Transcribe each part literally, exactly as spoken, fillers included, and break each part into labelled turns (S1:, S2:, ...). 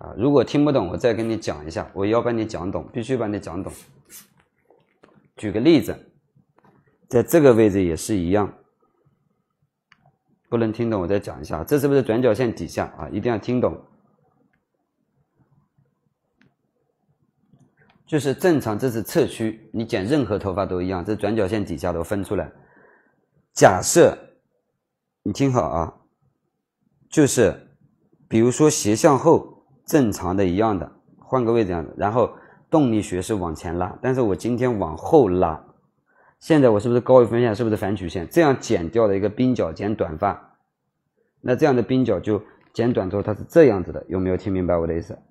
S1: 啊，如果听不懂，我再跟你讲一下，我要把你讲懂，必须把你讲懂。举个例子，在这个位置也是一样，不能听懂我再讲一下，这是不是转角线底下啊？一定要听懂。就是正常，这是侧区，你剪任何头发都一样，这转角线底下都分出来。假设你听好啊，就是比如说斜向后正常的一样的，换个位置这样的，然后动力学是往前拉，但是我今天往后拉，现在我是不是高位分线，是不是反曲线？这样剪掉的一个鬓角剪短发，那这样的鬓角就剪短之后它是这样子的，有没有听明白我的意思？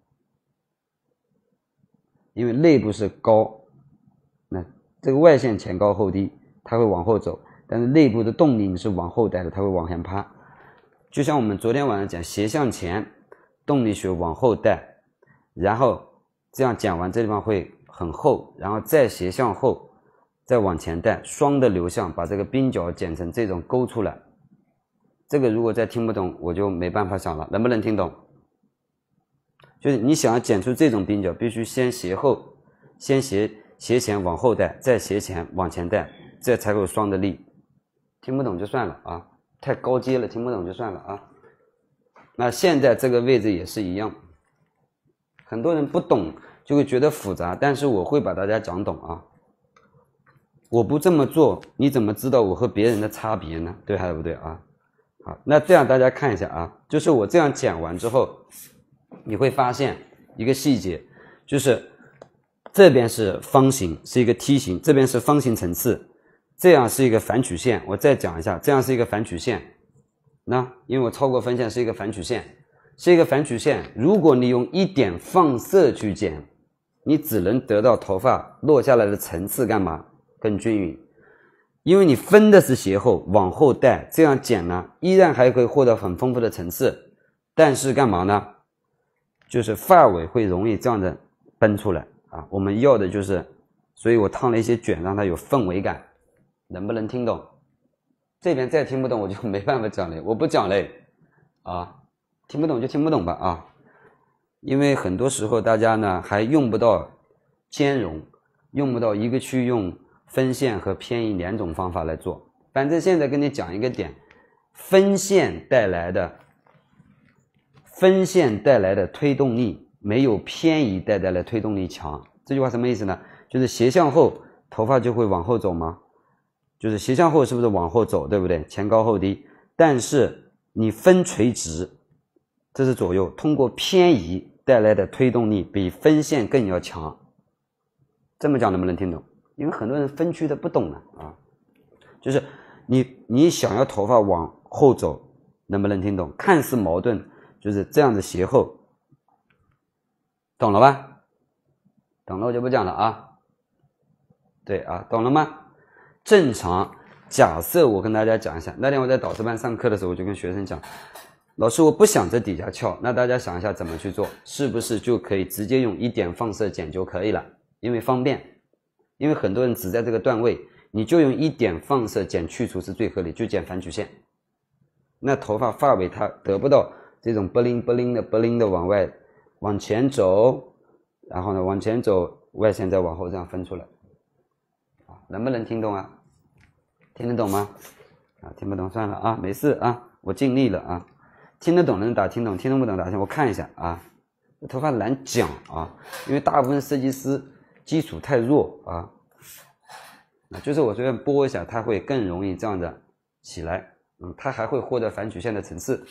S1: 因为内部是高，那这个外线前高后低，它会往后走，但是内部的动力你是往后带的，它会往前趴。就像我们昨天晚上讲斜向前，动力学往后带，然后这样剪完这地方会很厚，然后再斜向后，再往前带，双的流向把这个鬓角剪成这种勾出来。这个如果再听不懂，我就没办法想了，能不能听懂？就是你想要剪出这种鬓角，必须先斜后，先斜斜前往后带，再斜前往前带，这才有双的力。听不懂就算了啊，太高阶了，听不懂就算了啊。那现在这个位置也是一样，很多人不懂就会觉得复杂，但是我会把大家讲懂啊。我不这么做，你怎么知道我和别人的差别呢？对还是不对啊？好，那这样大家看一下啊，就是我这样剪完之后，你会发现一个细节，就是这边是方形，是一个梯形，这边是方形层次，这样是一个反曲线。我再讲一下，这样是一个反曲线。那因为我超过分线是一个反曲线，是一个反曲线。如果你用一点放射去剪，你只能得到头发落下来的层次干嘛？更均匀。因为你分的是斜后往后带，这样剪呢，依然还可以获得很丰富的层次，但是干嘛呢？就是发尾会容易这样的崩出来啊。我们要的就是，所以我烫了一些卷，让它有氛围感。能不能听懂？这边再听不懂我就没办法讲了，我不讲嘞啊，听不懂就听不懂吧啊。因为很多时候大家呢还用不到兼容，用不到一个区用分线和偏移两种方法来做。反正现在跟你讲一个点，分线带来的分线带来的推动力没有偏移带来的推动力强。这句话什么意思呢？就是斜向后头发就会往后走吗？就是斜向后是不是往后走，对不对？前高后低。但是你分垂直，这是左右，通过偏移带来的推动力比分线更要强。这么讲能不能听懂？因为很多人分区的不懂了啊，就是你你想要头发往后走，能不能听懂？看似矛盾，就是这样子斜后，懂了吧？懂了我就不讲了啊。对啊，懂了吗？正常，假设我跟大家讲一下，那天我在导师班上课的时候，我就跟学生讲，老师我不想这底下翘，那大家想一下怎么去做，是不是就可以直接用一点放射剪就可以了？因为方便。因为很多人只在这个段位，你就用一点放射剪去除是最合理，就剪反曲线。那头发发尾它得不到这种不灵不灵的不灵的往外往前走，然后呢往前走，外线再往后这样分出来。能不能听懂啊？听得懂吗？啊，听不懂算了啊，没事啊，我尽力了啊。听得懂的人打听懂，听得不懂打听，我看一下啊。头发难讲啊，因为大部分设计师基础太弱啊，就是我随便拨一下，它会更容易这样的起来，嗯，它还会获得反曲线的层次，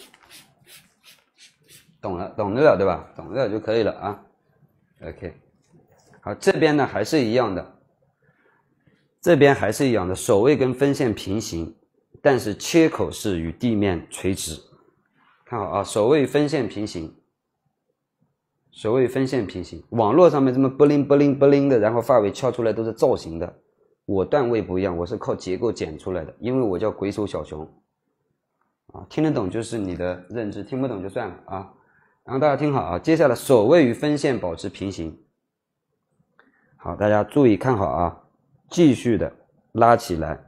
S1: 懂了，懂得了对吧？懂得了就可以了啊。OK， 好，这边呢还是一样的，这边还是一样的，首位跟分线平行，但是切口是与地面垂直。看好啊，首位分线平行。首位分线平行，网络上面这么不灵不灵不灵的，然后发尾翘出来都是造型的。我段位不一样，我是靠结构剪出来的，因为我叫鬼手小熊啊，听得懂就是你的认知，听不懂就算了啊。然后大家听好啊，接下来首位与分线保持平行。好，大家注意看好啊，继续的拉起来，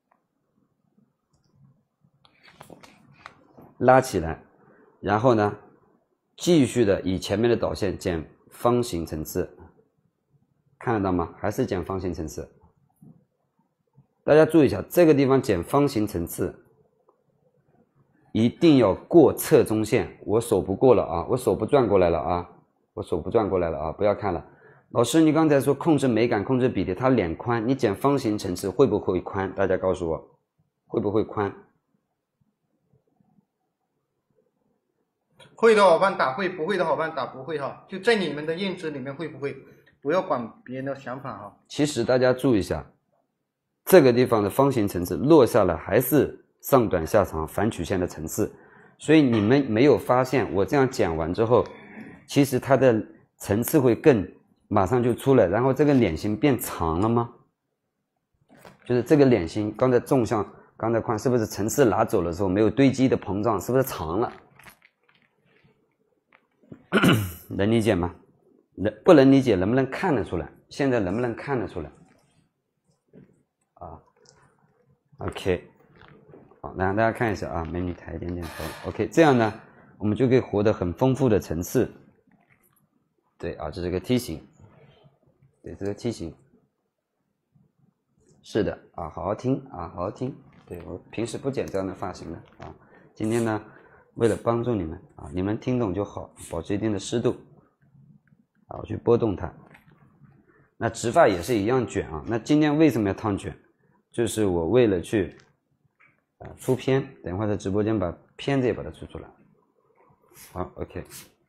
S1: 拉起来，然后呢继续的以前面的导线剪方形层次，看得到吗？还是剪方形层次。大家注意一下，这个地方剪方形层次一定要过侧中线，我手不过了啊，我手不转过来了啊，我手不转过来了啊，不要看了。老师，你刚才说控制美感、控制比例，它脸宽，你剪方形层次会不会宽？大家告诉我，会不会宽？
S2: 会的好办打会，不会的好办打不会哈。就在你们的认知里面会不会？不要管别人的想法哈。
S1: 其实大家注意一下，这个地方的方形层次落下来还是上短下长反曲线的层次，所以你们没有发现我这样剪完之后，其实它的层次会更马上就出来，然后这个脸型变长了吗？就是这个脸型刚才纵向刚才宽，是不是层次拿走的时候没有堆积的膨胀，是不是长了？能理解吗？能不能理解？能不能看得出来？现在能不能看得出来？啊 ，OK， 好，那大家看一下啊，美女抬一点点头 ，OK， 这样呢，我们就可以活得很丰富的层次。对啊，这是个梯形，对，这个梯形，是的啊，好好听啊，好好听。对，我平时不剪这样的发型的啊，今天呢，为了帮助你们啊，你们听懂就好，保持一定的湿度。啊，我去拨动它。那直发也是一样卷啊。那今天为什么要烫卷？就是我为了去啊出片，等一会儿在直播间把片子也把它出出来。好 ，OK，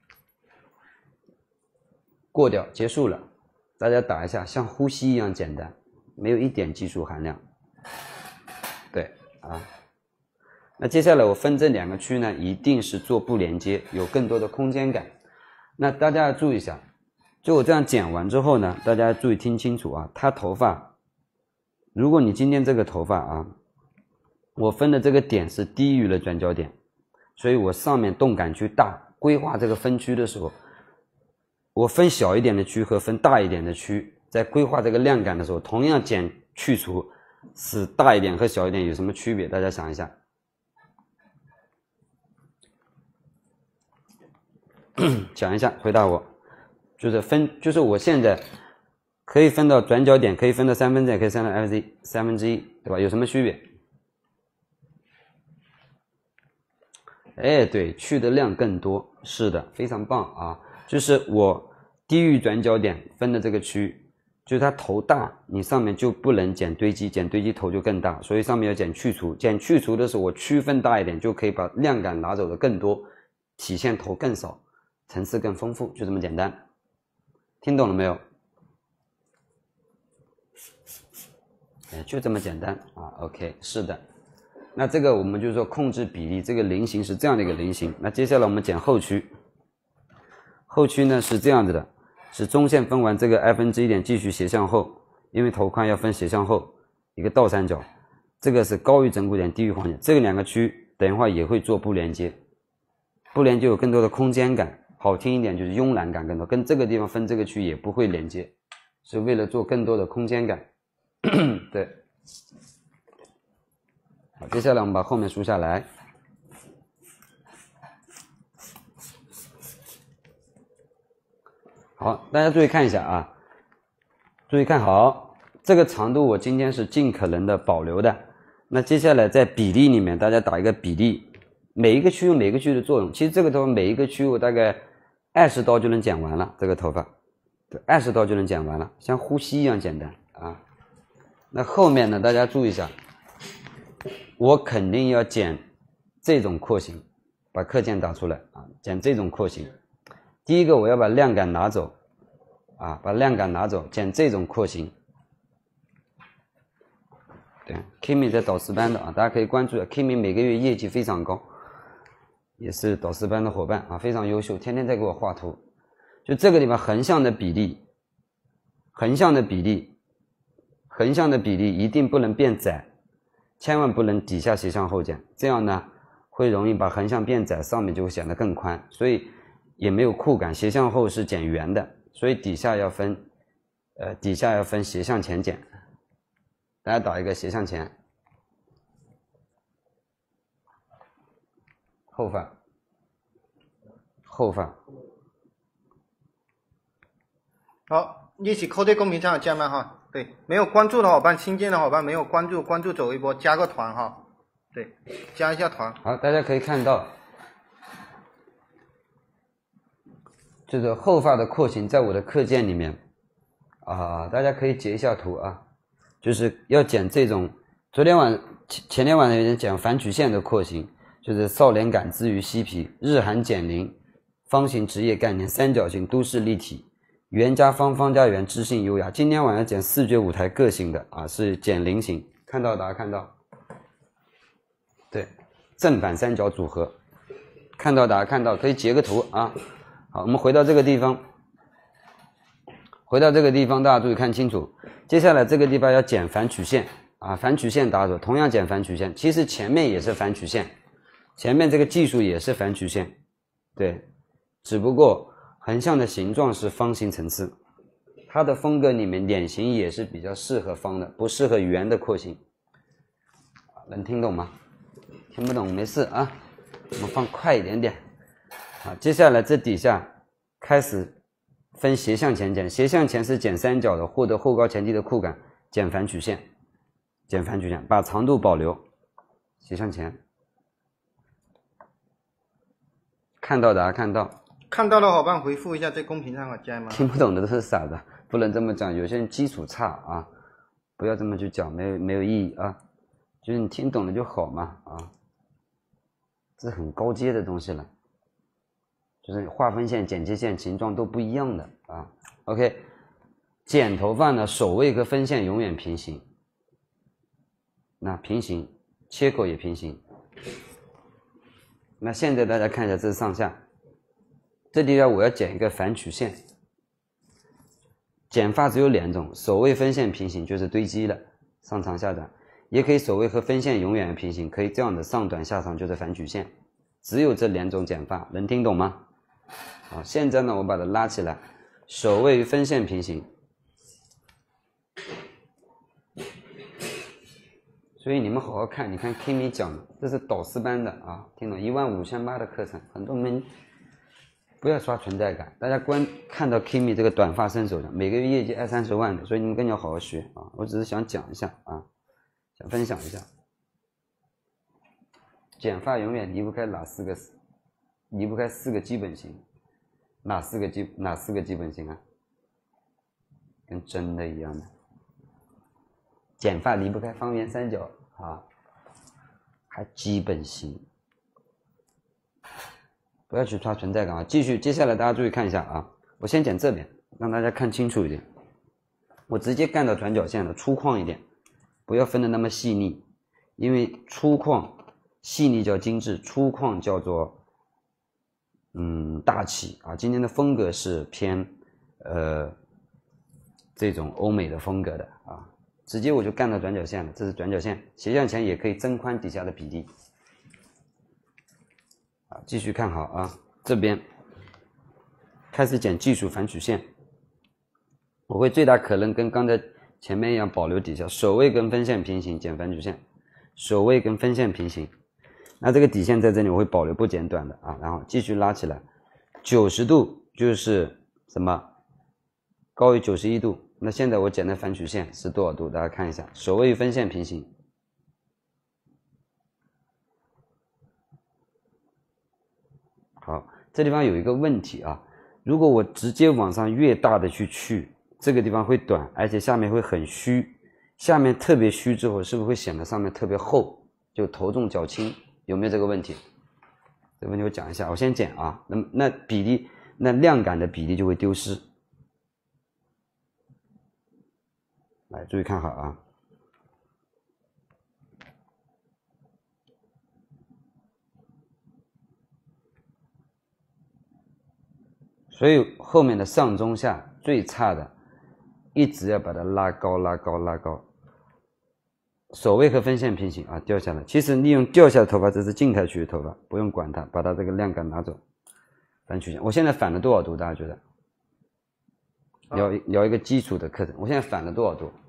S1: 过掉，结束了。大家打一下，像呼吸一样简单，没有一点技术含量。对啊。那接下来我分这两个区呢，一定是做不连接，有更多的空间感。那大家要注意一下。就我这样剪完之后呢，大家注意听清楚啊，他头发，如果你今天这个头发啊，我分的这个点是低于了转角点，所以我上面动感区大，规划这个分区的时候，我分小一点的区和分大一点的区，在规划这个量感的时候，同样剪去除，是大一点和小一点有什么区别？大家想一下。讲一下，回答我。就是分，就是我现在可以分到转角点，可以分到三分之一，可以分到 F Z 三分之一，对吧？有什么区别？哎，对，去的量更多，是的，非常棒啊！就是我低于转角点分的这个区，就是它头大，你上面就不能剪堆积，剪堆积头就更大，所以上面要剪去除。剪去除的时候，我区分大一点，就可以把量感拿走的更多，体现头更少，层次更丰富，就这么简单。听懂了没有？哎，就这么简单啊 ！OK， 是的。那这个我们就说控制比例，这个菱形是这样的一个菱形。那接下来我们剪后区，后区呢是这样子的，是中线分完这个 二分之一点继续斜向后，因为头宽要分斜向后，一个倒三角。这个是高于整骨点，低于黄点。这个两个区等一会儿也会做不连接，不连接有更多的空间感。好听一点就是慵懒感更多，跟这个地方分这个区也不会连接，是为了做更多的空间感。对，好，接下来我们把后面梳下来。好，大家注意看一下啊，注意看好，这个长度我今天是尽可能的保留的。那接下来在比例里面，大家打一个比例，每一个区有每个区的作用。其实这个头发每一个区我大概二十刀就能剪完了，这个头发，对，二十刀就能剪完了，像呼吸一样简单啊。那后面呢，大家注意一下，我肯定要剪这种廓形，把课件打出来啊，剪这种廓形。第一个我要把量感拿走啊，把量感拿走，剪这种廓形。对 ，Kimi 在导师班的啊，大家可以关注 Kimi 每个月业绩非常高。也是导师班的伙伴啊，非常优秀，天天在给我画图。就这个地方横向的比例，横向的比例，横向的比例一定不能变窄，千万不能底下斜向后剪，这样呢会容易把横向变窄，上面就会显得更宽，所以也没有酷感。斜向后是剪圆的，所以底下要分，呃，底下要分斜向前剪。大家打一个斜向前。后发， 后发。
S2: 好，一起扣在公屏上，家人们哈。对，没有关注的伙伴，新进的伙伴没有关注，关注走一波，加个团哈。对，加一下团。
S1: 好，大家可以看到，这个后发的廓形在我的课件里面啊，大家可以截一下图啊，就是要剪这种。昨天晚前前天晚上有人讲反曲线的廓形，就是少年感之于嬉皮，日韩减龄，方形职业概念，三角形都市立体，圆加方方加圆知性优雅。今天晚上剪视觉舞台个性的啊，是减龄型，看到大家看到，对，正反三角组合，看到大家看到，可以截个图啊。好，我们回到这个地方，回到这个地方，大家注意看清楚。接下来这个地方要剪反曲线啊，反曲线大家说同样剪反曲线，其实前面也是反曲线，前面这个技术也是反曲线，对，只不过横向的形状是方形层次，它的风格里面脸型也是比较适合方的，不适合圆的廓形。能听懂吗？听不懂没事啊，我们放快一点点。好，接下来这底下开始分斜向前剪，斜向前是剪三角的，获得后高前低的酷感，剪反曲线，剪反曲线，把长度保留，斜向前。看到的啊，看到。
S2: 看到的伙伴回复一下，在公屏上啊，家人们。
S1: 听不懂的都是傻子，不能这么讲。有些人基础差啊，不要这么去讲，没有没有意义啊。就是你听懂了就好嘛啊，这是很高阶的东西了。就是划分线、剪接线形状都不一样的啊。OK， 剪头发呢，首位和分线永远平行，那平行，切口也平行。那现在大家看一下，这是上下。这地方我要剪一个反曲线，剪发只有两种，首位分线平行就是堆积了，上长下短，也可以首位和分线永远平行，可以这样的上短下长就是反曲线，只有这两种剪发，能听懂吗？好，现在呢我把它拉起来，首位与分线平行，所以你们好好看，你看 Kimi 讲的，这是导师班的啊，听懂一万五千八的课程，很多人不要刷存在感，大家观看到 Kimi 这个短发身手的，每个月业绩二三十万的，所以你们更要好好学啊！我只是想讲一下啊，想分享一下，剪发永远离不开哪四个，离不开四个基本型，哪四个基哪四个基本型啊？跟真的一样的，剪发离不开方圆三角啊，还基本型。不要去刷存在感啊！继续，接下来大家注意看一下啊，我先剪这边，让大家看清楚一点。我直接干到转角线了，粗犷一点，不要分的那么细腻，因为粗犷、细腻叫精致，粗犷叫做嗯大气啊。今天的风格是偏呃这种欧美的风格的啊，直接我就干到转角线了，这是转角线，斜向前也可以增宽底下的比例。啊，继续看好啊，这边开始剪技术反曲线，我会最大可能跟刚才前面一样保留底下，首位跟分线平行，剪反曲线，首位跟分线平行，那这个底线在这里我会保留不剪短的啊，然后继续拉起来，九十度就是什么高于九十一度，那现在我剪的反曲线是多少度？大家看一下，首位与分线平行。好，这地方有一个问题啊，如果我直接往上越大的去去，这个地方会短，而且下面会很虚，下面特别虚之后，是不是会显得上面特别厚，就头重脚轻？有没有这个问题？这个问题我讲一下，我先剪啊，那么那比例，那量感的比例就会丢失。来，注意看好啊。所以后面的上中下最差的，一直要把它拉高拉高拉高，首位和分线平行啊，掉下来。其实利用掉下的头发，这是静态区的头发，不用管它，把它这个量感拿走，反曲线。我现在反了多少度？大家觉得？聊聊一个基础的课程，我现在反了多少度？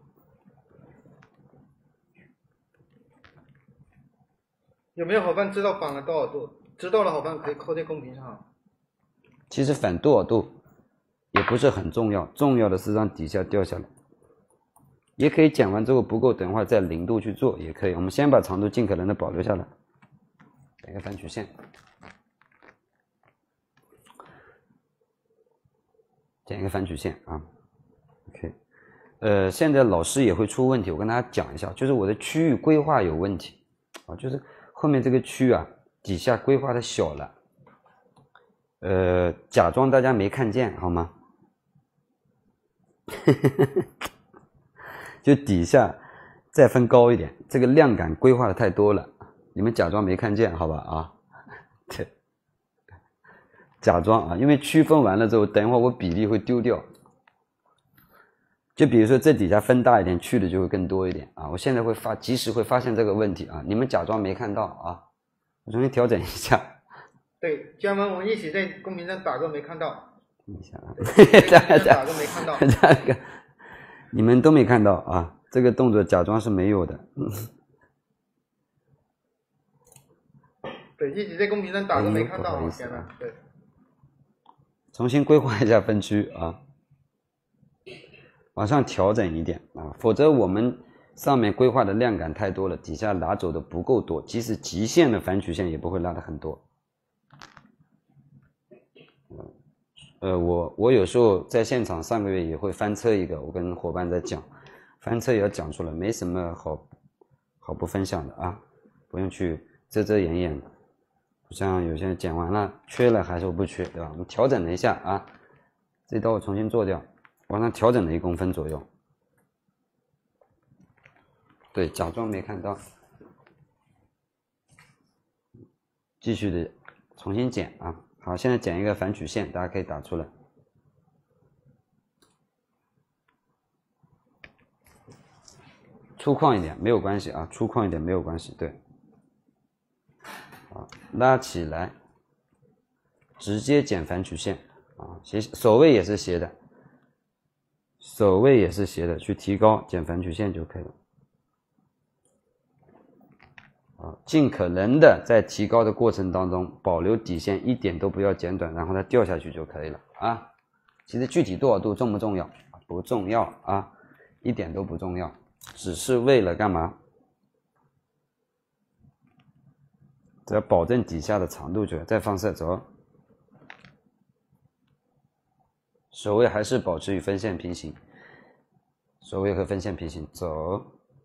S2: 有没有伙伴知道反了多少度？知道的伙伴可以扣在公屏上。
S1: 其实反多少度也不是很重要，重要的是让底下掉下来。也可以剪完之后不够，等会儿再零度去做也可以。我们先把长度尽可能的保留下来，剪个反曲线，剪一个反曲线啊。OK， 呃，现在老师也会出问题，我跟大家讲一下，就是我的区域规划有问题啊，就是后面这个区啊，底下规划的小了，呃，假装大家没看见好吗？就底下再分高一点，这个量感规划的太多了，你们假装没看见，好吧啊？对，假装啊，因为区分完了之后，等一会儿我比例会丢掉。就比如说这底下分大一点，去的就会更多一点啊。我现在会发，及时会发现这个问题啊，你们假装没看到啊，我重新调整一下。
S2: 对，家人们，我们一起在公屏上打个没看到。
S1: 一下啊，
S2: 打个没看到。
S1: 这个你们都没看到啊，这个动作假装是没有的。
S2: 对，一起在公屏上打个没看到，
S1: 哎、家人
S2: 们。对，
S1: 重新规划一下分区啊，往上调整一点啊，否则我们上面规划的量感太多了，底下拿走的不够多，即使极限的反曲线也不会拉得很多。呃，我我有时候在现场，上个月也会翻车一个，我跟伙伴在讲，翻车也要讲出来，没什么好好不分享的啊，不用去遮遮掩掩的，不像有些人剪完了缺了还说不缺，对吧？我们调整了一下啊，这刀我重新做掉，往上调整了一公分左右，对，假装没看到，继续的重新剪啊。好，现在剪一个反曲线，大家可以打出来。粗犷一点没有关系啊，粗犷一点没有关系，对。啊，拉起来，直接剪反曲线啊，斜手位也是斜的，手位也是斜的，去提高剪反曲线就可以了。啊，尽可能的在提高的过程当中保留底线，一点都不要剪短，然后它掉下去就可以了啊。其实具体多少度重不重要？不重要啊，一点都不重要，只是为了干嘛？只要保证底下的长度就可以。再放射走，手位还是保持与分线平行，手位和分线平行走。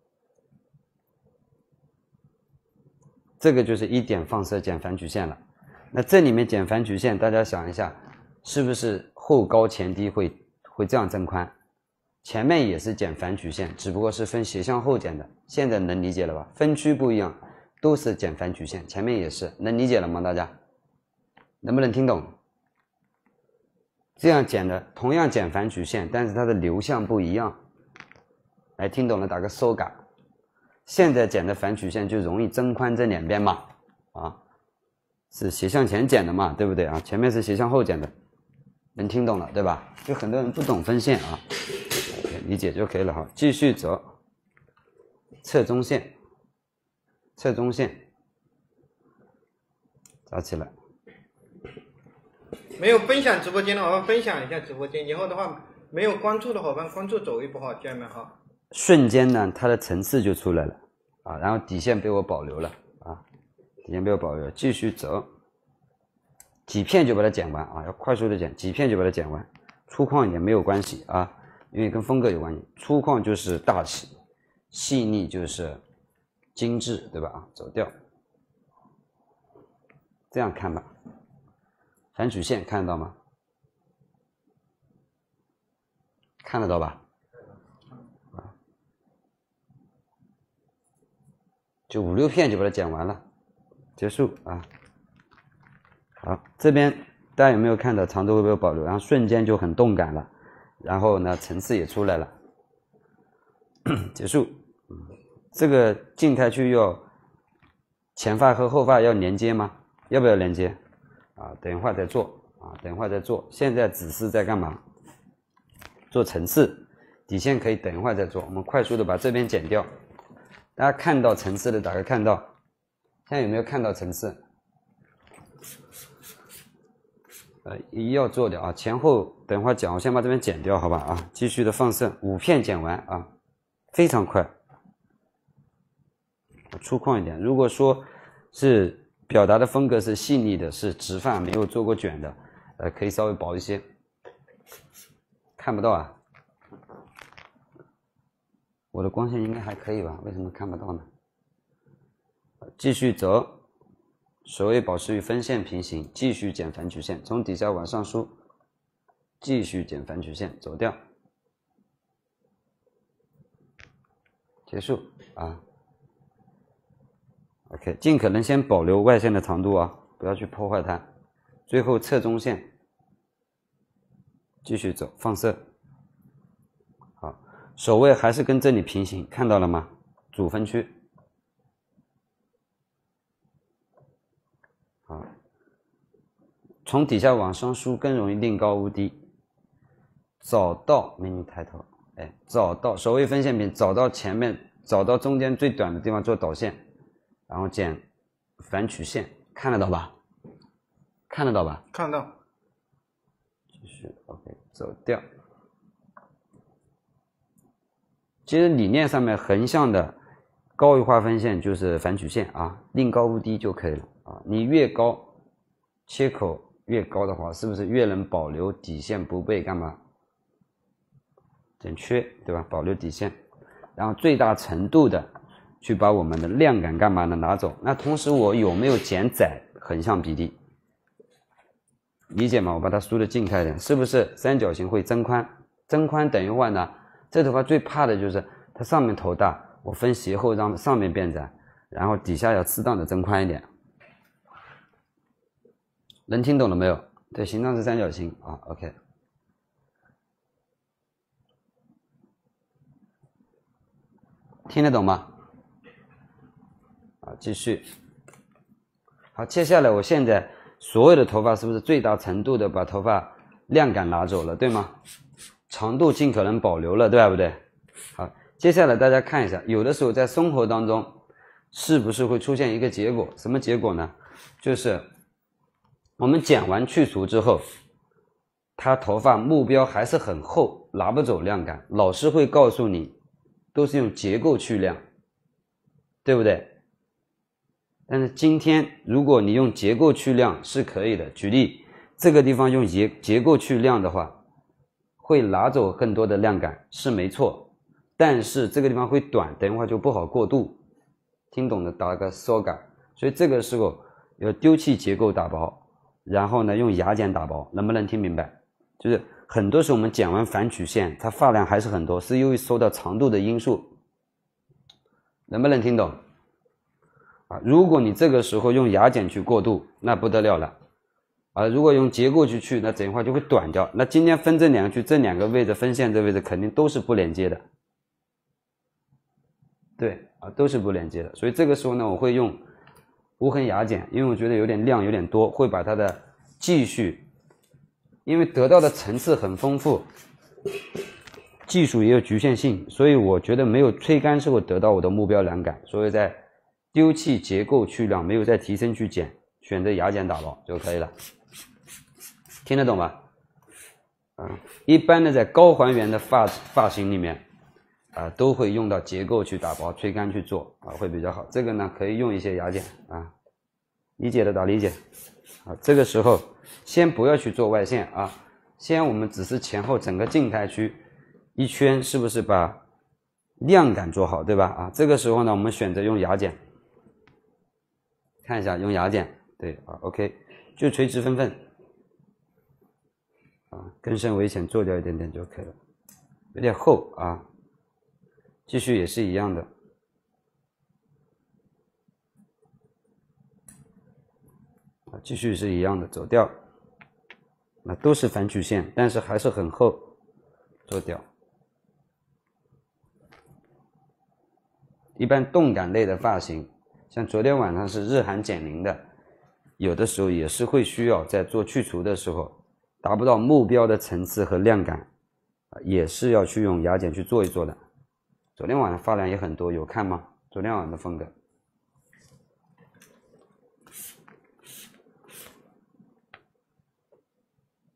S1: 这个就是一点放射剪反曲线了。那这里面剪反曲线，大家想一下，是不是后高前低会会这样增宽？前面也是剪反曲线，只不过是分斜向后剪的。现在能理解了吧？分区不一样，都是剪反曲线，前面也是，能理解了吗？大家能不能听懂？这样剪的，同样剪反曲线，但是它的流向不一样。来，听懂了打个收嘎。现在剪的反曲线就容易增宽这两边嘛，啊，是斜向前剪的嘛，对不对啊？前面是斜向后剪的，能听懂了对吧？就很多人不懂分线啊，理解就可以了哈。继续走，侧中线，侧中线，扎起来。
S2: 没有分享直播间的伙伴分享一下直播间，以后的话没有关注的伙伴关注走一波哈，家人们哈。
S1: 瞬间呢，它的层次就出来了啊，然后底线被我保留了啊，底线被我保留了，继续走，几片就把它剪完啊，要快速的剪，几片就把它剪完，粗犷一点没有关系啊，因为跟风格有关系，粗犷就是大气，细腻就是精致，对吧？啊，走掉，这样看吧，反曲线看得到吗？看得到吧？就五六片就把它剪完了，结束啊。好，这边大家有没有看到长度会不会保留？然后瞬间就很动感了，然后呢层次也出来了，结束。这个静态区要前发和后发要连接吗？要不要连接？啊，等一会儿再做啊，等一会儿再做。现在只是在干嘛？做层次，底线可以等一会儿再做。我们快速的把这边剪掉。大家看到层次的打个看到，现在有没有看到层次？ 呃，一要做掉啊，前后等会儿讲，我先把这边剪掉，好吧啊，继续的放射，五片剪完啊，非常快，粗犷一点。如果说是表达的风格是细腻的，是直发没有做过卷的，呃，可以稍微薄一些。看不到啊？我的光线应该还可以吧？为什么看不到呢？继续走。首位保持与分线平行，继续剪反曲线，从底下往上梳，继续剪反曲线，走掉，结束啊。OK， 尽可能先保留外线的长度啊，不要去破坏它。最后侧中线，继续走，放射。好，首位还是跟这里平行，看到了吗？主分区。好，从底下往上梳更容易令高乌低。找到美女抬头，哎，找到首位分线平，找到前面，找到中间最短的地方做导线，然后剪反曲线，看得到吧？看得到吧？
S2: 看到。
S1: 继续 ，OK， 走掉。其实理念上面横向的高于划分线就是反曲线啊，令高乌低就可以了啊。你越高，切口越高的话，是不是越能保留底线不被干嘛剪缺，对吧？保留底线，然后最大程度的去把我们的量感干嘛呢拿走。那同时我有没有减窄横向比例？理解吗？我把它梳的近开一点，是不是三角形会增宽？增宽等于话呢？这头发最怕的就是它上面头大，我分斜后让上面变窄，然后底下要适当的增宽一点。能听懂了没有？对，形状是三角形啊 ，OK。听得懂吗？啊，继续。好，接下来我现在所有的头发是不是最大程度的把头发量感拿走了，对吗？长度尽可能保留了，对不对？好，接下来大家看一下，有的时候在松活当中，是不是会出现一个结果？什么结果呢？就是我们剪完去除之后，他头发目标还是很厚，拿不走量感。老师会告诉你，都是用结构去量，对不对？但是今天如果你用结构去量是可以的。举例，这个地方用结结构去量的话，会拿走更多的量感，是没错。但是这个地方会短，等一会儿就不好过渡。听懂的打个缩感。所以这个时候要丢弃结构打薄，然后呢用牙剪打薄，能不能听明白？就是很多时候我们剪完反曲线，它发量还是很多，是因为受到长度的因素。能不能听懂？啊，如果你这个时候用牙剪去过渡，那不得了了。啊，如果用结构去去，那整块就会短掉。那今天分这两个区，这两个位置分线这位置肯定都是不连接的。对啊，都是不连接的。所以这个时候呢，我会用无痕牙剪，因为我觉得有点量有点多，会把它的继续，因为得到的层次很丰富，技术也有局限性，所以我觉得没有吹干是会得到我的目标量感。所以在丢弃结构去量，没有再提升去剪，选择牙剪打薄就可以了。听得懂吗？啊，一般的在高还原的发发型里面，啊，都会用到结构去打薄、吹干去做啊，会比较好。这个呢，可以用一些牙剪啊，理解的打理解。啊，这个时候先不要去做外线啊，先我们只是前后整个静态区一圈，是不是把量感做好，对吧？啊，这个时候呢，我们选择用牙剪，看一下用牙剪，对啊 ，OK， 就垂直分分。啊，根深微浅做掉一点点就可以了，有点厚啊。继续也是一样的，啊，继续是一样的，走掉。那都是反曲线，但是还是很厚，做掉。一般动感类的发型，像昨天晚上是日韩减龄的，有的时候也是会需要在做去除的时候。达不到目标的层次和量感，也是要去用牙剪去做一做的。昨天晚上发量也很多，有看吗？昨天晚上的风格。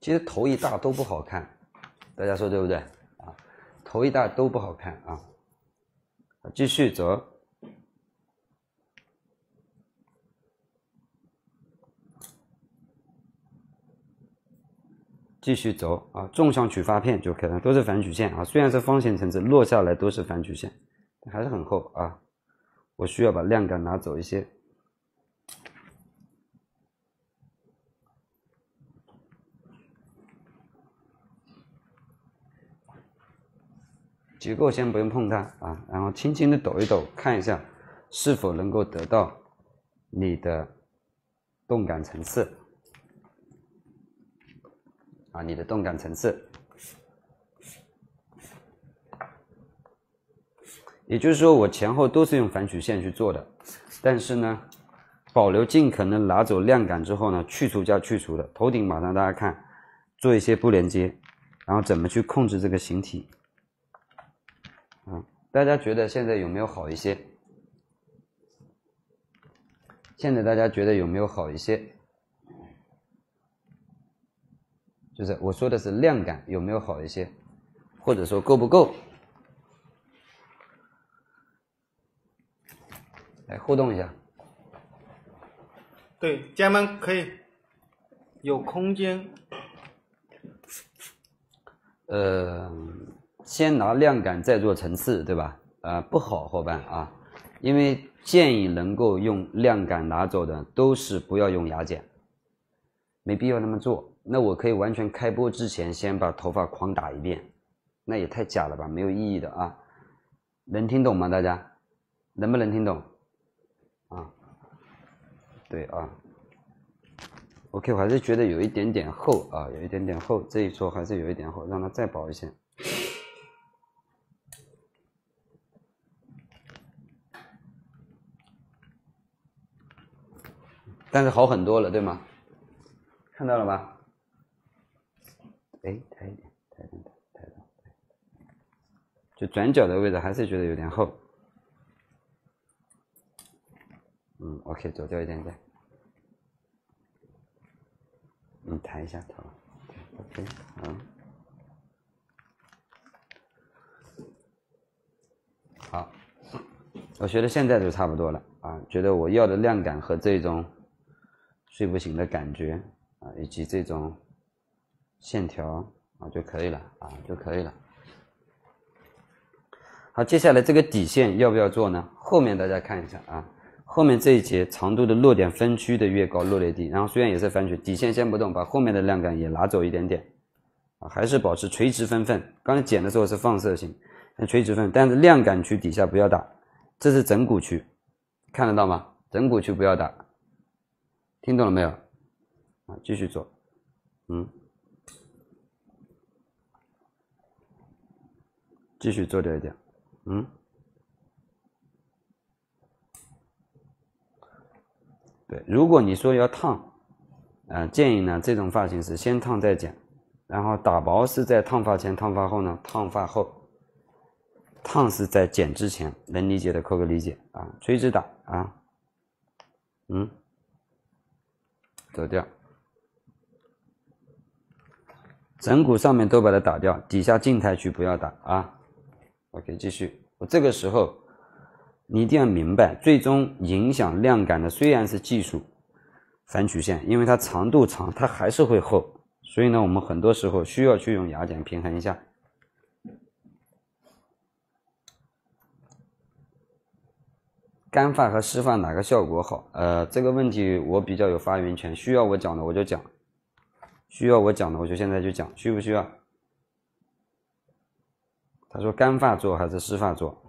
S1: 其实头一大都不好看，大家说对不对啊？头一大都不好看啊。继续走，继续走啊！纵向取发片就可能都是反曲线啊，虽然是方形层次，落下来都是反曲线，还是很厚啊。我需要把量感拿走一些。结构先不用碰它啊，然后轻轻的抖一抖，看一下是否能够得到你的动感层次啊，你的动感层次。也就是说，我前后都是用反曲线去做的，但是呢，保留尽可能拿走量感之后呢，去除加去除的。头顶马上大家看，做一些不连接，然后怎么去控制这个形体。啊，大家觉得现在有没有好一些？现在大家觉得有没有好一些？就是我说的是量感有没有好一些，或者说够不够？来互动一下。
S2: 对，家人们可以有空间。
S1: 呃。先拿量感再做层次，对吧？呃，不好，伙伴啊，因为建议能够用量感拿走的都是不要用牙剪，没必要那么做。那我可以完全开播之前先把头发狂打一遍，那也太假了吧，没有意义的啊。能听懂吗？大家能不能听懂？啊，对啊。OK， 我还是觉得有一点点厚啊，有一点点厚，这一撮还是有一点厚，让它再薄一些。但是好很多了，对吗？看到了吗？哎，抬一点，抬一点，抬一点，就转角的位置还是觉得有点厚。嗯 ，OK， 走掉一点点。你抬一下头 ，OK， 好。好，我觉得现在就差不多了啊，觉得我要的量感和这种睡不醒的感觉啊，以及这种线条啊就可以了啊，就可以了。好，接下来这个底线要不要做呢？后面大家看一下啊，后面这一节长度的落点分区的越高落越低，然后虽然也是反曲，底线先不动，把后面的量感也拿走一点点啊，还是保持垂直分缝。刚才剪的时候是放射性，垂直分，但是量感区底下不要打，这是枕骨区，看得到吗？枕骨区不要打。听懂了没有？啊，继续做，嗯，继续做掉一点，嗯，对，如果你说要烫，啊、呃，建议呢这种发型是先烫再剪，然后打薄是在烫发前、烫发后呢，烫发后，烫是在剪之前，能理解的扣个理解啊，垂直打啊，嗯。走掉，枕骨上面都把它打掉，底下静态区不要打啊。OK， 继续。我这个时候你一定要明白，最终影响量感的虽然是技术反曲线，因为它长度长，它还是会厚，所以呢，我们很多时候需要去用牙剪平衡一下。干发和湿发哪个效果好？呃，这个问题我比较有发言权，需要我讲的我就讲，需要我讲的我就现在就讲，需不需要？他说干发做还是湿发做？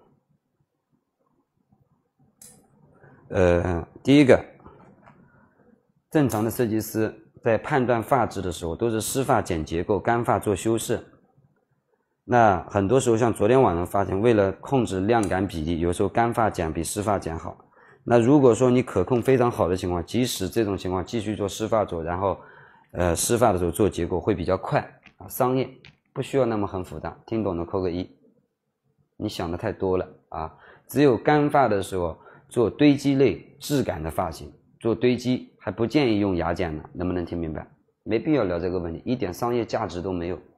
S1: 呃，第一个，正常的设计师在判断发质的时候都是湿发剪结构，干发做修饰。那很多时候像昨天晚上发现，为了控制量感比例，有时候干发剪比湿发剪好。那如果说你可控非常好的情况，即使这种情况继续做湿发做，然后呃湿发的时候做结构会比较快啊，商业不需要那么很复杂，听懂的扣个一。你想的太多了啊，只有干发的时候做堆积类质感的发型，做堆积还不建议用牙剪的，能不能听明白？ 没必要聊这个问题，一点商业价值都没有。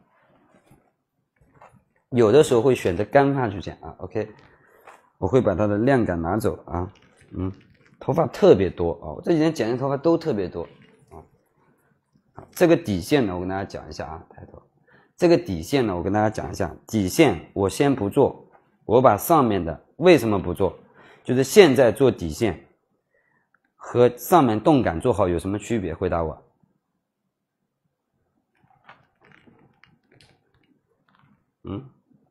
S1: 有的时候会选择干发去剪啊 ，OK， 我会把它的量感拿走啊，嗯，头发特别多啊，我这几天剪的头发都特别多啊。这个底线呢，我跟大家讲一下啊，抬头，这个底线呢，我跟大家讲一下，底线我先不做，我把上面的为什么不做，就是现在做底线和上面动感做好有什么区别？回答我。嗯。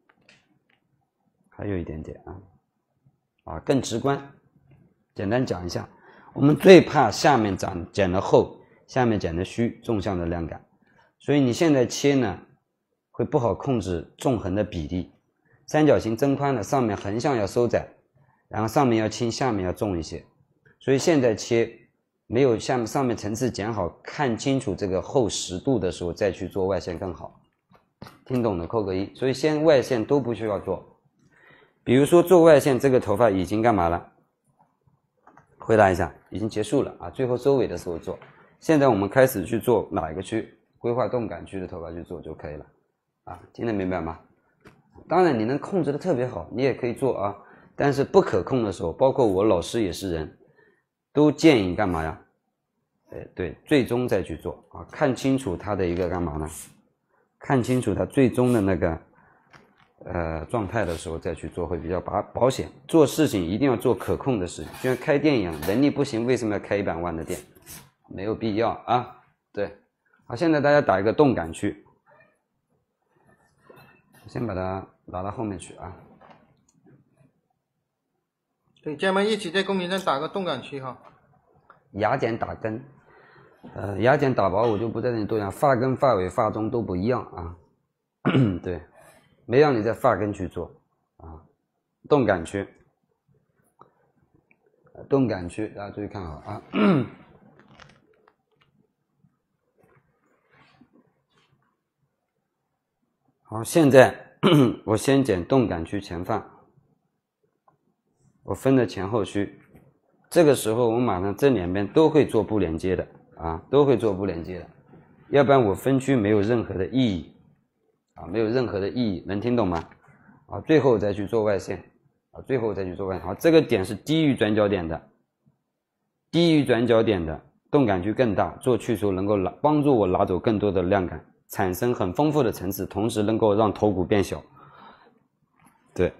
S1: 还有一点点啊，啊，更直观。简单讲一下，我们最怕下面长剪得厚，下面剪得虚，纵向的量感。所以你现在切呢，会不好控制纵横的比例。三角形增宽了，上面横向要收窄，然后上面要轻，下面要重一些。所以现在切没有下面上面层次剪好，看清楚这个厚实度的时候，再去做外线更好。听懂的扣个一。所以先外线都不需要做。比如说做外线，这个头发已经干嘛了？回答一下，已经结束了啊，最后收尾的时候做。现在我们开始去做哪一个区？规划动感区的头发去做就可以了啊，听得明白吗？当然你能控制的特别好，你也可以做啊，但是不可控的时候，包括我老师也是人，都建议干嘛呀？哎，对，最终再去做啊，看清楚它的一个干嘛呢？看清楚它最终的那个呃，状态的时候再去做会比较保保险。做事情一定要做可控的事情，就像开店一样，能力不行，为什么要开一百万的店？没有必要啊。对，好，现在大家打一个动感区，先把它拿到后面去啊。
S2: 对，家人们一起在公屏上打个动感区哈。
S1: 牙剪打根，呃，牙剪打薄我就不在这里多讲，发根、发尾、发中都不一样啊。对。没让你在发根去做啊，动感区，动感区，大家注意看好啊。好，现在我先剪动感区前发，我分的前后虚。这个时候我马上这两边都会做不连接的啊，都会做不连接的，要不然我分区没有任何的意义。啊，没有任何的意义，能听懂吗？啊，最后再去做外线，啊，最后再去做外线。好，这个点是低于转角点的，低于转角点的动感区更大，做去除能够拿帮助我拿走更多的量感，产生很丰富的层次，同时能够让头骨变小。对，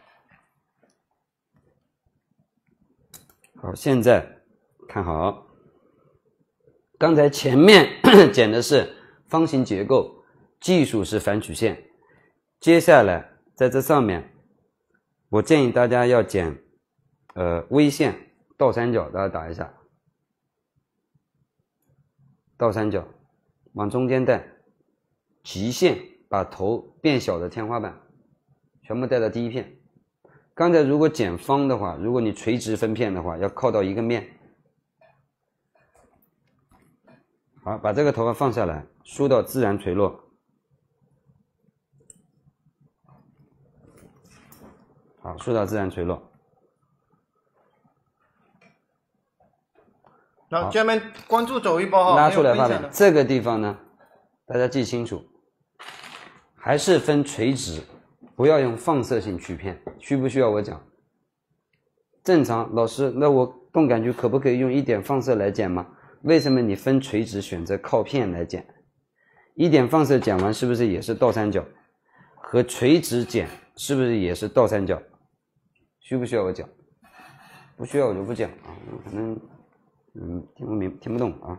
S1: 好，现在看好，刚才前面剪的是方形结构。技术是反曲线，接下来在这上面，我建议大家要剪，呃，微线倒三角，大家打一下，倒三角，往中间带，极限把头变小的天花板，全部带到第一片。刚才如果剪方的话，如果你垂直分片的话，要靠到一个面。好，把这个头发放下来，梳到自然垂落。好，梳到自然垂落。
S2: 然后家人们关注走一波哈，
S1: 拉出来发片。这个地方呢，大家记清楚，还是分垂直，不要用放射性曲片。需不需要我讲？正常，老师，那我动感区可不可以用一点放射来剪吗？为什么你分垂直选择靠片来剪？一点放射剪完是不是也是倒三角？和垂直剪是不是也是倒三角？需不需要我讲？不需要我就不讲啊，可能嗯听不明听不懂啊，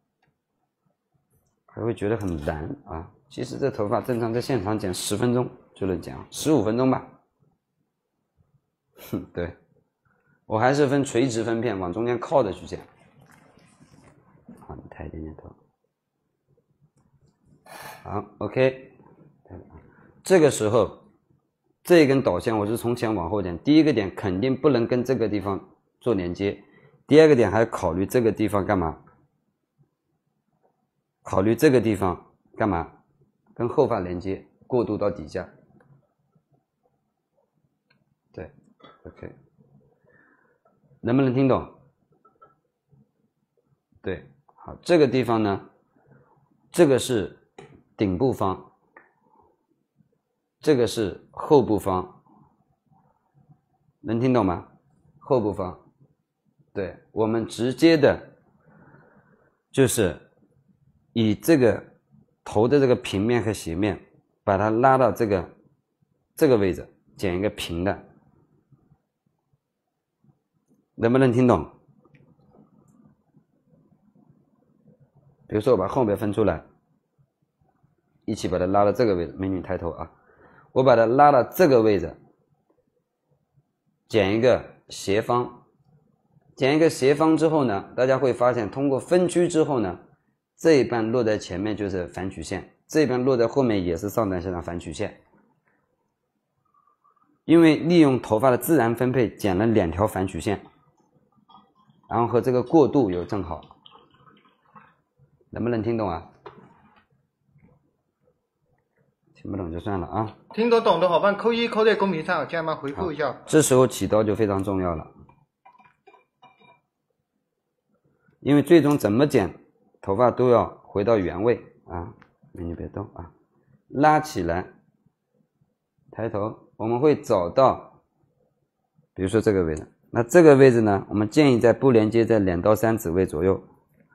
S1: 还会觉得很难啊。其实这头发正常在现场剪十分钟就能剪，十五分钟吧。哼，对，我还是分垂直分片，往中间靠着去剪。好，你抬一点点头。好 ，OK。这个时候。这一根导线我是从前往后剪，第一个点肯定不能跟这个地方做连接，第二个点还要考虑这个地方干嘛？考虑这个地方干嘛？跟后发连接，过渡到底下。对 ，OK， 能不能听懂？对，好，这个地方呢， 这个是顶部方，这个是后部方，能听懂吗？后部方，对，我们直接的就是以这个头的这个平面和斜面把它拉到这个这个位置，剪一个平的，能不能听懂？比如说我把后面分出来，一起把它拉到这个位置，美女抬头啊，我把它拉到这个位置，剪一个斜方，剪一个斜方之后呢，大家会发现通过分区之后呢，这一半落在前面就是反曲线，这一半落在后面也是上单线上反曲线。因为利用头发的自然分配剪了两条反曲线，然后和这个过渡又正好，能不能听懂啊？听不懂就算了啊。
S2: 听得懂的伙伴扣一扣在公屏上，家人们回复一下。
S1: 这时候起刀就非常重要了，因为最终怎么剪头发都要回到原位啊，美女别动啊，拉起来，抬头，我们会找到，比如说这个位置，那这个位置呢，我们建议在不连接在两到三指位左右，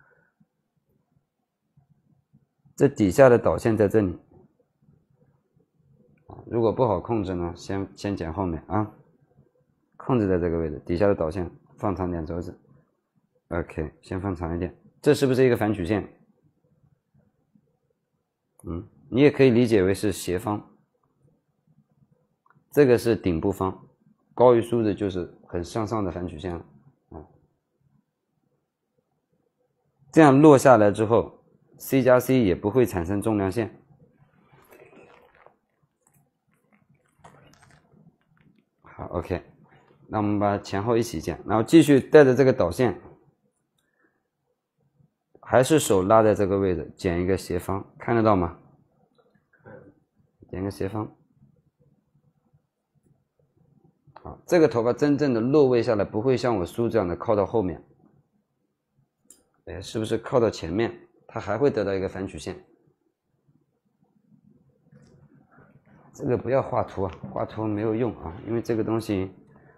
S1: 这底下的导线在这里，如果不好控制呢，先先剪后面啊，控制在这个位置，底下的导线放长两轴子 ，OK， 先放长一点，这是不是一个反曲线？嗯，你也可以理解为是斜方，这个是顶部方，高于梳子就是很向上的反曲线了，啊，这样落下来之后 ，C 加 C 也不会产生重量线。好 ，OK， 那我们把前后一起剪，然后继续带着这个导线，还是手拉在这个位置，剪一个斜方，看得到吗？剪个斜方。好，这个头发真正的落位下来，不会像我梳这样的靠到后面，哎，是不是靠到前面？它还会得到一个反曲线。这个不要画图啊，画图没有用啊，因为这个东西，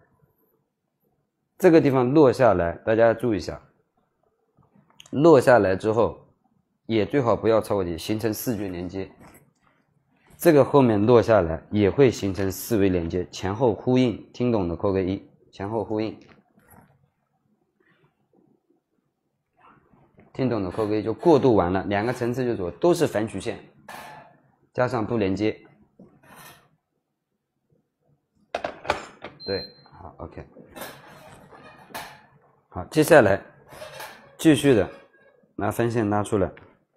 S1: 这个地方落下来，大家注意一下，落下来之后，也最好不要超过底，形成四句连接。这个后面落下来也会形成四维连接，前后呼应，听懂的扣个一，前后呼应，听懂的扣个一，就过渡完了，两个层次就走，都是反曲线，加上不连接。对，好 ，OK， 好，接下来继续的拿分线拉出来，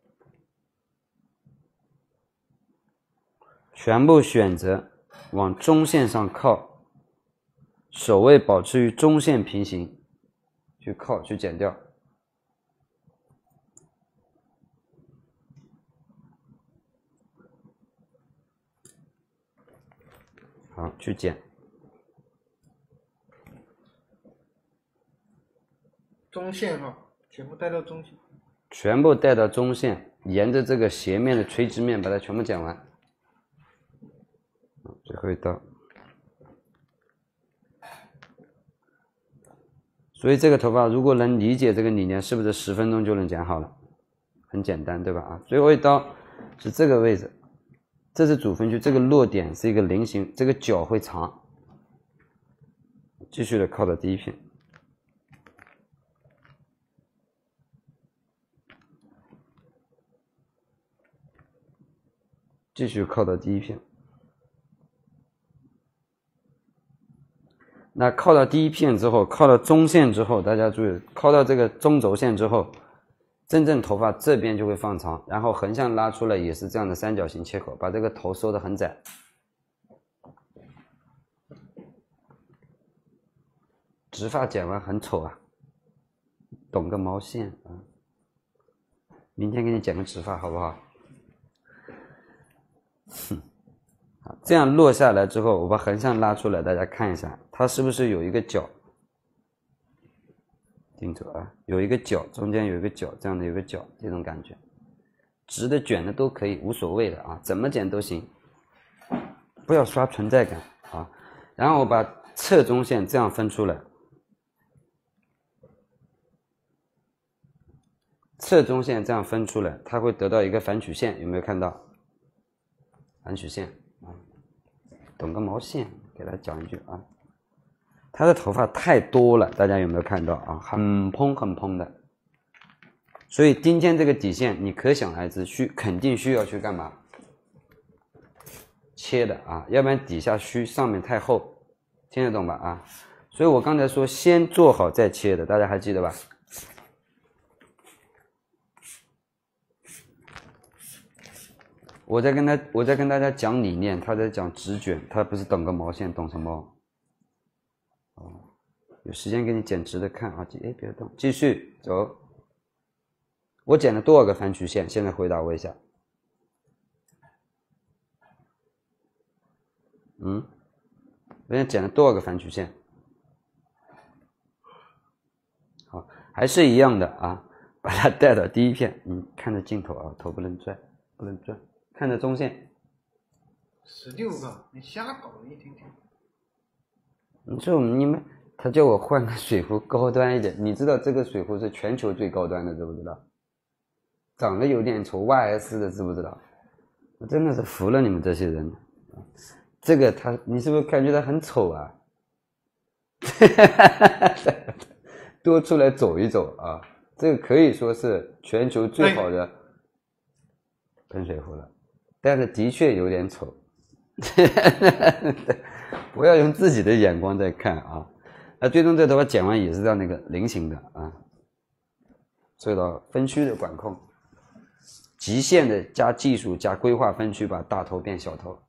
S1: 全部选择往中线上靠，手位保持与中线平行，去靠去剪掉。好，去剪。
S2: 中线哈，全部带到中线。
S1: 全部带到中线，沿着这个斜面的垂直面把它全部剪完。最后一刀。所以这个头发如果能理解这个理念，是不是十分钟就能剪好了？很简单，对吧？啊，最后一刀是这个位置，这是主分区，这个落点是一个菱形，这个角会长。继续的靠到第一片。继续靠到第一片，那靠到第一片之后，靠到中线之后，大家注意，靠到这个中轴线之后，真正头发这边就会放长，然后横向拉出来也是这样的三角形切口，把这个头收得很窄。直发剪完很丑啊，懂个毛线啊！明天给你剪个直发好不好？哼，好，这样落下来之后，我把横向拉出来，大家看一下，它是不是有一个角？盯着啊，有一个角，中间有一个角，这样的有一个角，这种感觉。 直的卷的都可以，无所谓的啊，怎么剪都行，不要刷存在感啊。然后我把侧中线这样分出来，侧中线这样分出来，它会得到一个反曲线，有没有看到？反曲线啊，懂个毛线？给他讲一句啊，他的头发太多了，大家有没有看到啊？很蓬很蓬的，所以今天这个底线，你可想而知，需肯定需要去干嘛？切的啊，要不然底下虚，上面太厚，听得懂吧？啊，所以我刚才说先做好再切的，大家还记得吧？我在跟他，我在跟大家讲理念，他在讲直卷，他不是等个毛线，懂什么？哦，有时间给你剪直的看啊！哎，别动，继续走。我剪了多少个反曲线？现在回答我一下。嗯，我现在剪了多少个反曲线？好，还是一样的啊，把它带到第一片，你看着镜头啊，头不能拽，不能拽。看着中线，
S2: 十六个，你瞎搞一听听。
S1: 你说你们，他叫我换个水壶高端一点，你知道这个水壶是全球最高端的，知不知道？长得有点丑 ，Y S 的，知不知道？我真的是服了你们这些人。这个他，你是不是感觉他很丑啊？多出来走一走啊！这个可以说是全球最好的喷水壶了。但是的确有点丑，不要用自己的眼光在看啊。那最终这头发剪完也是让那个菱形的啊，受到分区的管控，极限的加技术加规划分区，把大头变小头。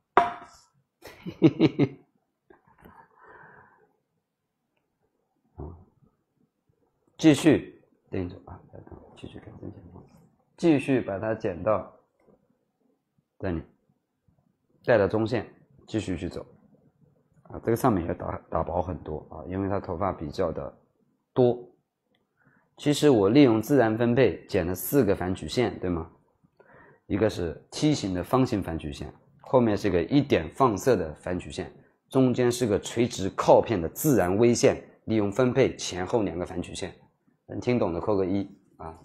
S1: 继续定住啊，继续看正前方，继续把它剪到。这里带到中线继续去走啊，这个上面也打打薄很多啊，因为它头发比较的多。其实我利用自然分配剪了四个反曲线，对吗？一个是梯形的方形反曲线，后面是个一点放射的反曲线，中间是个垂直靠片的自然微线，利用分配前后两个反曲线。能听懂的扣个一啊。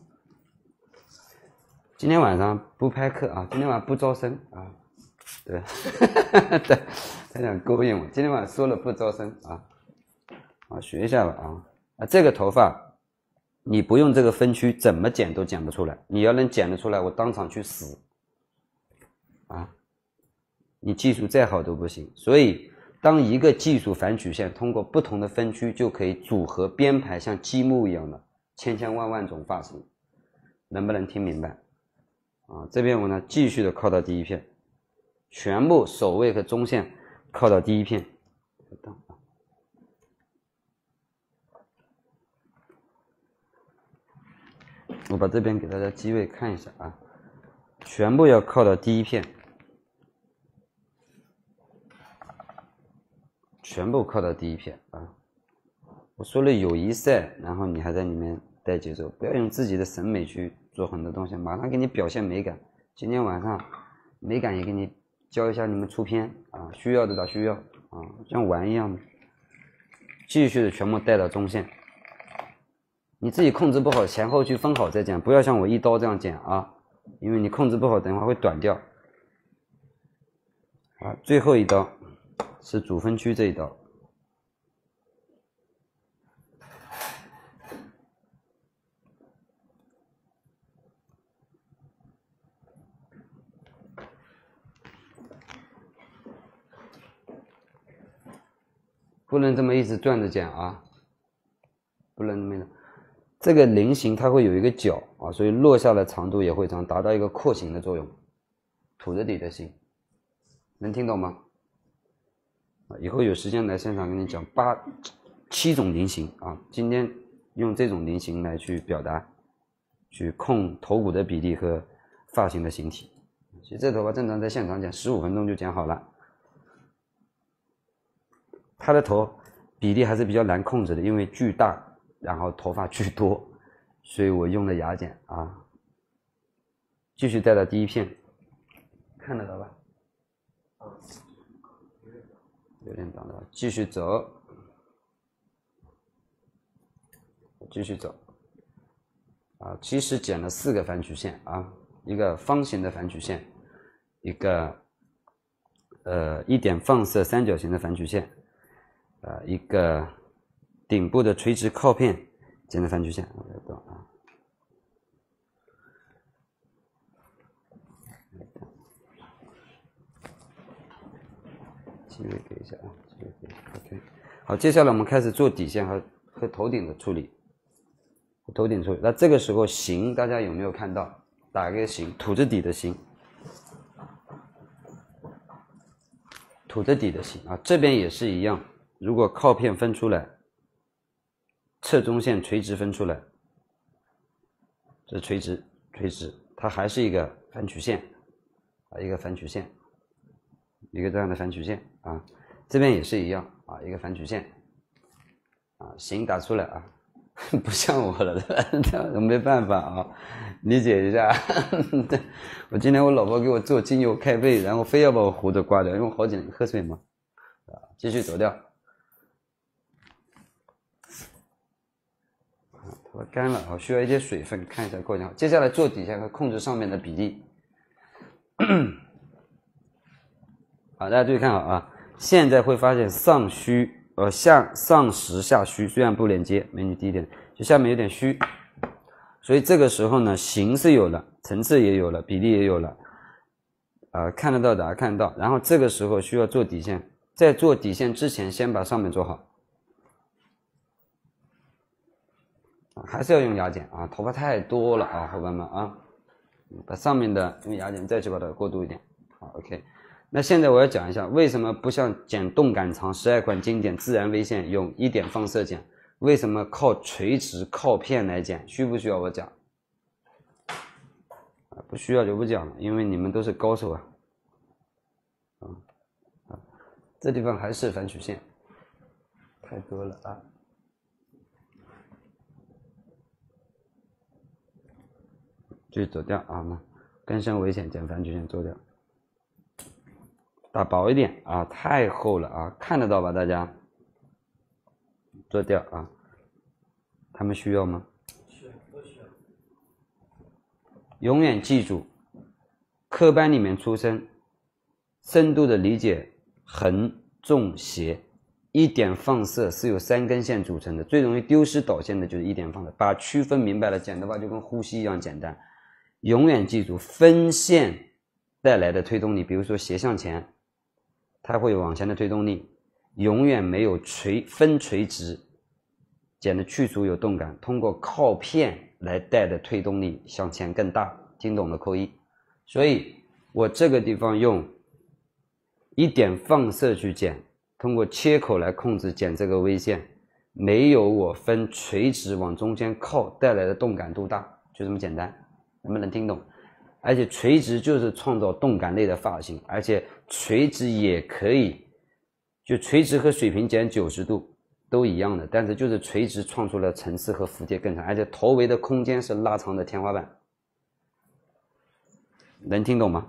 S1: 今天晚上不拍课啊，今天晚上不招生啊，对，对，他想勾引我。今天晚上说了不招生啊，啊，学一下吧啊啊，这个头发你不用这个分区，怎么剪都剪不出来。你要能剪得出来，我当场去死啊！你技术再好都不行。所以，当一个技术反曲线通过不同的分区就可以组合编排，像积木一样的千千万万种发型，能不能听明白？啊，这边我呢继续的靠到第一片，全部首位和中线靠到第一片。我把这边给大家机位看一下啊，全部要靠到第一片，全部靠到第一片啊。我说了友谊赛，然后你还在里面带节奏，不要用自己的审美去做很多东西，马上给你表现美感。今天晚上美感也给你教一下你们出片啊，需要的打需要啊，像玩一样的，继续的全部带到中线。你自己控制不好，前后去分好再剪，不要像我一刀这样剪啊，因为你控制不好，等会儿会短掉。啊，最后一刀是主分区这一刀。不能这么一直转着剪啊，不能这么。这个菱形它会有一个角啊，所以落下的长度也会长，达到一个廓形的作用，土着底的形，能听懂吗？以后有时间来现场跟你讲八七种菱形啊，今天用这种菱形来去表达，去控头骨的比例和发型的形体。其实这头发正常在现场剪十五分钟就剪好了。他的头比例还是比较难控制的，因为巨大，然后头发巨多，所以我用了牙剪啊。 继续带到第一片，看得到吧？有点挡到，继续走，继续走。啊，其实剪了四个反曲线啊，一个方形的反曲线，一个呃一点放射三角形的反曲线，呃一个顶部的垂直靠片剪的反曲线，啊。机位给一下啊，机位给 OK。好，接下来我们开始做底线和和头顶的处理。头顶处理，那这个时候形大家有没有看到？打一个形，土着底的形，土着底的形啊，这边也是一样。如果靠片分出来，侧中线垂直分出来，这是垂直，垂直，它还是一个反曲线啊，一个反曲线，一个这样的反曲线啊，这边也是一样啊，一个反曲线啊，形打出来啊。不像我了，我没办法啊，理解一下。我今天我老婆给我做精油开背，然后非要把我胡子刮掉，因为我好几年喝水嘛。啊，继续走掉。头发干了啊，需要一些水分，看一下过程好。接下来做底下和控制上面的比例。好，大家注意看好啊，现在会发现上虚。呃，下上实下虚，虽然不连接，美女低一点，就下面有点虚，所以这个时候呢，形是有了，层次也有了，比例也有了，呃，看得到大家看得到，然后这个时候需要做底线，在做底线之前，先把上面做好，啊、还是要用牙剪啊，头发太多了啊，伙伴们啊，把上面的用牙剪再去把它过渡一点，好 ，OK。那现在我要讲一下，为什么不像剪动感长十二款经典自然微线用一点放射剪，为什么靠垂直靠片来剪？需不需要我讲？不需要就不讲了，因为你们都是高手啊。啊啊，这地方还是反曲线，太多了啊。继续走掉啊，那根深危险，剪反曲线做掉。打薄一点啊，太厚了啊，看得到吧？大家做掉啊。他们需要吗？需要，不需要。永远记住，科班里面出身，深度的理解横、纵、斜，一点放射是由三根线组成的，最容易丢失导线的就是一点放射。把区分明白了，剪的话就跟呼吸一样简单。永远记住分线带来的推动力，比如说斜向前。它会有往前的推动力，永远没有垂分垂直剪的去除有动感，通过靠片来带的推动力向前更大，听懂了扣一。所以我这个地方用一点放射去剪，通过切口来控制剪这个微线，没有我分垂直往中间靠带来的动感度大，就这么简单，能不能听懂？而且垂直就是创造动感类的发型，而且垂直也可以，就垂直和水平剪九十度都一样的，但是就是垂直创出了层次和服帖更长，而且头围的空间是拉长的天花板，能听懂吗？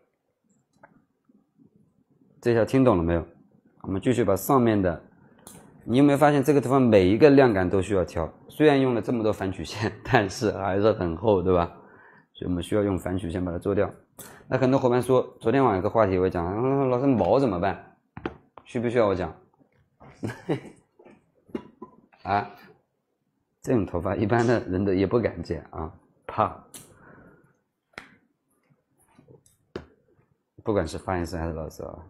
S1: 这下听懂了没有？我们继续把上面的，你有没有发现这个地方每一个量感都需要调？虽然用了这么多反曲线，但是还是很厚，对吧？所以我们需要用反曲线把它做掉。那很多伙伴说，昨天晚上有个话题我讲，嗯、老师毛怎么办？需不需要我讲？啊，这种头发一般的人的也不敢剪啊，怕。不管是发型师还是老师啊，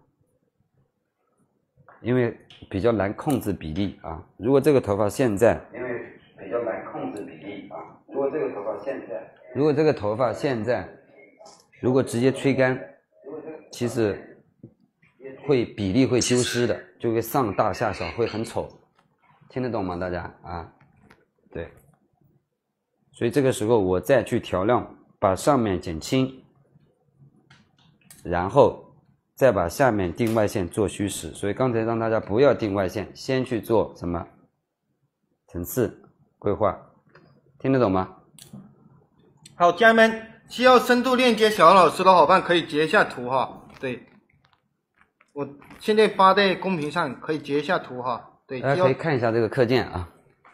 S1: 因为比较难控制比例啊。如果这个头发现在，因为比较难控制比例啊。如果这个头发现在。如果这个头发现在，如果直接吹干，其实会比例会丢失的，就会上大下小，会很丑，听得懂吗？大家啊，对，所以这个时候我再去调亮，把上面减轻，然后再把下面定外线做虚实。所以刚才让大家不要定外线，先去做什么层次规划，听得懂吗？
S2: 好，家人们， 需要深度链接小老师的伙伴可以截一下图哈。对，我现在发在公屏上，可以截一下图哈。对，
S1: 大家可以看一下这个课件啊，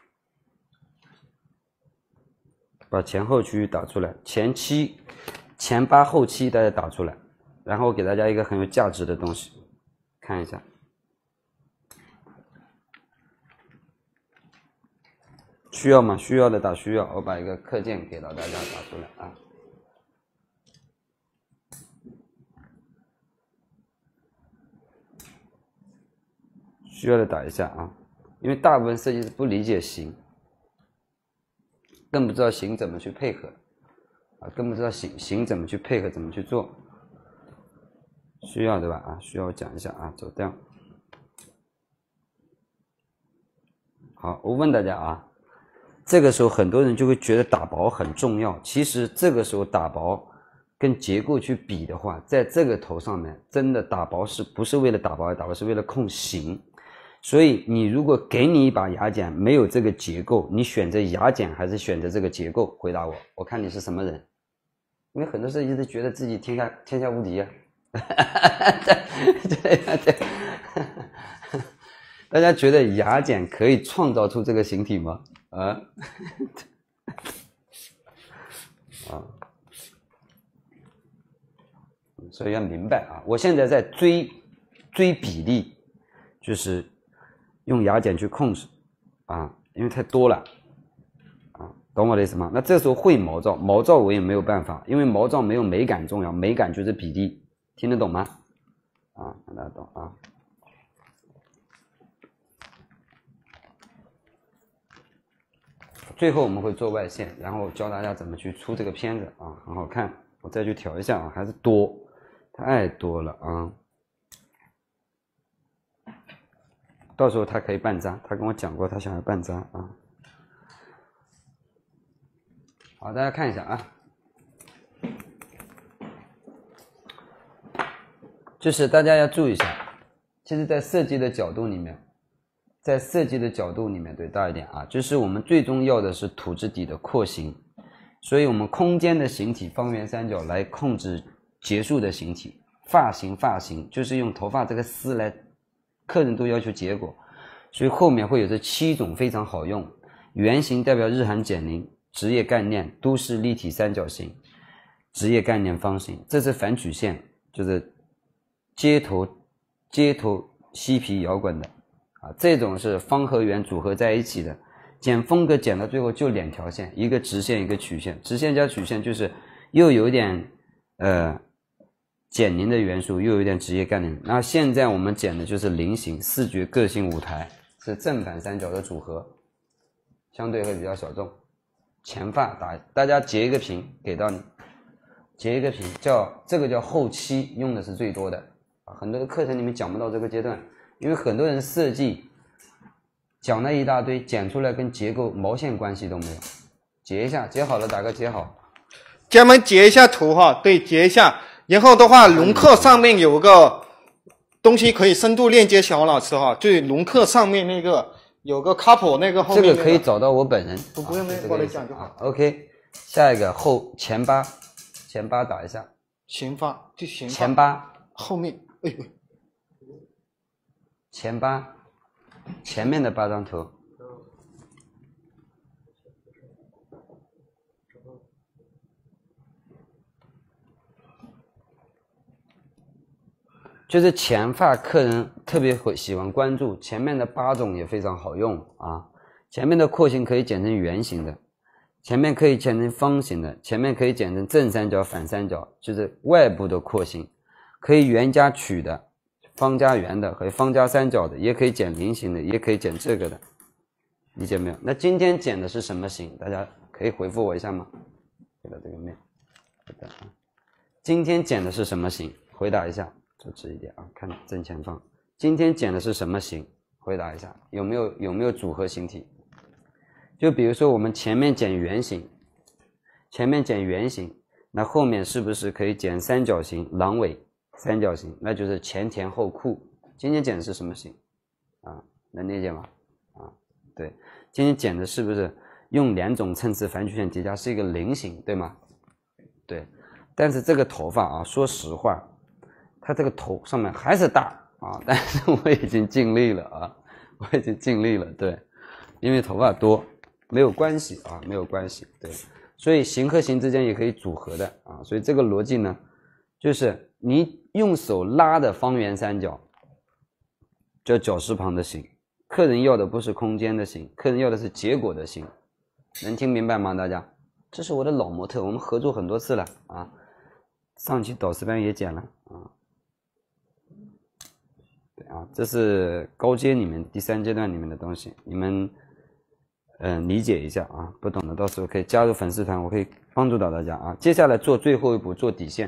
S1: 把前后区域打出来，前七、前八、后七大家打出来，然后给大家一个很有价值的东西，看一下。需要吗？需要的打需要，我把一个课件给到大家打出来啊。需要的打一下啊，因为大部分设计师不理解形，更不知道形怎么去配合啊，更不知道形形怎么去配合，怎么去做。需要对吧？啊，需要我讲一下啊，走掉。好，我问大家啊。这个时候很多人就会觉得打薄很重要，其实这个时候打薄跟结构去比的话，在这个头上面真的打薄是不是为了打薄而打薄，是为了控形。所以你如果给你一把牙剪没有这个结构，你选择牙剪还是选择这个结构？回答我，我看你是什么人。因为很多设计师觉得自己天下天下无敌啊。对对对，大家觉得牙剪可以创造出这个形体吗？啊，啊，所以要明白啊！我现在在追追比例，就是用牙剪去控制啊，因为太多了啊，懂我的意思吗？那这时候会毛躁，毛躁我也没有办法，因为毛躁没有美感重要，美感就是比例，听得懂吗？啊，大家懂啊？最后我们会做外线，然后教大家怎么去出这个片子啊，很好看。我再去调一下啊，还是多，太多了啊。到时候他可以半扎，他跟我讲过他想要半扎啊。好，大家看一下啊，就是大家要注意一下，其实在设计的角度里面。在设计的角度里面，对，大一点啊，就是我们最终要的是土质底的廓形，所以我们空间的形体方圆三角来控制结束的形体，发型发型就是用头发这个丝来，客人都要求结果，所以后面会有这七种非常好用。圆形代表日韩简灵，职业概念都市立体三角形，职业概念方形，这是反曲线，就是街头街头嬉皮摇滚的。啊，这种是方和圆组合在一起的，剪风格剪到最后就两条线，一个直线一个曲线，直线加曲线就是又有点呃简灵的元素，又有点职业概念。那现在我们剪的就是菱形视觉个性舞台，是正反三角的组合，相对会比较小众。前发打大家截一个屏给到你，截一个屏叫这个叫后期，用的是最多的啊，很多的课程里面讲不到这个阶段。因为很多人设计讲了一大堆，剪出来跟结构毛线关系都没有。截一下，截好了打个截好。
S2: 家人们截一下图哈，对，截一下。然后的话，龙刻上面有个东西可以深度链接小老师哈，就是龙刻上面那个有个 couple 那个后面、那个。
S1: 这个可以找到我本人。
S2: 不不用，我来讲就好。
S1: OK， 下一个后前八，前八打一下。
S2: 前八就前
S1: 前八
S2: 后面，哎呦。
S1: 前八，前面的八张图，就是前发客人特别会喜欢关注，前面的八种也非常好用啊。前面的廓形可以剪成圆形的，前面可以剪成方形的，前面可以剪成正三角、反三角，就是外部的廓形，可以圆加曲的。方加圆的和方加三角的，也可以剪菱形的，也可以剪这个的，理解没有？那今天剪的是什么形？大家可以回复我一下吗？给到这个面，今天剪的是什么形？回答一下，走直一点啊，看正前方。今天剪的是什么形？回答一下，有没有有没有组合形体？就比如说我们前面剪圆形，前面剪圆形，那后面是不是可以剪三角形、狼尾？三角形，那就是前田后裤。今天剪的是什么形啊？能理解吗？啊，对，今天剪的是不是用两种参差反曲线叠加是一个菱形，对吗？ 对。但是这个头发啊，说实话，它这个头上面还是大啊，但是我已经尽力了啊，我已经尽力了，对，因为头发多没有关系啊，没有关系，对，所以形和形之间也可以组合的啊，所以这个逻辑呢，就是你用手拉的方圆三角叫绞丝旁的形，客人要的不是空间的形，客人要的是结果的形，能听明白吗？大家，这是我的老模特，我们合作很多次了啊。上期导师班也讲了啊，对啊，这是高阶里面第三阶段里面的东西，你们嗯、呃、理解一下啊，不懂的到时候可以加入粉丝团，我可以帮助到大家啊。接下来做最后一步，做底线，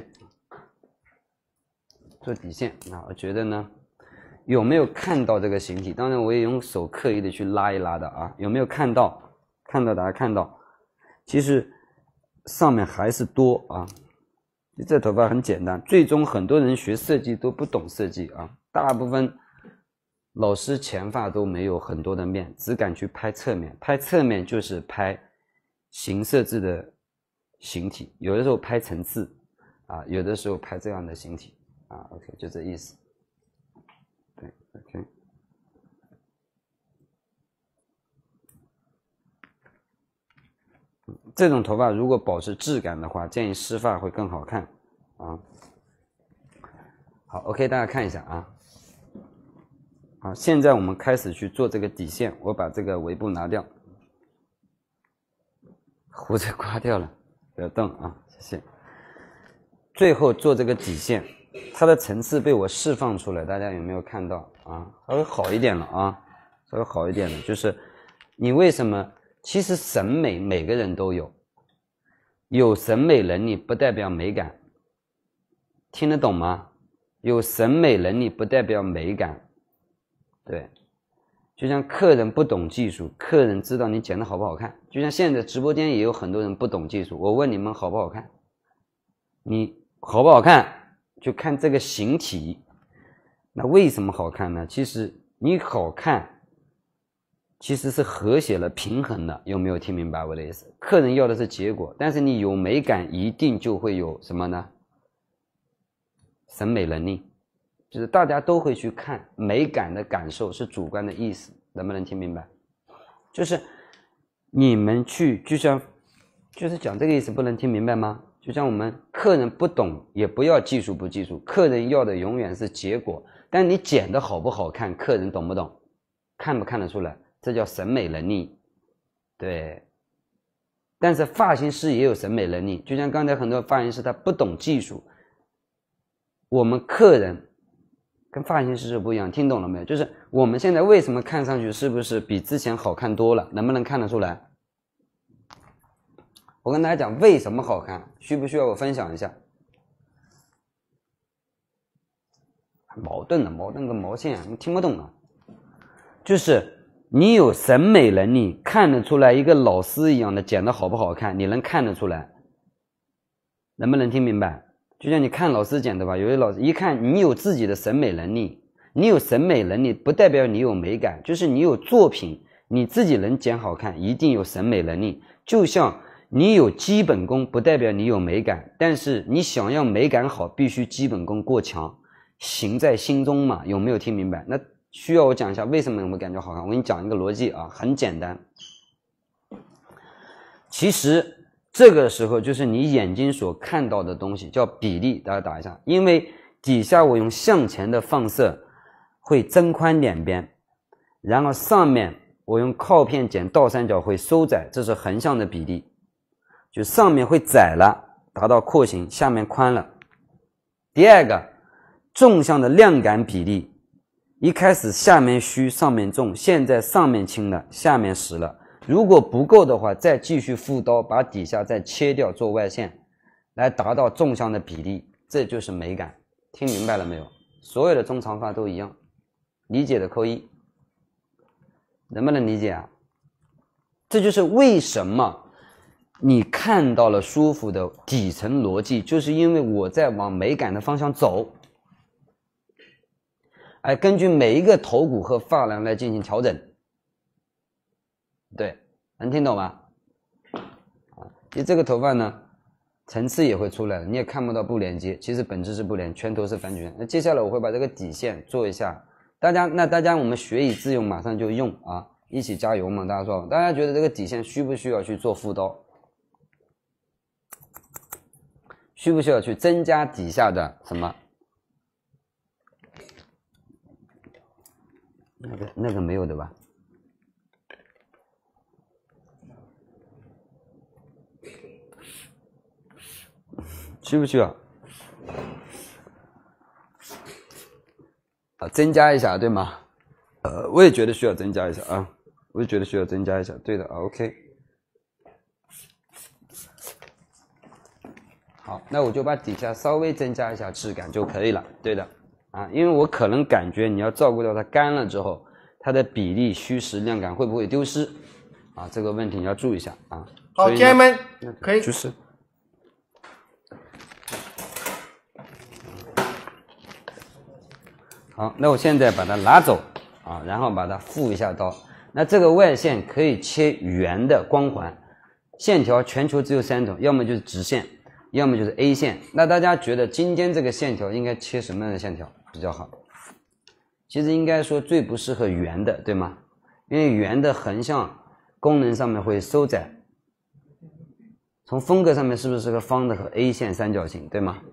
S1: 做底线啊，我觉得呢，有没有看到这个形体？当然我也用手刻意的去拉一拉的啊，有没有看到？看到大家看到，其实上面还是多啊。这头发很简单，最终很多人学设计都不懂设计啊，大部分老师前发都没有很多的面，只敢去拍侧面，拍侧面就是拍形设置的形体，有的时候拍层次啊，有的时候拍这样的形体啊 ，OK， 就这意思。对 ，OK。这种头发如果保持质感的话，建议湿发会更好看啊。好 ，OK， 大家看一下啊。好，现在我们开始去做这个底线，我把这个围布拿掉，胡子刮掉了，不要动啊，谢谢。最后做这个底线，它的层次被我释放出来，大家有没有看到啊？稍微好一点了啊，稍微好一点了，就是你为什么？其实审美每个人都有，有审美能力不代表美感，听得懂吗？有审美能力不代表美感，对，就像客人不懂技术，客人知道你剪的好不好看，就像现在直播间也有很多人不懂技术，我问你们好不好看，你好不好看就看这个形体，那为什么好看呢？其实你好看其实是和谐了平衡的，有没有听明白我的意思？客人要的是结果，但是你有美感一定就会有什么呢？审美能力，就是大家都会去看美感的感受是主观的意思，能不能听明白？就是你们去就像就是讲这个意思，不能听明白吗？就像我们客人不懂也不要技术不技术，客人要的永远是结果，但你剪的好不好看，客人懂不懂？看不看得出来？这叫审美能力，对。但是发型师也有审美能力，就像刚才很多发型师他不懂技术，我们客人跟发型师是不一样，听懂了没有？就是我们现在为什么看上去是不是比之前好看多了？能不能看得出来？我跟大家讲为什么好看，需不需要我分享一下？矛盾的，矛盾个毛线啊，你听不懂啊？就是你有审美能力，看得出来一个老师一样的剪得好不好看，你能看得出来，能不能听明白？就像你看老师剪的吧，有些老师一看你有自己的审美能力，你有审美能力不代表你有美感，就是你有作品，你自己能剪好看，一定有审美能力。就像你有基本功不代表你有美感，但是你想要美感好，必须基本功过强，形在心中嘛，有没有听明白？那需要我讲一下为什么我们感觉好看？我给你讲一个逻辑啊，很简单。其实这个时候就是你眼睛所看到的东西，叫比例，大家打一下。因为底下我用向前的放射会增宽两边，然后上面我用靠片剪倒三角会收窄，这是横向的比例，就上面会窄了，达到廓形，下面宽了。第二个，纵向的量感比例。一开始下面虚上面重，现在上面轻了下面实了，如果不够的话再继续复刀把底下再切掉做外线，来达到纵向的比例，这就是美感。听明白了没有？所有的中长发都一样，理解的扣一，能不能理解啊？这就是为什么你看到了舒服的底层逻辑，就是因为我在往美感的方向走，哎，根据每一个头骨和发量来进行调整，对，能听懂吗？啊，其实这个头发呢， 层次也会出来了，你也看不到不连接，其实本质是不连，拳头是反曲线。那接下来我会把这个底线做一下，大家那大家我们学以致用，马上就用啊，一起加油嘛！大家说，大家觉得这个底线需不需要去做副刀？需不需要去增加底下的什么？那个那个没有的吧？需不需要？啊，增加一下，对吗？呃，我也觉得需要增加一下啊，我也觉得需要增加一下，对的啊 ，OK。好，那我就把底下稍微增加一下质感就可以了，对的啊，因为我可能感觉你要照顾到它干了之后，它的比例、虚实、量感会不会丢失啊？这个问题你要注意一下啊。
S2: 好，家人们可以。
S1: 就是。好，那我现在把它拿走啊，然后把它复一下刀。那这个外线可以切圆的光环，线条全球只有三种，要么就是直线，要么就是 A 线。那大家觉得今天这个线条应该切什么样的线条比较好？其实应该说最不适合圆的，对吗？因为圆的横向功能上面会收窄，从风格上面是不是适合方的和 A 线三角形，对吗？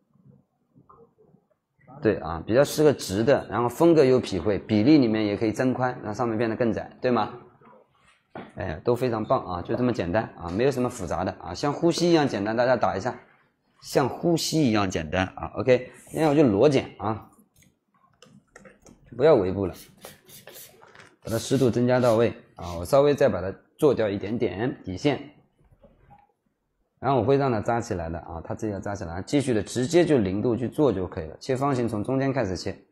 S1: 对啊，比较适合直的，然后风格有匹配，比例里面也可以增宽，让上面变得更窄，对吗？哎，都非常棒啊，就这么简单啊，没有什么复杂的啊，像呼吸一样简单，大家打一下，像呼吸一样简单啊 ，OK， 现在我就裸剪啊，不要尾部了，把它湿度增加到位啊，我稍微再把它做掉一点点底线。然后我会让它扎起来的啊，它自己要扎起来，继续的直接就零度去做就可以了。切方形从中间开始切。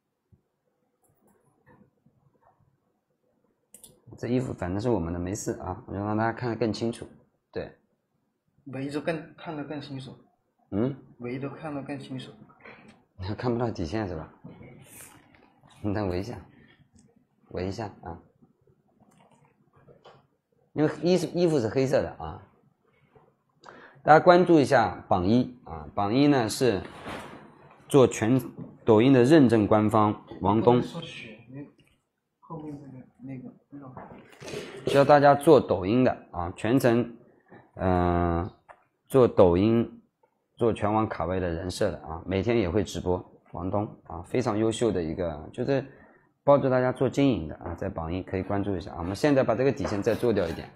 S1: 这衣服反正是我们的，没事啊，我就让大家看得更清楚。对，
S2: 围着更看得更清楚。
S1: 嗯，
S2: 围着看得更清楚。
S1: 看不到底线是吧？你再围一下，围一下啊，因为衣衣服是黑色的啊。大家关注一下榜一啊，榜一呢是做全抖音的认证官方王东，
S2: 后面那个那个
S1: 教大家做抖音的啊，全程嗯、呃、做抖音做全网卡位的人设的啊，每天也会直播，王东啊非常优秀的一个，就是帮助大家做经营的啊，在榜一可以关注一下啊。我们现在把这个底线再做掉一点。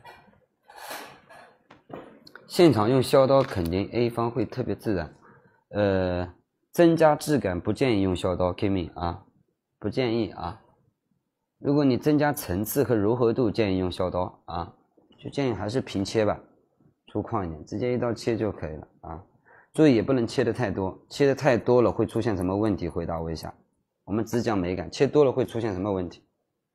S1: 现场用削刀肯定 A 方会特别自然，呃，增加质感不建议用削刀 ，Kimi 啊，不建议啊。如果你增加层次和柔和度，建议用削刀啊，就建议还是平切吧，粗犷一点，直接一刀切就可以了啊。注意也不能切的太多，切的太多了会出现什么问题？回答我一下。我们只讲美感，切多了会出现什么问题？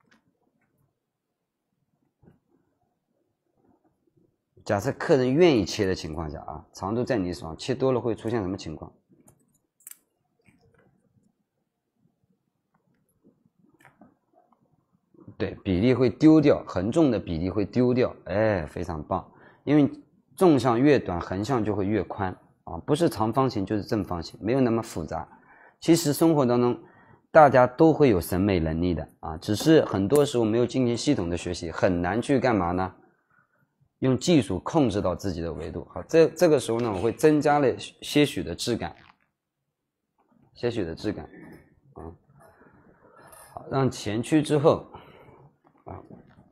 S1: 假设客人愿意切的情况下啊，长度在你手上，切多了会出现什么情况？对，比例会丢掉，横纵的比例会丢掉，哎，非常棒。因为纵向越短，横向就会越宽啊，不是长方形就是正方形，没有那么复杂。其实生活当中大家都会有审美能力的啊，只是很多时候没有进行系统的学习，很难去干嘛呢？用技术控制到自己的维度。好，这这个时候呢，我会增加了些许的质感，些许的质感，啊，好，让前屈之后，啊，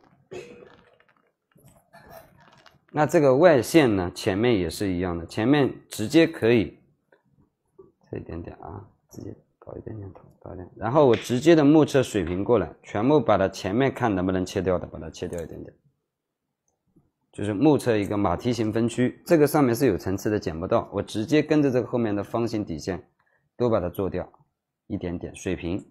S1: 那这个外线呢，前面也是一样的，前面直接可以这一点点啊，直接搞一点点头，搞一点，然后我直接的目测水平过来，全部把它前面看能不能切掉的，把它切掉一点点。就是目测一个马蹄形分区，这个上面是有层次的，剪不到，我直接跟着这个后面的方形底线都把它做掉一点点，水平。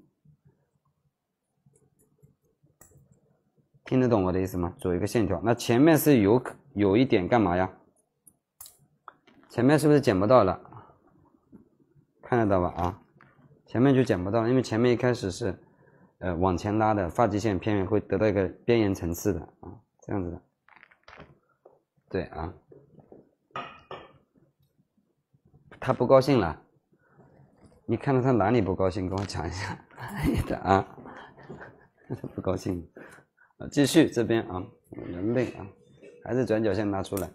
S1: 听得懂我的意思吗？做一个线条，那前面是有有一点干嘛呀？前面是不是剪不到了？看得到吧？啊，前面就剪不到了，因为前面一开始是呃往前拉的，发际线偏远会得到一个边缘层次的啊，这样子的。对啊， 他不高兴了，你看到他哪里不高兴，跟我讲一下。啊，不高兴。啊，继续这边啊，人类啊，还是转角线拿出来。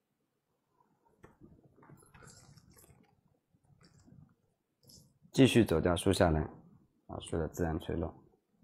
S1: 继续走掉，竖下来，啊，竖的自然垂落。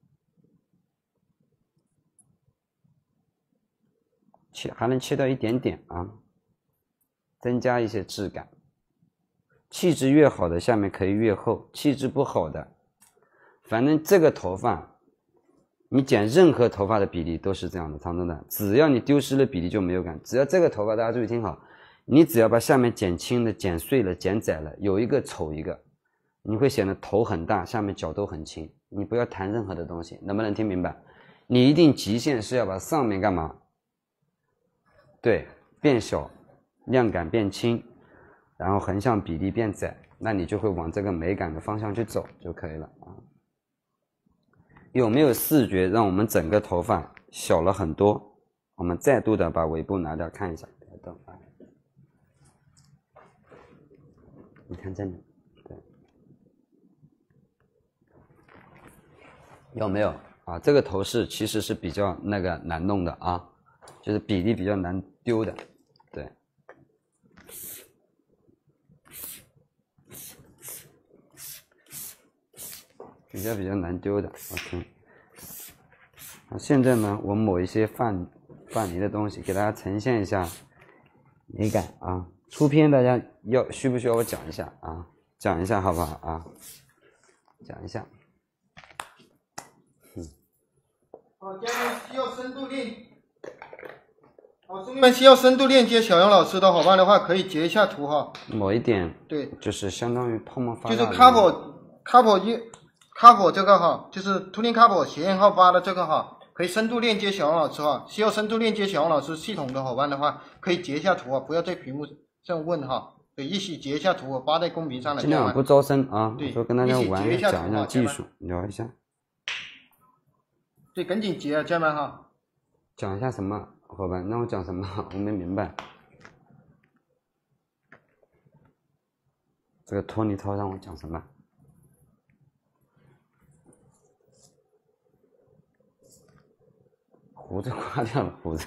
S1: 切还能切到一点点啊，增加一些质感。气质越好的下面可以越厚，气质不好的，反正这个头发，你剪任何头发的比例都是这样的，长长的，只要你丢失了比例就没有感。只要这个头发，大家注意听好，你只要把下面剪轻了、剪碎了、剪窄了，有一个丑一个，你会显得头很大，下面角都很轻。你不要谈任何的东西，能不能听明白？你一定极限是要把上面干嘛？对，变小，量感变轻，然后横向比例变窄，那你就会往这个美感的方向去走就可以了啊。有没有视觉让我们整个头发小了很多？我们再度的把尾部拿掉看一下，你看这里，对，有没有啊？这个头饰其实是比较那个难弄的啊，就是比例比较难丢的，对。比较比较难丢的 ，OK。那现在呢，我抹一些泛泛泥的东西，给大家呈现一下美感啊。出片大家要需不需要我讲一下啊？讲一下好不好啊？讲一下。
S2: 嗯。好，家人们需要深度链。好，兄弟们需要深度链接小杨老师的伙伴的话，可以截一下图哈。
S1: 抹一点。
S2: 对。
S1: 就是相当于泡沫发。
S2: 就是 couple couple 一。couple 这个哈，就是 tuning couple 协议号八的这个哈，可以深度链接小王老师哈。需要深度链接小王老师系统的伙伴的话，可以截一下图啊，不要在屏幕上问哈。对，一起截一下图，我发在公屏上了。
S1: 尽量不招生啊，
S2: 对，
S1: 说跟大家玩
S2: 一
S1: 讲一下技术，聊一下。
S2: 对，赶紧截啊，家人们哈。
S1: 讲一下什么，伙伴？让我讲什么？我没明白。这个托尼涛让我讲什么？胡子刮掉了，胡子。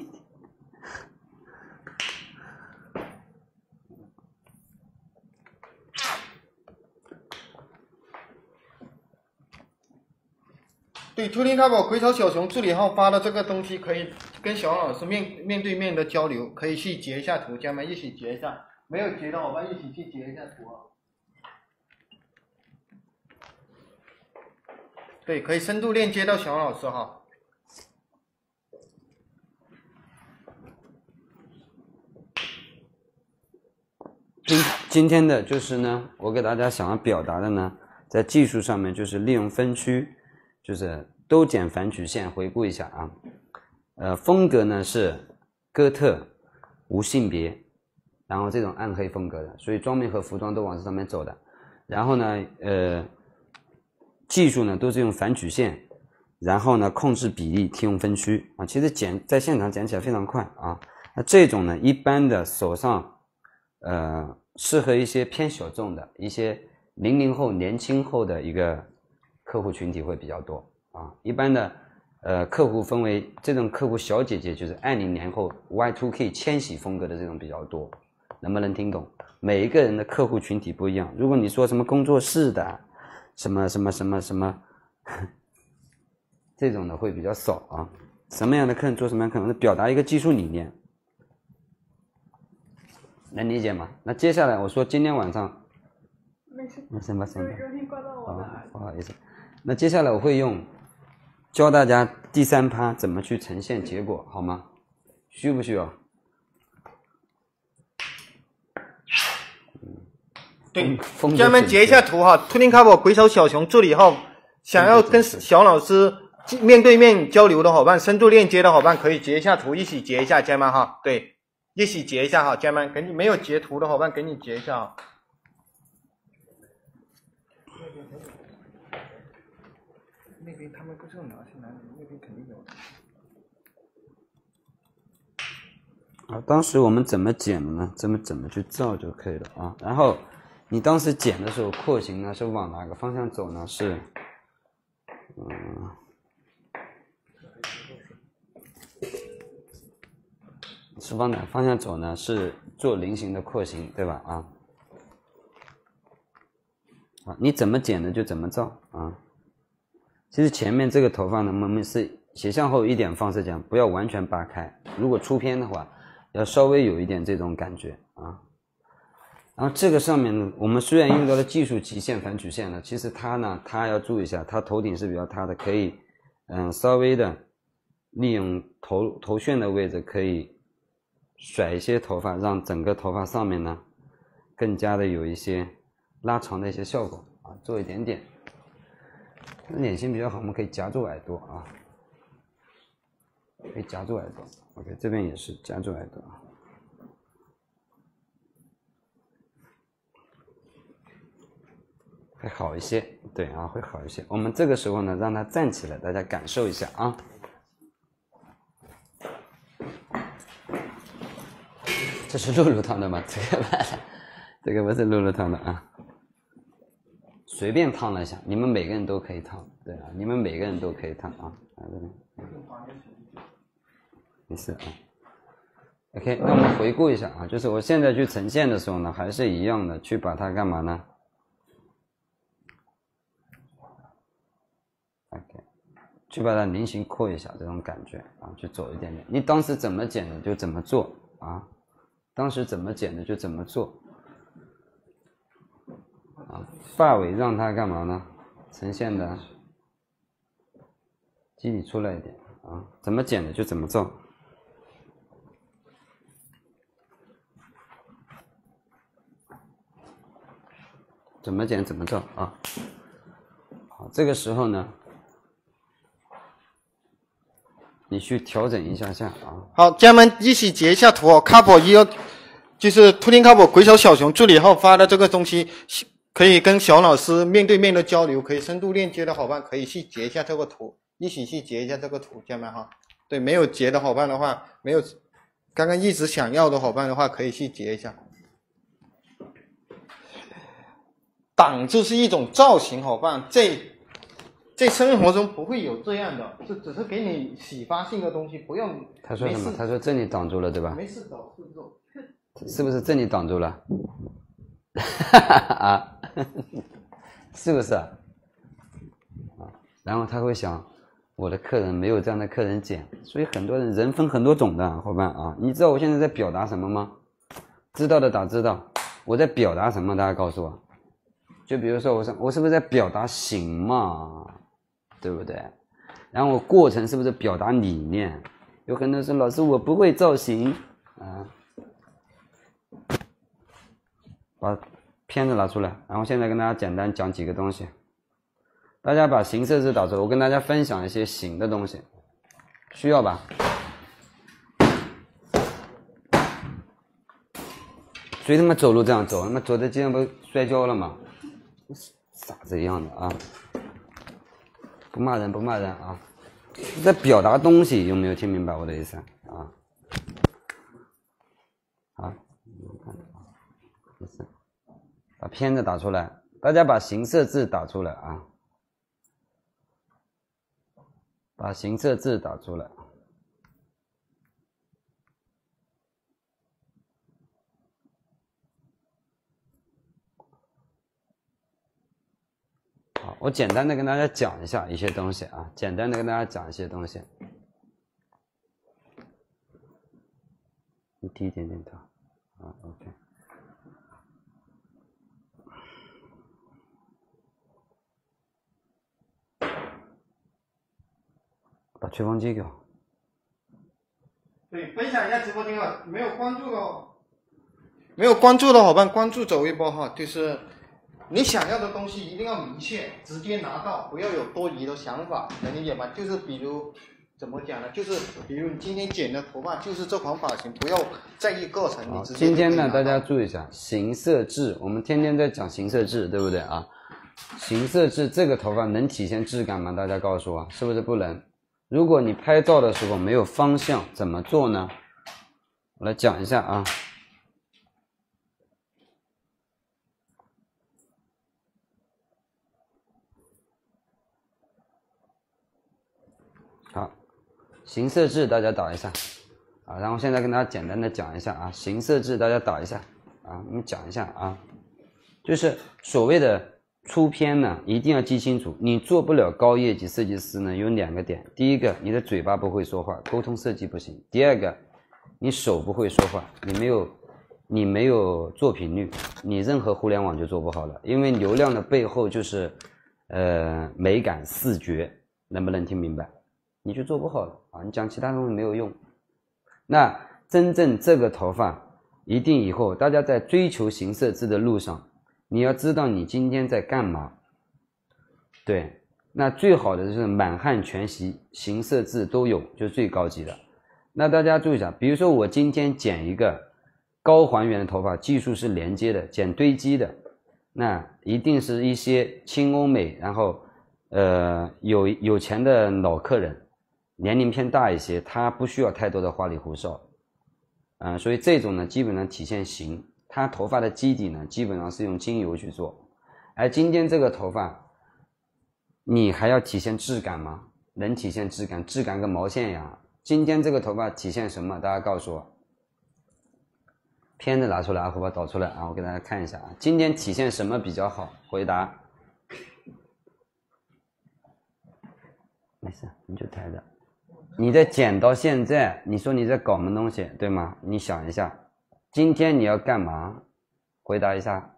S2: 对，图灵卡宝鬼草小熊助理号发的这个东西，可以跟小王老师面面对面的交流，可以去截一下图，家人们一起截一下，没有截的伙伴一起去截一下图啊。对，可以深度链接到小王老师哈。
S1: 今今天的就是呢，我给大家想要表达的呢，在技术上面就是利用分区，就是都剪反曲线，回顾一下啊。呃，风格呢是哥特，无性别，然后这种暗黑风格的，所以装备和服装都往这上面走的。然后呢，呃，技术呢都是用反曲线，然后呢控制比例，替用分区啊。其实剪在现场剪起来非常快啊。那这种呢，一般的手上。呃，适合一些偏小众的一些零零后、年轻后的一个客户群体会比较多啊。一般的呃客户分为这种客户小姐姐，就是二零年后 Y 二 K 千禧风格的这种比较多，能不能听懂？每一个人的客户群体不一样。如果你说什么工作室的，什么什么什么什么，这种的会比较少啊。什么样的客人做什么样的客人，是表达一个技术理念。能理解吗？那接下来我说今天晚上，
S3: 没事，
S1: 没什么什么，
S3: 有点刮到我了，
S1: 不好意思。那接下来我会用教大家第三趴怎么去呈现结果，好吗？需不需要？
S2: 对，家人们截一下图哈。图灵卡宝鬼手小熊助理号，想要跟小老师面对面交流的伙伴，深度链接的伙伴可以截一下图，一起截一下，家人们哈。对。一起截一下哈，家人们，赶紧没有截图的伙伴，赶紧截一下啊！那边他们不知道拿去哪里，那边肯定有的。
S1: 啊，当时我们怎么剪的呢？这么怎么去照就可以了啊。然后你当时剪的时候，廓形呢是往哪个方向走呢？是，嗯，是往哪个方向走呢？是做菱形的廓形，对吧？啊，啊，你怎么剪的就怎么照啊。其实前面这个头发呢，我们是斜向后一点方式讲，不要完全扒开。如果出片的话，要稍微有一点这种感觉啊。然后这个上面呢，我们虽然用到了技术极限反曲线了，其实它呢，它要注意一下，它头顶是比较塌的，可以嗯稍微的利用头头旋的位置，可以甩一些头发，让整个头发上面呢更加的有一些拉长的一些效果啊，做一点点。脸型比较好，我们可以夹住耳朵啊，可以夹住耳朵。OK， 这边也是夹住耳朵啊，会好一些。对啊，会好一些。我们这个时候呢，让它站起来，大家感受一下啊。这是露露烫的吗？这个这个不是露露烫的啊。随便烫了一下，你们每个人都可以烫，对啊，你们每个人都可以烫啊，啊这边，没事啊。OK， 那我们回顾一下啊，就是我现在去呈现的时候呢，还是一样的，去把它干嘛呢 ？OK， 去把它菱形扩一下，这种感觉啊，去走一点点。你当时怎么剪的就怎么做啊，当时怎么剪的就怎么做。啊，发尾让它干嘛呢？呈现的肌理出来一点啊，怎么剪的就怎么照。怎么剪怎么照啊。好，这个时候呢，你去调整一下下啊。
S2: 好，家人们一起截一下图哦。卡普一哦，就是秃顶卡普鬼手小熊助理号发的这个东西。可以跟小老师面对面的交流，可以深度链接的伙伴可以去截一下这个图，一起去截一下这个图，家人们哈。对，没有截的伙伴的话，没有刚刚一直想要的伙伴的话，可以去截一下。挡就是一种造型，伙伴，在在生活中不会有这样的，这只是给你启发性的东西，不用。
S1: 他说什么？他说这里挡住了，对吧？
S2: 没事走，是走。
S1: 是不是这里挡住了？啊，是不是啊？啊，然后他会想，我的客人没有这样的客人剪，所以很多人人分很多种的，伙伴啊，你知道我现在在表达什么吗？知道的打知道，我在表达什么？大家告诉我。就比如说我是我是不是在表达形嘛，对不对？然后我过程是不是表达理念？有很多人说老师我不会造型啊。把片子拿出来，然后现在跟大家简单讲几个东西。大家把形色字打出来，我跟大家分享一些形的东西，需要吧？谁他妈走路这样走？他妈走在街上不摔跤了吗？傻子一样的啊！不骂人，不骂人啊！在表达东西，有没有听明白我的意思啊？好，把片子打出来，大家把形色字打出来啊！把形色字打出来。好，我简单的跟大家讲一下一些东西啊，简单的跟大家讲一些东西。你低一点点头啊 ，OK。把吹风机给我。
S2: 对，分享一下直播间啊，没有关注的，没有关注的伙伴关注走一波哈，就是你想要的东西一定要明确，直接拿到，不要有多余的想法，能理解吗？就是比如怎么讲呢？就是比如你今天剪的头发就是这款发型，不要在意过程，你直接。
S1: 今天呢，大家注意一下形色质，我们天天在讲形色质，对不对啊？形色质这个头发能体现质感吗？大家告诉我，是不是不能？如果你拍照的时候没有方向，怎么做呢？ 我来讲一下啊。好，形色志大家打一下啊，然后现在跟大家简单的讲一下啊，形色志大家打一下啊，我们讲一下啊，就是所谓的出片呢，一定要记清楚，你做不了高业绩设计师呢，有两个点，第一个，你的嘴巴不会说话，沟通设计不行；第二个，你手不会说话，你没有你没有作品率，你任何互联网就做不好了，因为流量的背后就是呃美感视觉，能不能听明白？你就做不好了啊！你讲其他东西没有用。那真正这个头发，一定以后大家在追求形色志的路上，你要知道你今天在干嘛。对，那最好的就是满汉全席，形色志都有，就是最高级的。那大家注意一下，比如说我今天剪一个高还原的头发，技术是连接的，剪堆积的，那一定是一些轻欧美，然后呃有有钱的老客人。年龄偏大一些，他不需要太多的花里胡哨，嗯、呃，所以这种呢，基本上体现型。他头发的基底呢，基本上是用精油去做。而今天这个头发，你还要体现质感吗？能体现质感？质感跟毛线一样。今天这个头发体现什么？大家告诉我。片子拿出来啊，我把它导出来啊，我给大家看一下啊。今天体现什么比较好？回答。没事，你就抬着。你在剪到现在，你说你在搞什么东西，对吗？你想一下，今天你要干嘛？回答一下。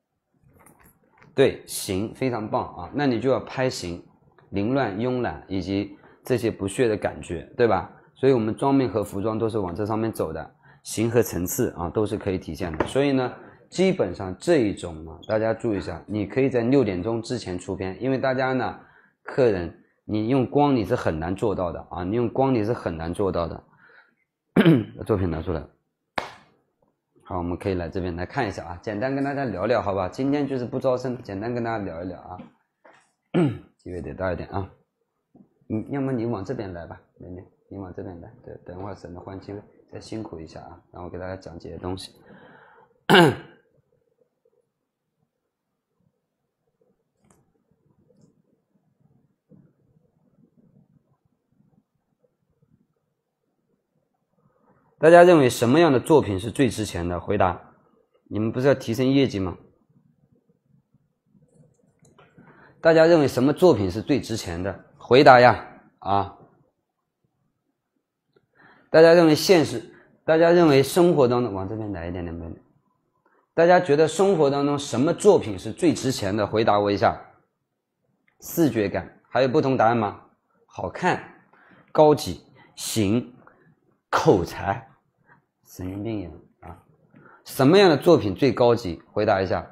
S1: 对，型非常棒啊，那你就要拍型，凌乱、慵懒以及这些不屑的感觉，对吧？所以我们妆面和服装都是往这上面走的，型和层次啊都是可以体现的。所以呢，基本上这一种呢，大家注意一下，你可以在六点钟之前出片，因为大家呢，客人。你用光你是很难做到的啊！你用光你是很难做到的。作品拿出来。好，我们可以来这边来看一下啊，简单跟大家聊聊，好吧？今天就是不招生，简单跟大家聊一聊啊。机会得大一点啊。你要么你往这边来吧，美女，你往这边来。对，等会儿省得换机会，再辛苦一下啊。然后我给大家讲这些东西。大家认为什么样的作品是最值钱的？回答。你们不是要提升业绩吗？大家认为什么作品是最值钱的？回答呀！啊！大家认为现实，大家认为生活当中，往这边来一点点美女。大家觉得生活当中什么作品是最值钱的？回答我一下。视觉感，还有不同答案吗？好看、高级、型、口才。神经病一样啊！什么样的作品最高级？回答一下。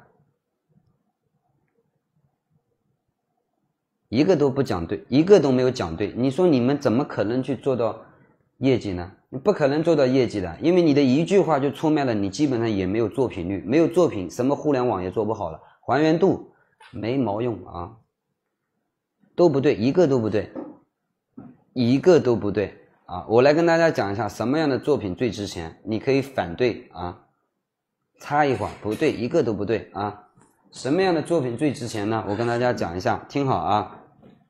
S1: 一个都不讲对，一个都没有讲对。你说你们怎么可能去做到业绩呢？你不可能做到业绩的，因为你的一句话就出卖了你，基本上也没有作品率，没有作品，什么互联网也做不好了，还原度没毛用啊，都不对，一个都不对，一个都不对。啊，我来跟大家讲一下什么样的作品最值钱，你可以反对啊，插一会儿，不对，一个都不对啊。什么样的作品最值钱呢？我跟大家讲一下，听好啊，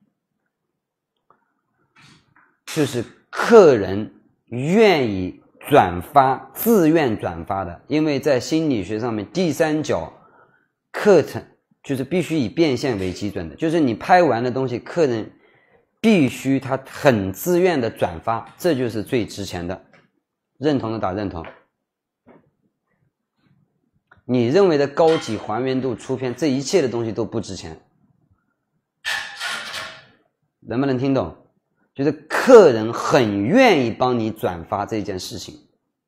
S1: 就是客人愿意转发、自愿转发的，因为在心理学上面，第三角课程就是必须以变现为基准的，就是你拍完的东西，客人必须他很自愿的转发，这就是最值钱的。认同的打认同。你认为的高级还原度出片，这一切的东西都不值钱。能不能听懂？就是客人很愿意帮你转发这件事情。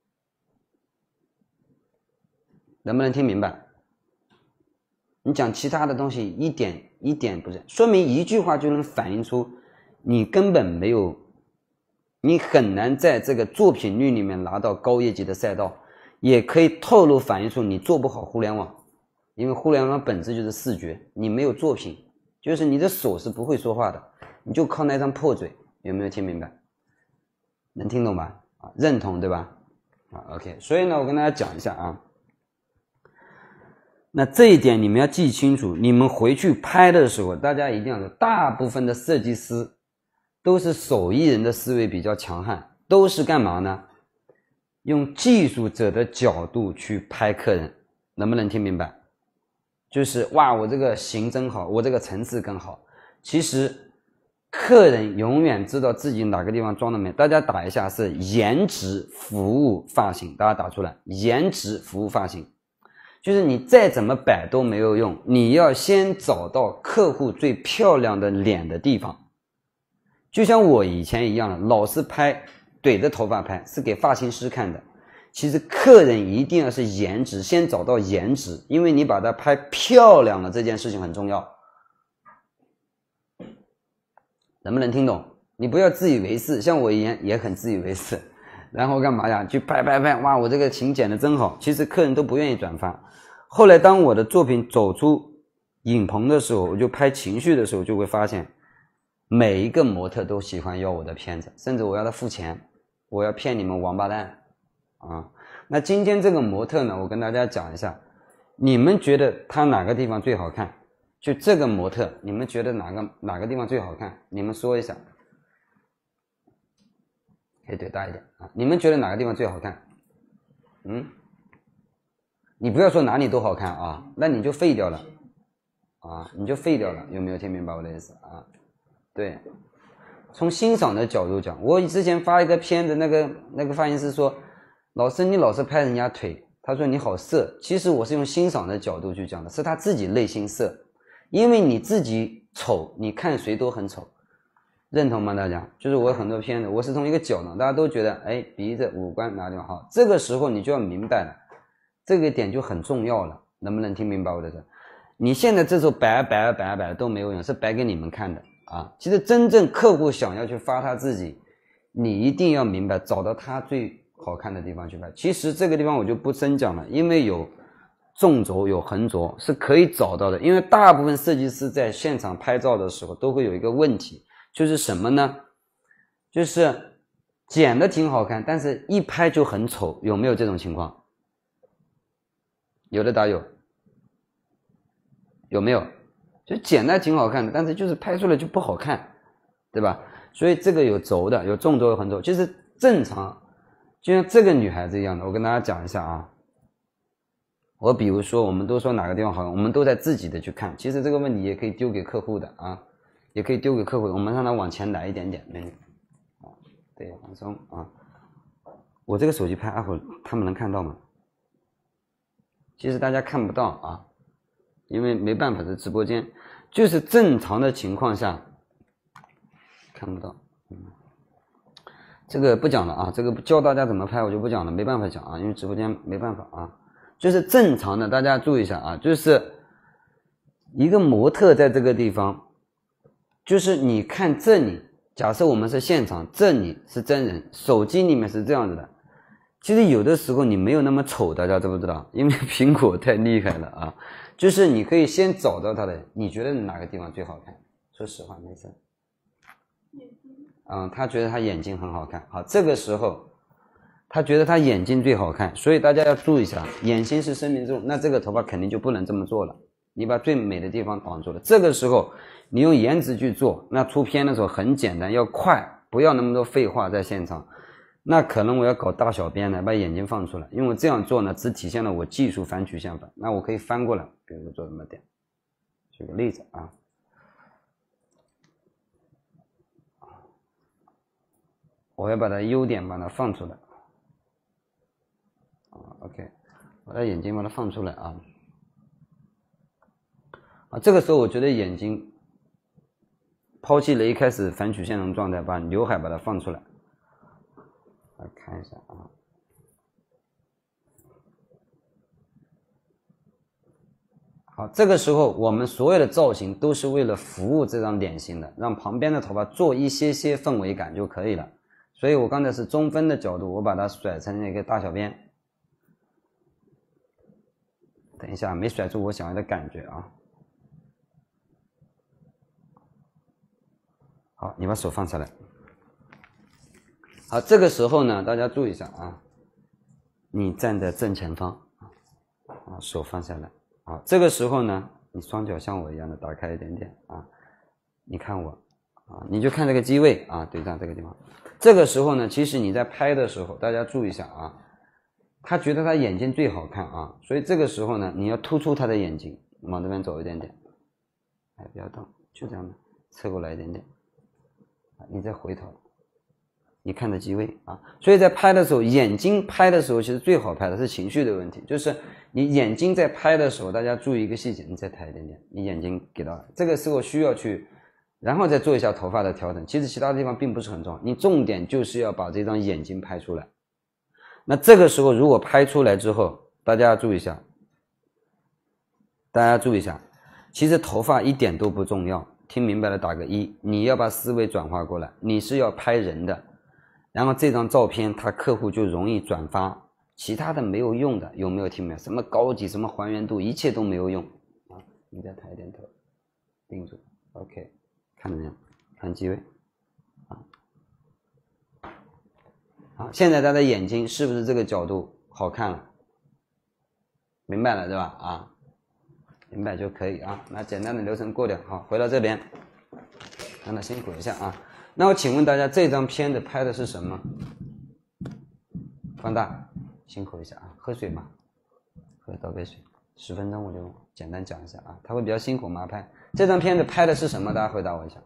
S1: 能不能听明白？你讲其他的东西一点一点不是，说明一句话就能反映出你根本没有，你很难在这个作品率里面拿到高业绩的赛道，也可以透露反映出你做不好互联网，因为互联网本质就是视觉，你没有作品，就是你的手是不会说话的，你就靠那张破嘴。有没有听明白？能听懂吧？啊，认同对吧？ 啊 ，OK， 所以呢，我跟大家讲一下啊，那这一点你们要记清楚，你们回去拍的时候，大家一定要有，大部分的设计师都是手艺人的思维比较强悍，都是干嘛呢？用技术者的角度去拍客人，能不能听明白？就是哇，我这个型真好，我这个层次更好。其实客人永远知道自己哪个地方装的美。大家打一下是颜值服务发型，大家打出来，颜值服务发型，就是你再怎么摆都没有用，你要先找到客户最漂亮的脸的地方。就像我以前一样的，老是拍怼着头发拍，是给发型师看的。其实客人一定要是颜值，先找到颜值，因为你把它拍漂亮了，这件事情很重要。能不能听懂？你不要自以为是，像我一样也很自以为是，然后干嘛呀？去拍拍拍，哇，我这个琴剪得真好。其实客人都不愿意转发。后来当我的作品走出影棚的时候，我就拍情绪的时候，就会发现每一个模特都喜欢要我的片子，甚至我要他付钱，我要骗你们王八蛋啊！那今天这个模特呢，我跟大家讲一下，你们觉得他哪个地方最好看？就这个模特，你们觉得哪个哪个地方最好看？你们说一下，可以怼大一点啊！你们觉得哪个地方最好看？嗯，你不要说哪里都好看啊，那你就废掉了啊，你就废掉了，有没有听明白我的意思啊？对，从欣赏的角度讲，我之前发一个片子，那个那个发型师说，老师你老是拍人家腿，他说你好色。其实我是用欣赏的角度去讲的，是他自己内心色。因为你自己丑，你看谁都很丑，认同吗？大家就是我很多片子，我是从一个角度，大家都觉得哎，鼻子五官哪里好，这个时候你就要明白了，这个点就很重要了，能不能听明白我的这？你现在这时候摆摆摆摆都没有用，是摆给你们看的啊。其实真正客户想要去发他自己，你一定要明白，找到他最好看的地方去拍。其实这个地方我就不深讲了，因为有纵轴有横轴是可以找到的。因为大部分设计师在现场拍照的时候都会有一个问题，就是什么呢？就是剪的挺好看，但是一拍就很丑，有没有这种情况？有的打有，有没有？就剪的挺好看的，但是就是拍出来就不好看，对吧？所以这个有轴的，有纵轴有横轴，就是正常。就像这个女孩子一样的，我跟大家讲一下啊。我比如说，我们都说哪个地方好看，我们都在自己的去看。其实这个问题也可以丢给客户的啊，也可以丢给客户的。我们让他往前来一点点，那个啊，对，放松啊。我这个手机拍二会儿他们能看到吗？其实大家看不到啊，因为没办法是直播间，就是正常的情况下看不到。嗯，这个不讲了啊，这个教大家怎么拍我就不讲了，没办法讲啊，因为直播间没办法啊。就是正常的，大家注意一下啊，就是一个模特在这个地方，就是你看这里，假设我们是现场，这里是真人，手机里面是这样子的。其实有的时候你没有那么丑，大家知不知道？因为苹果太厉害了啊，就是你可以先找到它的，你觉得哪个地方最好看？说实话，没事。嗯，他觉得他眼睛很好看，好，这个时候。他觉得他眼睛最好看，所以大家要注意一下，眼睛是生命之物，那这个头发肯定就不能这么做了，你把最美的地方挡住了。这个时候你用颜值去做，那出片的时候很简单，要快，不要那么多废话在现场。那可能我要搞大小边来把眼睛放出来，因为我这样做呢，只体现了我技术反曲线法。那我可以翻过来，比如说做什么点，举个例子啊，我要把它优点把它放出来。OK， 把它眼睛把它放出来啊！啊，这个时候我觉得眼睛抛弃了一开始反曲线的状态，把刘海把它放出来。来看一下啊，好，这个时候我们所有的造型都是为了服务这张脸型的，让旁边的头发做一些些氛围感就可以了。所以我刚才是中分的角度，我把它甩成一个大小边。等一下，没甩出我想要的感觉啊！好，你把手放下来。好，这个时候呢，大家注意一下啊， 你站在正前方啊，手放下来啊。这个时候呢，你双脚像我一样的打开一点点啊。你看我啊，你就看这个机位啊，对上这个地方。这个时候呢，其实你在拍的时候，大家注意一下啊。他觉得他眼睛最好看啊，所以这个时候呢，你要突出他的眼睛，往这边走一点点，哎，不要动，就这样的，侧过来一点点，你再回头，你看着机位啊。所以在拍的时候，眼睛拍的时候，其实最好拍的是情绪的问题，就是你眼睛在拍的时候，大家注意一个细节，你再抬一点点，你眼睛给到这个时候需要去，然后再做一下头发的调整。其实其他地方并不是很重要，你重点就是要把这张眼睛拍出来。那这个时候如果拍出来之后，大家要注意一下，大家注意一下，其实头发一点都不重要，听明白了打个一。你要把思维转化过来，你是要拍人的，然后这张照片他客户就容易转发，其他的没有用的，有没有听明白？什么高级什么还原度，一切都没有用啊！你再抬点头，定住 ，OK， 看着没有？看机位。啊，现在他的眼睛是不是这个角度好看了？明白了对吧？啊，明白就可以啊。那简单的流程过掉，好，回到这边，让他辛苦一下啊。那我请问大家，这张片子拍的是什么？放大，辛苦一下啊。喝水嘛，喝倒杯水，十分钟我就简单讲一下啊。他会比较辛苦吗？拍这张片子拍的是什么？大家回答我一下。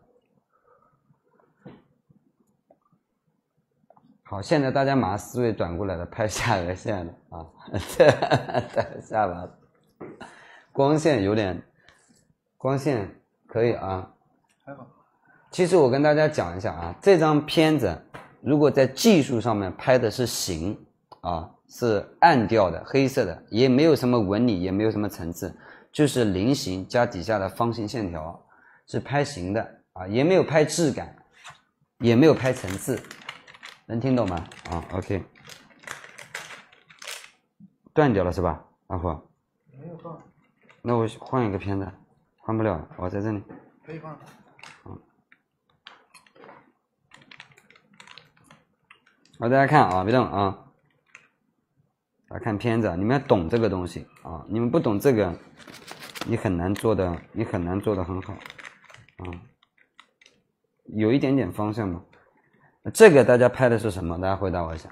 S1: 好，现在大家马上思维转过来了，拍下颚线了啊，下巴，光线有点，光线可以啊。还好。其实我跟大家讲一下啊，这张片子如果在技术上面拍的是形啊，是暗调的，黑色的，也没有什么纹理，也没有什么层次，就是菱形加底下的方形线条，是拍形的啊，也没有拍质感，也没有拍层次。能听懂吗？啊 ，OK， 断掉了是吧？阿虎，
S2: 没有断。
S1: 那我换一个片子，换不了，我在这里。
S2: 可以换。
S1: 嗯。好，大家看啊，别动啊。大家看片子，你们要懂这个东西啊，你们不懂这个，你很难做的，你很难做的很好啊。有一点点方向嘛。这个大家拍的是什么？大家回答我一下。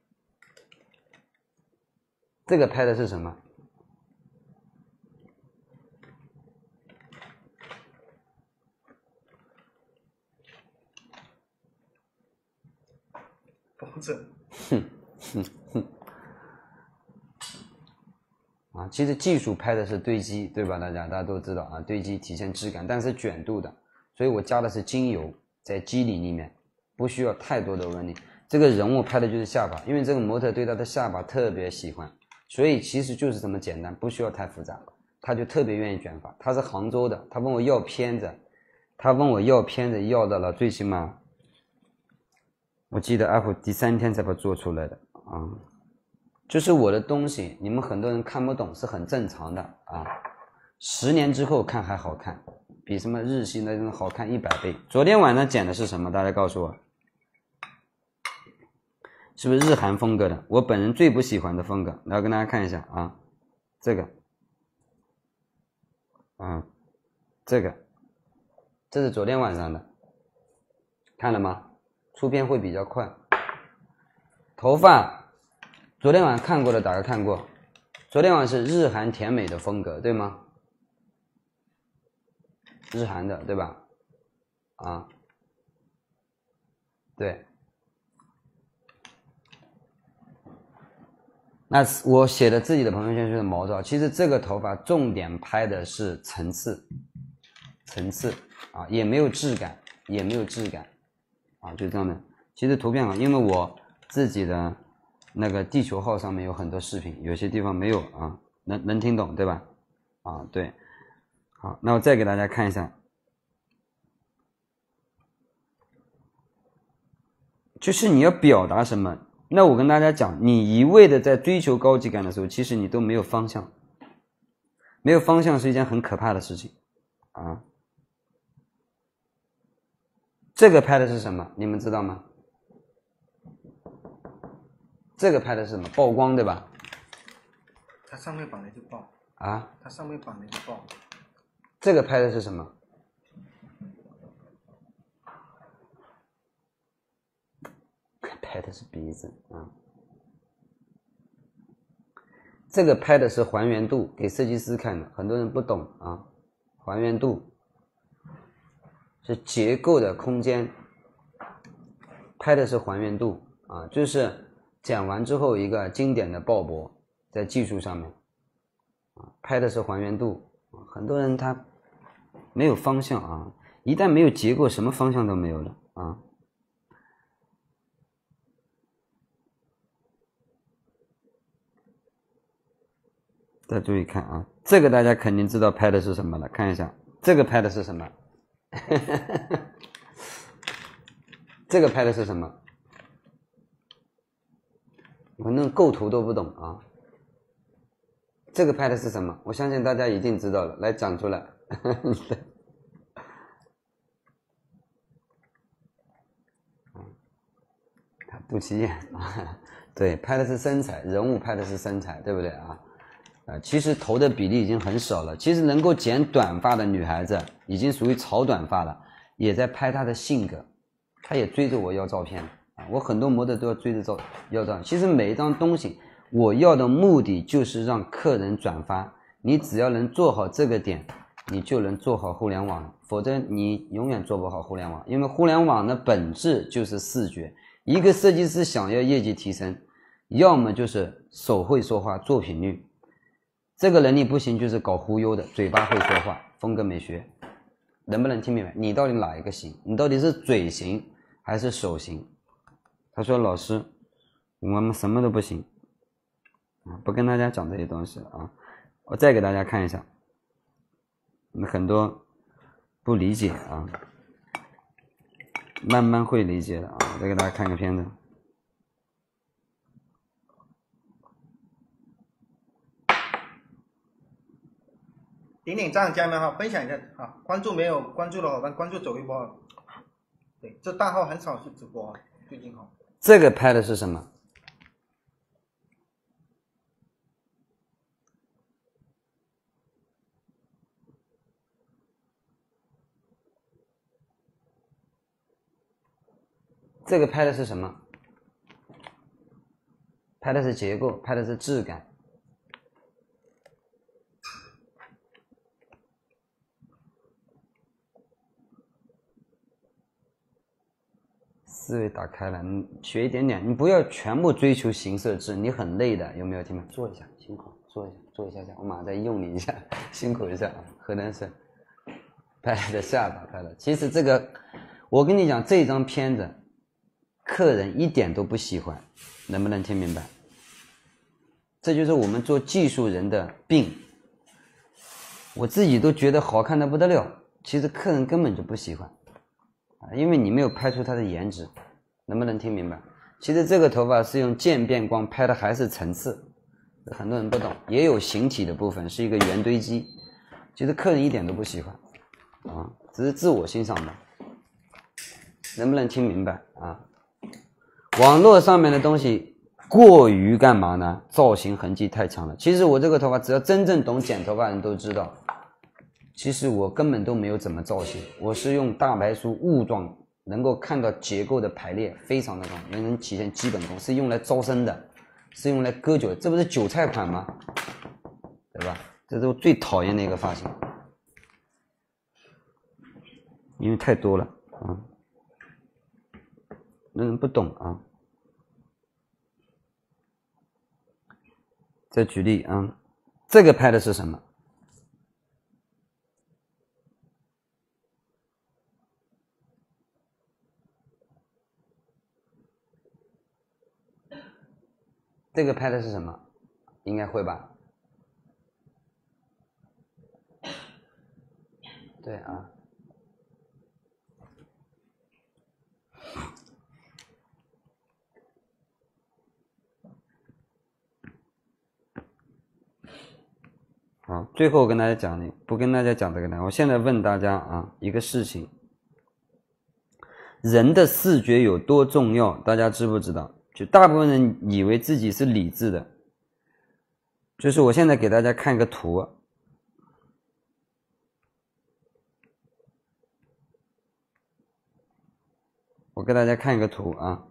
S1: 这个拍的是什么？
S2: 抱枕。
S1: 哼哼哼。啊，其实技术拍的是堆积，对吧？大家大家都知道啊，堆积体现质感，但是卷度的，所以我加的是精油在肌理里面。不需要太多的纹理，这个人物拍的就是下巴，因为这个模特对他的下巴特别喜欢，所以其实就是这么简单，不需要太复杂，他就特别愿意卷发。他是杭州的，他问我要片子，他问我要片子，要到了最起码，我记得阿虎第三天才把它做出来的啊，就是我的东西，你们很多人看不懂是很正常的啊，十年之后看还好看。比什么日系那种好看一百倍。昨天晚上剪的是什么？大家告诉我，是不是日韩风格的？我本人最不喜欢的风格，来跟大家看一下啊，这个，啊，这个，这是昨天晚上的，看了吗？出片会比较快。头发，昨天晚上看过的打个看过，昨天晚上是日韩甜美的风格，对吗？日韩的对吧？啊，对。那我写的自己的朋友圈就是毛照，其实这个头发重点拍的是层次，层次啊，也没有质感，也没有质感啊，就这样的。其实图片啊，因为我自己的那个地球号上面有很多视频，有些地方没有啊，能能听懂对吧？啊，对。好，那我再给大家看一下。就是你要表达什么，那我跟大家讲，你一味的在追求高级感的时候，其实你都没有方向，没有方向是一件很可怕的事情啊。这个拍的是什么？你们知道吗？ 这个拍的是什么？曝光，对吧？
S2: 它上面绑的就爆
S1: 啊，
S2: 它上面绑的就爆。
S1: 这个拍的是什么？拍的是鼻子啊。这个拍的是还原度，给设计师看的，很多人不懂啊。还原度是结构的空间，拍的是还原度啊，就是讲完之后一个经典的鲍勃在技术上面啊，拍的是还原度。很多人他没有方向啊，一旦没有结构，什么方向都没有了啊。再注意看啊，这个大家肯定知道拍的是什么了，看一下这个拍的是什么这个拍的是什么？我那构图都不懂啊。这个拍的是什么？我相信大家一定知道了，来讲出来肚脐眼啊，对，拍的是身材，人物拍的是身材，对不对啊？啊，其实头的比例已经很少了。其实能够剪短发的女孩子，已经属于炒短发了，也在拍她的性格，她也追着我要照片啊。我很多模特都要追着照要照。其实每一张东西，我要的目的就是让客人转发。你只要能做好这个点，你就能做好互联网，否则你永远做不好互联网。因为互联网的本质就是视觉。一个设计师想要业绩提升，要么就是手会说话，作品率。这个能力不行，就是搞忽悠的，嘴巴会说话，风格美学，能不能听明白？你到底哪一个行？你到底是嘴行还是手行？他说老师，我们什么都不行啊，不跟大家讲这些东西了啊。我再给大家看一下，很多不理解啊，慢慢会理解的啊。我再给大家看个片子。
S2: 点点赞，家人们哈，分享一下啊！关注没有关注的伙伴，关注走一波。对，这大号很少去直播，最近哈。
S1: 这个拍的是什么？这个拍的是什么？拍的是结构，拍的是质感。思维打开了，你学一点点，你不要全部追求形色质，你很累的，有没有听懂？做一下，辛苦，做一下，做一下下，我马上再用你一下，辛苦一下啊！河南省拍的下巴拍的，其实这个，我跟你讲，这张片子，客人一点都不喜欢，能不能听明白？这就是我们做技术人的病，我自己都觉得好看的不得了，其实客人根本就不喜欢。因为你没有拍出它的颜值，能不能听明白？其实这个头发是用渐变光拍的，还是层次，很多人不懂。也有形体的部分，是一个圆堆积，其实客人一点都不喜欢啊，只是自我欣赏的，能不能听明白啊？网络上面的东西过于干嘛呢？造型痕迹太强了。其实我这个头发，只要真正懂剪头发的人都知道。其实我根本都没有怎么造型，我是用大白书雾状，能够看到结构的排列非常的高，能体现基本功，是用来招生的，是用来割韭，这不是韭菜款吗？对吧？这是我最讨厌的一个发型，因为太多了啊，那人不懂啊。再举例啊，这个拍的是什么？这个拍的是什么？应该会吧？对啊。好，最后我跟大家讲，不跟大家讲这个呢，我现在问大家啊，一个事情，人的视觉有多重要？大家知不知道？ 就大部分人以为自己是理智的。就是我现在给大家看一个图，我给大家看一个图啊。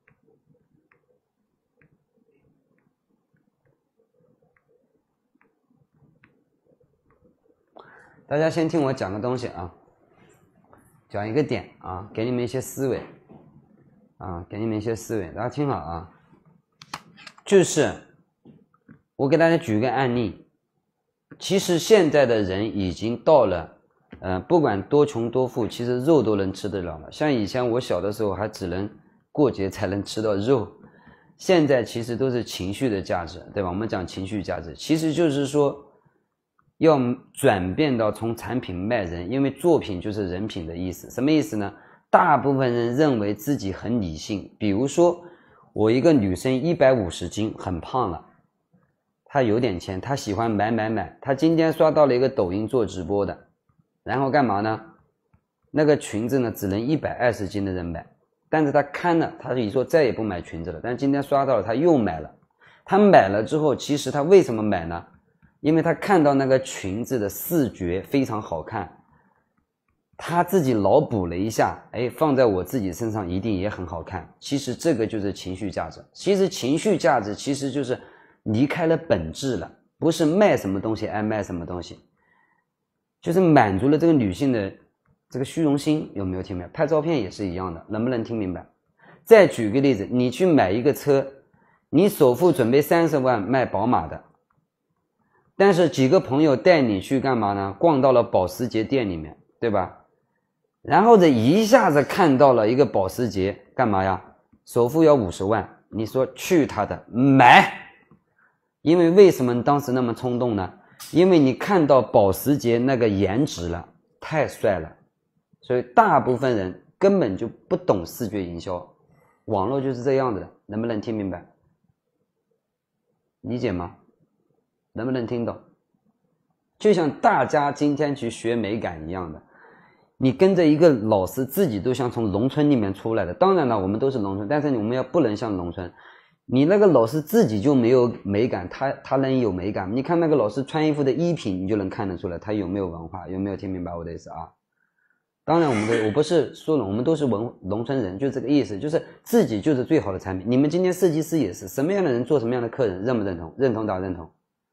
S1: 大家先听我讲个东西啊，讲一个点啊，给你们一些思维啊，给你们一些思维，大家听好啊。就是我给大家举个案例，其实现在的人已经到了，呃，不管多穷多富，其实肉都能吃得了了。像以前我小的时候还只能过节才能吃到肉，现在其实都是情绪的价值，对吧？我们讲情绪价值，其实就是说要转变到从产品卖人，因为作品就是人品的意思。什么意思呢？大部分人认为自己很理性，比如说我一个女生一百五十斤，很胖了，她有点钱，她喜欢买买买，她今天刷到了一个抖音做直播的，然后干嘛呢？那个裙子呢只能一百二十斤的人买，但是她看了，她以说再也不买裙子了，但是今天刷到了，她又买了。她买了之后，其实她为什么买呢？因为她看到那个裙子的视觉非常好看，她自己脑补了一下，哎，放在我自己身上一定也很好看。其实这个就是情绪价值。其实情绪价值其实就是离开了本质了，不是卖什么东西爱卖什么东西，就是满足了这个女性的这个虚荣心。有没有听明白？拍照片也是一样的，能不能听明白？再举个例子，你去买一个车，你首付准备三十万卖宝马的，但是几个朋友带你去干嘛呢？逛到了保时捷店里面，对吧？然后这一下子看到了一个保时捷，干嘛呀？首付要五十万，你说去他的，买！因为为什么当时那么冲动呢？因为你看到保时捷那个颜值了，太帅了，所以大部分人根本就不懂视觉营销，网络就是这样的，能不能听明白？理解吗？能不能听懂？就像大家今天去学美感一样的，你跟着一个老师，自己都像从农村里面出来的。当然了，我们都是农村，但是我们要不能像农村。你那个老师自己就没有美感，他他能有美感？你看那个老师穿衣服的衣品，你就能看得出来他有没有文化，有没有听明白我的意思啊？当然，我们的我不是说了，我们都是文农村人，就这个意思，就是自己就是最好的产品。你们今天设计师也是，什么样的人做什么样的客人，认不认同？认同打认同。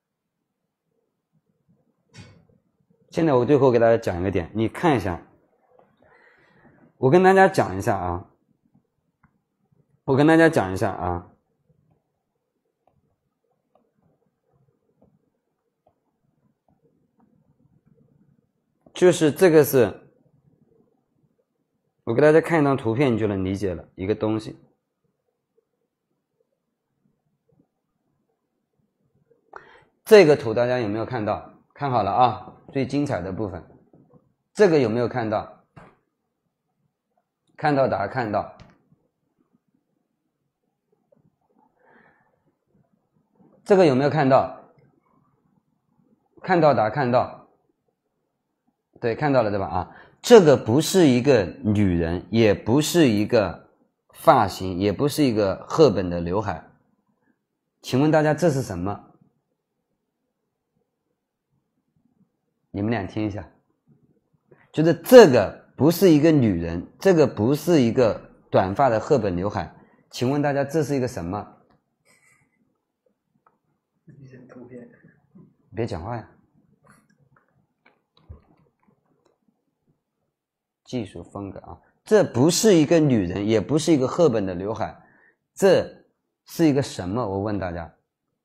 S1: 现在我最后给大家讲一个点，你看一下，我跟大家讲一下啊，我跟大家讲一下啊。就是这个是，我给大家看一张图片，你就能理解了一个东西。这个图大家有没有看到？看好了啊，最精彩的部分。这个有没有看到？看到打看到。这个有没有看到？看到打看到。对，看到了对吧？啊，这个不是一个女人，也不是一个发型，也不是一个赫本的刘海。请问大家这是什么？你们俩听一下，就是这个不是一个女人，这个不是一个短发的赫本刘海。请问大家这是一个什么？
S3: 一些图片。
S1: 别讲话呀。技术风格啊，这不是一个女人，也不是一个赫本的刘海，这是一个什么？我问大家，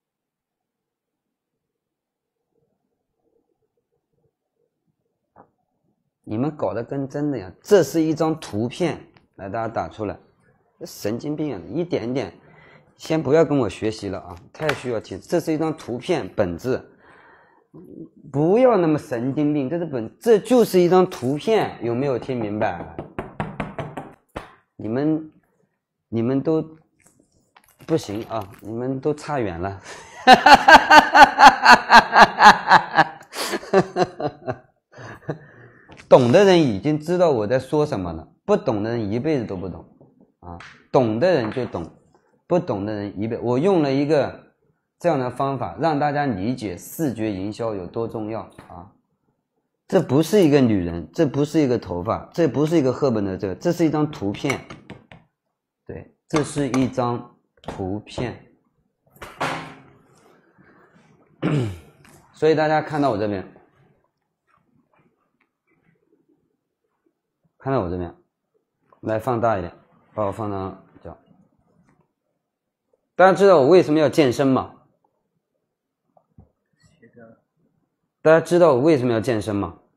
S1: 你们搞得跟真的一样。这是一张图片，来，大家打出来。神经病啊，一点点，先不要跟我学习了啊，太需要听。这是一张图片，本质。不要那么神经病，这是本，这就是一张图片，有没有听明白？你们，你们都不行啊，你们都差远了。懂的人已经知道我在说什么了，不懂的人一辈子都不懂啊，懂的人就懂。 不懂的人一辈，我用了一个这样的方法让大家理解视觉营销有多重要啊！这不是一个女人，这不是一个头发，这不是一个赫本的这个，这是一张图片，对，这是一张图片。所以大家看到我这边，看到我这边，来放大一点，把我放到这。大家知道我为什么要健身吗？大家知道我为什么要健身吗？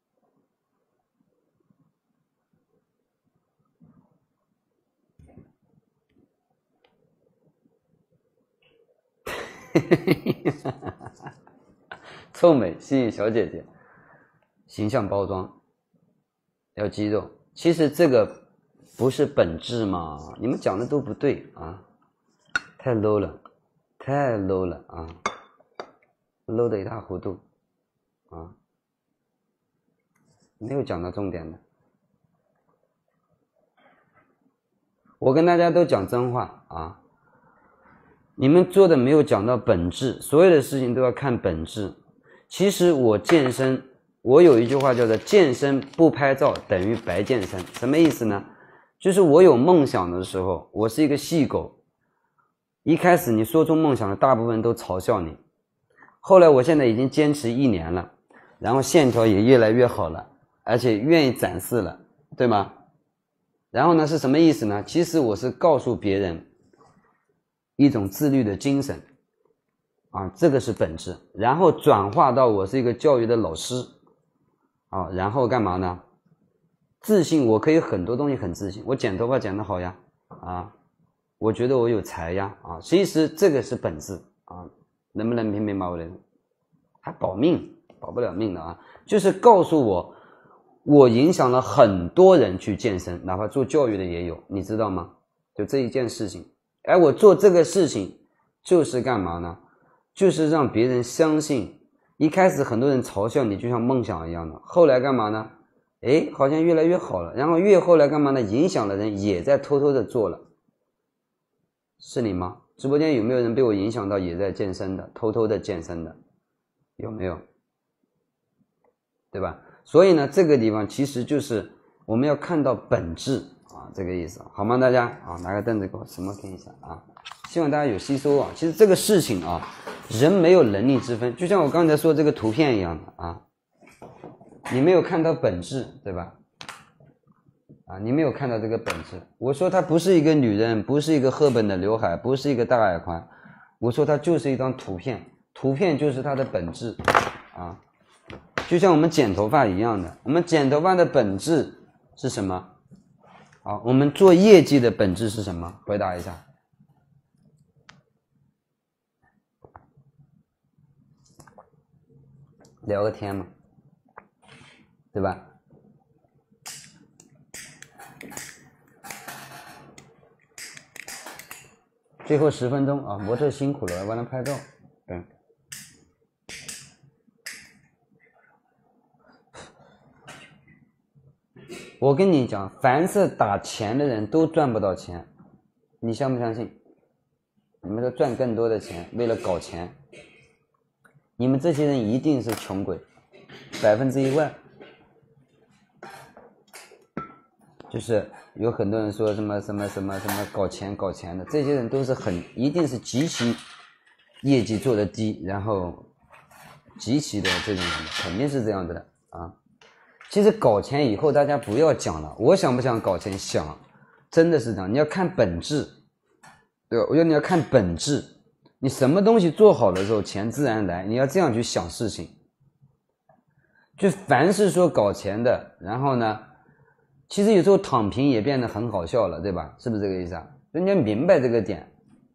S1: 臭美吸引小姐姐，形象包装，要肌肉。其实这个不是本质嘛，你们讲的都不对啊，太 low 了，太 low 了啊 ，low 的一塌糊涂啊，没有讲到重点的。我跟大家都讲真话啊，你们做的没有讲到本质，所有的事情都要看本质。其实我健身，我有一句话叫做健身不拍照等于白健身，什么意思呢？就是我有梦想的时候，我是一个细狗，一开始你说出梦想的大部分都嘲笑你，后来我现在已经坚持一年了，然后线条也越来越好了，而且愿意展示了，对吗？然后呢是什么意思呢？其实我是告诉别人一种自律的精神啊，这个是本质，然后转化到我是一个教育的老师啊，然后干嘛呢？自信，我可以很多东西很自信，我剪头发剪得好呀啊，我觉得我有才呀啊，其实这个是本质啊，能不能明白我的？还保命保不了命的啊，就是告诉我我影响了很多人去健身，哪怕做教育的也有，你知道吗？就这一件事情，而我做这个事情就是干嘛呢？就是让别人相信，一开始很多人嘲笑你就像梦想一样的，后来干嘛呢？诶，好像越来越好了，然后越后来干嘛呢？影响的人也在偷偷的做了，是你吗？直播间有没有人被我影响到也在健身的，偷偷的健身的，有没有？对吧？所以呢，这个地方其实就是我们要看到本质啊，这个意思，好吗？大家啊，拿个凳子给我什么看一下啊，希望大家有吸收啊。其实这个事情啊，人没有能力之分，就像我刚才说这个图片一样的啊，你没有看到本质，对吧？啊，你没有看到这个本质。我说她不是一个女人，不是一个赫本的刘海，不是一个大耳环，我说它就是一张图片，图片就是它的本质啊。就像我们剪头发一样的，我们剪头发的本质是什么？好，我们做业绩的本质是什么？回答一下。聊个天嘛，对吧？最后十分钟啊，模特辛苦了，要帮他拍照。对。我跟你讲，凡是打钱的人都赚不到钱，你相不相信？你们都赚更多的钱，为了搞钱，你们这些人一定是穷鬼，百分之一万。就是有很多人说什么什么什么什么搞钱搞钱的，这些人都是很一定是极其业绩做得低，然后极其的这种人，肯定是这样子的啊。其实搞钱以后大家不要讲了，我想不想搞钱？想，真的是这样。你要看本质，对吧？我要你要看本质，你什么东西做好的时候，钱自然来。你要这样去想事情。就凡是说搞钱的，然后呢，其实有时候躺平也变得很好笑了，对吧？是不是这个意思啊？人家明白这个点。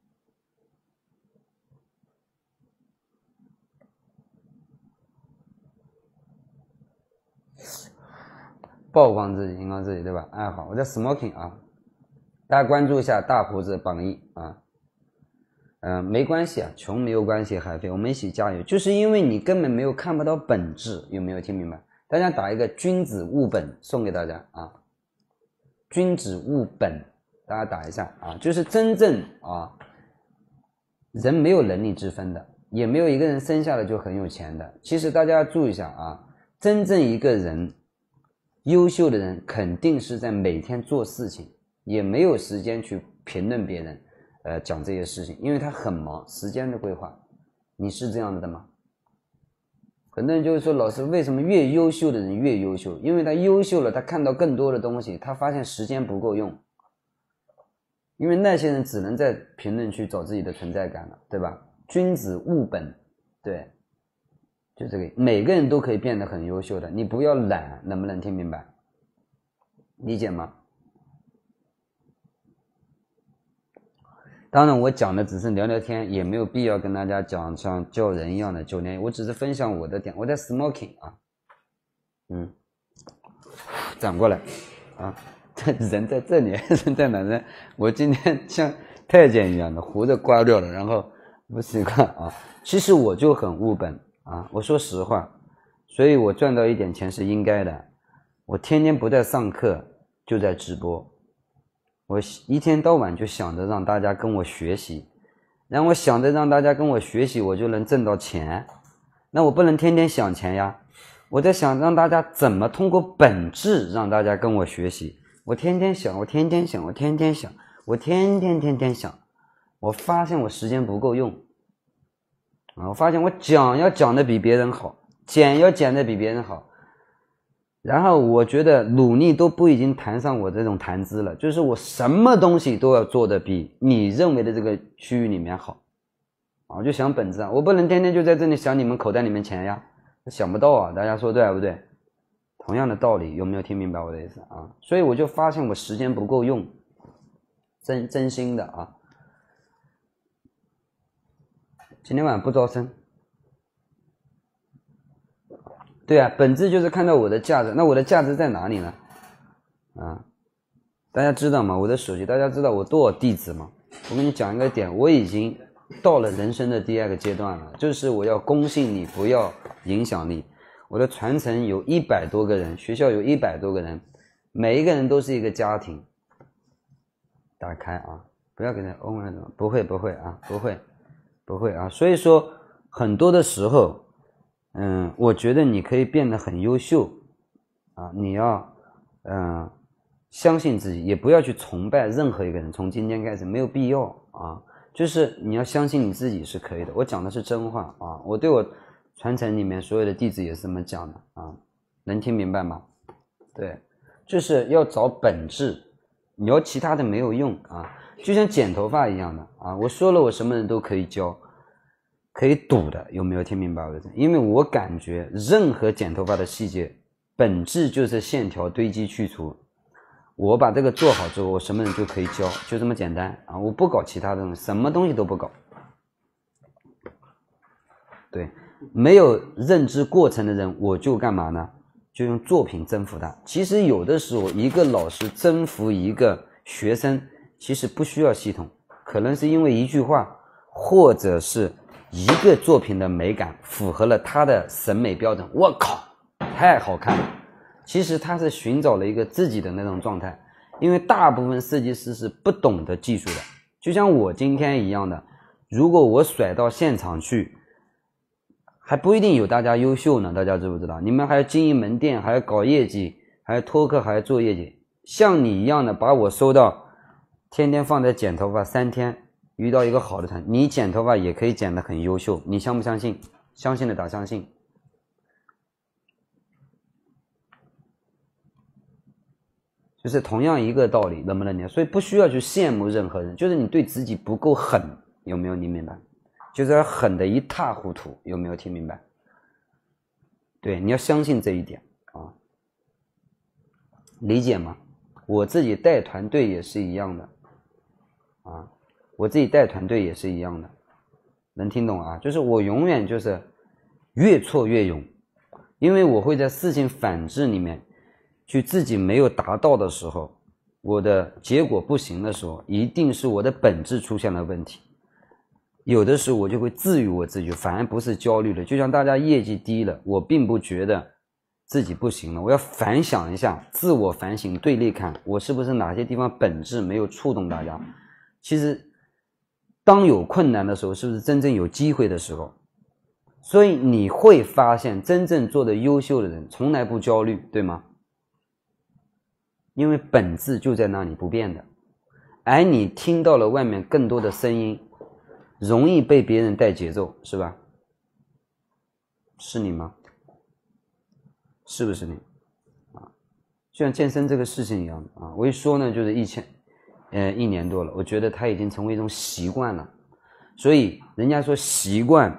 S1: 曝光自己，荧光自己，对吧？爱好，我叫 smoking 啊，大家关注一下大胡子榜一啊。嗯、呃，没关系啊，穷没有关系，海飞，我们一起加油。就是因为你根本没有看不到本质，有没有听明白？大家打一个君子务本送给大家啊，君子务本大家打一下啊，就是真正啊，人没有能力之分的，也没有一个人生下来就很有钱的。其实大家要注意一下啊，真正一个人优秀的人，肯定是在每天做事情，也没有时间去评论别人，呃，讲这些事情，因为他很忙，时间的规划。你是这样的吗？很多人就会说，老师，为什么越优秀的人越优秀？因为他优秀了，他看到更多的东西，他发现时间不够用。因为那些人只能在评论区找自己的存在感了，对吧？君子务本，对，就这个，每个人都可以变得很优秀的，你不要懒，能不能听明白？理解吗？当然我讲的只是聊聊天，也没有必要跟大家讲像教人一样的九年，我只是分享我的点。我在 smoking 啊，嗯，转过来啊，人在这里，人在哪呢？我今天像太监一样的胡子刮掉了，然后不习惯啊。其实我就很务本啊，我说实话，所以我赚到一点钱是应该的。我天天不在上课，就在直播。我一天到晚就想着让大家跟我学习，然后我想着让大家跟我学习，我就能挣到钱。那我不能天天想钱呀，我在想让大家怎么通过本质让大家跟我学习。我天天想，我天天想，我天天想，我天天天天想。我发现我时间不够用啊！我发现我讲要讲的比别人好，剪要剪的比别人好。然后我觉得努力都不已经谈上我这种谈资了，就是我什么东西都要做的比你认为的这个区域里面好啊！我就想本质啊，我不能天天就在这里想你们口袋里面钱呀，想不到啊！大家说对不对？同样的道理，有没有听明白我的意思啊？所以我就发现我时间不够用，真真心的啊！今天晚上不招生。对啊，本质就是看到我的价值，那我的价值在哪里呢？啊，大家知道吗？我的手机，大家知道我多少弟子吗？我跟你讲一个点，我已经到了人生的第二个阶段了，就是我要公信力，不要影响力。我的传承有一百多个人，学校有一百多个人，每一个人都是一个家庭。打开啊，不要给他欧文了，不会不会啊，不会不会啊。所以说很多的时候。嗯，我觉得你可以变得很优秀啊！你要嗯相信自己，也不要去崇拜任何一个人。从今天开始没有必要啊，就是你要相信你自己是可以的。我讲的是真话啊！我对我传承里面所有的弟子也是这么讲的啊，能听明白吗？对，就是要找本质，你要其他的没有用啊，就像剪头发一样的啊！我说了，我什么人都可以教。可以赌的，有没有听明白我的？因为我感觉任何剪头发的细节本质就是线条堆积去除，我把这个做好之后，我什么人就可以教，就这么简单啊！我不搞其他的东西，什么东西都不搞。对，没有认知过程的人，我就干嘛呢？就用作品征服他。其实有的时候一个老师征服一个学生，其实不需要系统，可能是因为一句话，或者是一个作品的美感符合了他的审美标准，我靠，太好看了。其实他是寻找了一个自己的那种状态，因为大部分设计师是不懂得技术的，就像我今天一样的，如果我甩到现场去，还不一定有大家优秀呢，大家知不知道？你们还要经营门店，还要搞业绩，还要托课，还要做业绩。像你一样的把我收到，天天放在剪头发三天，遇到一个好的团，你剪头发也可以剪得很优秀，你相不相信？相信的打相信。就是同样一个道理，能不能理解？所以不需要去羡慕任何人，就是你对自己不够狠，有没有听明白？就是要狠得一塌糊涂，有没有听明白？对，你要相信这一点啊，理解吗？我自己带团队也是一样的啊。我自己带团队也是一样的，能听懂啊？就是我永远就是越挫越勇，因为我会在事情反制里面去自己没有达到的时候，我的结果不行的时候，一定是我的本质出现了问题。有的时候我就会治愈我自己，反而不是焦虑了。就像大家业绩低了，我并不觉得自己不行了，我要反想一下，自我反省对立看，我是不是哪些地方本质没有触动大家。其实当有困难的时候，是不是真正有机会的时候？所以你会发现真正做得优秀的人从来不焦虑，对吗？因为本质就在那里不变的，而你听到了外面更多的声音，容易被别人带节奏，是吧？是你吗？是不是你啊？就像健身这个事情一样啊，我一说呢就是一千呃一年多了，我觉得它已经成为一种习惯了。所以人家说习惯，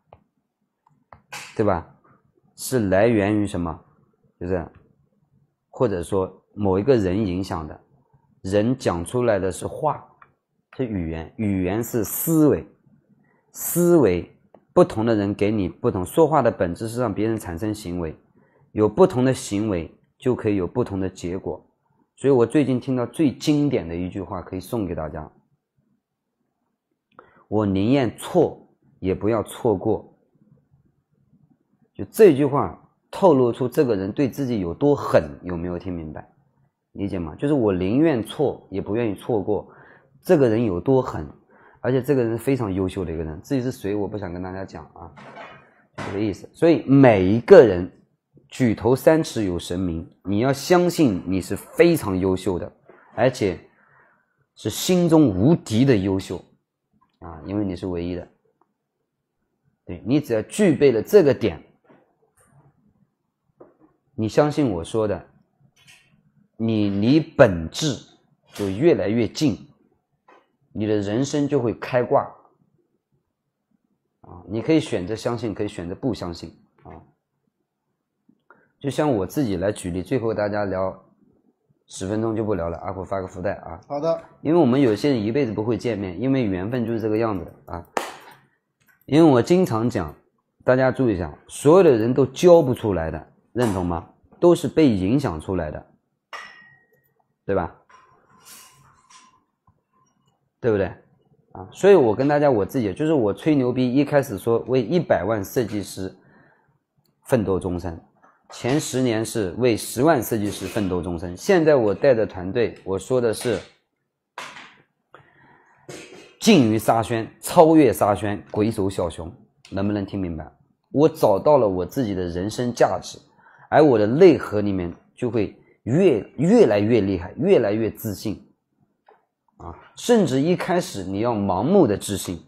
S1: 对吧？是来源于什么？就是或者说某一个人影响的，人讲出来的是话，是语言，语言是思维，思维不同的人给你不同，说话的本质是让别人产生行为，有不同的行为就可以有不同的结果。所以我最近听到最经典的一句话可以送给大家，我宁愿错也不要错过。就这句话透露出这个人对自己有多狠，有没有听明白？理解吗？就是我宁愿错也不愿意错过，这个人有多狠，而且这个人非常优秀的一个人，至于是谁我不想跟大家讲啊，就这个意思。所以每一个人举头三尺有神明，你要相信你是非常优秀的，而且是心中无敌的优秀啊，因为你是唯一的。对，你只要具备了这个点，你相信我说的，你离本质就越来越近，你的人生就会开挂啊！你可以选择相信，可以选择不相信啊。就像我自己来举例，最后大家聊十分钟就不聊了，阿虎发个福袋啊。
S2: 好的。
S1: 因为我们有些人一辈子不会见面，因为缘分就是这个样子的啊。因为我经常讲，大家注意一下，所有的人都教不出来的，认同吗？都是被影响出来的，对吧？对不对啊？所以我跟大家我自己就是我吹牛逼，一开始说为一百万设计师奋斗终身，前十年是为十万设计师奋斗终身，现在我带的团队我说的是近于沙宣，超越沙宣，鬼手小熊，能不能听明白？我找到了我自己的人生价值，而我的内核里面就会越越来越厉害，越来越自信啊！甚至一开始你要盲目的自信，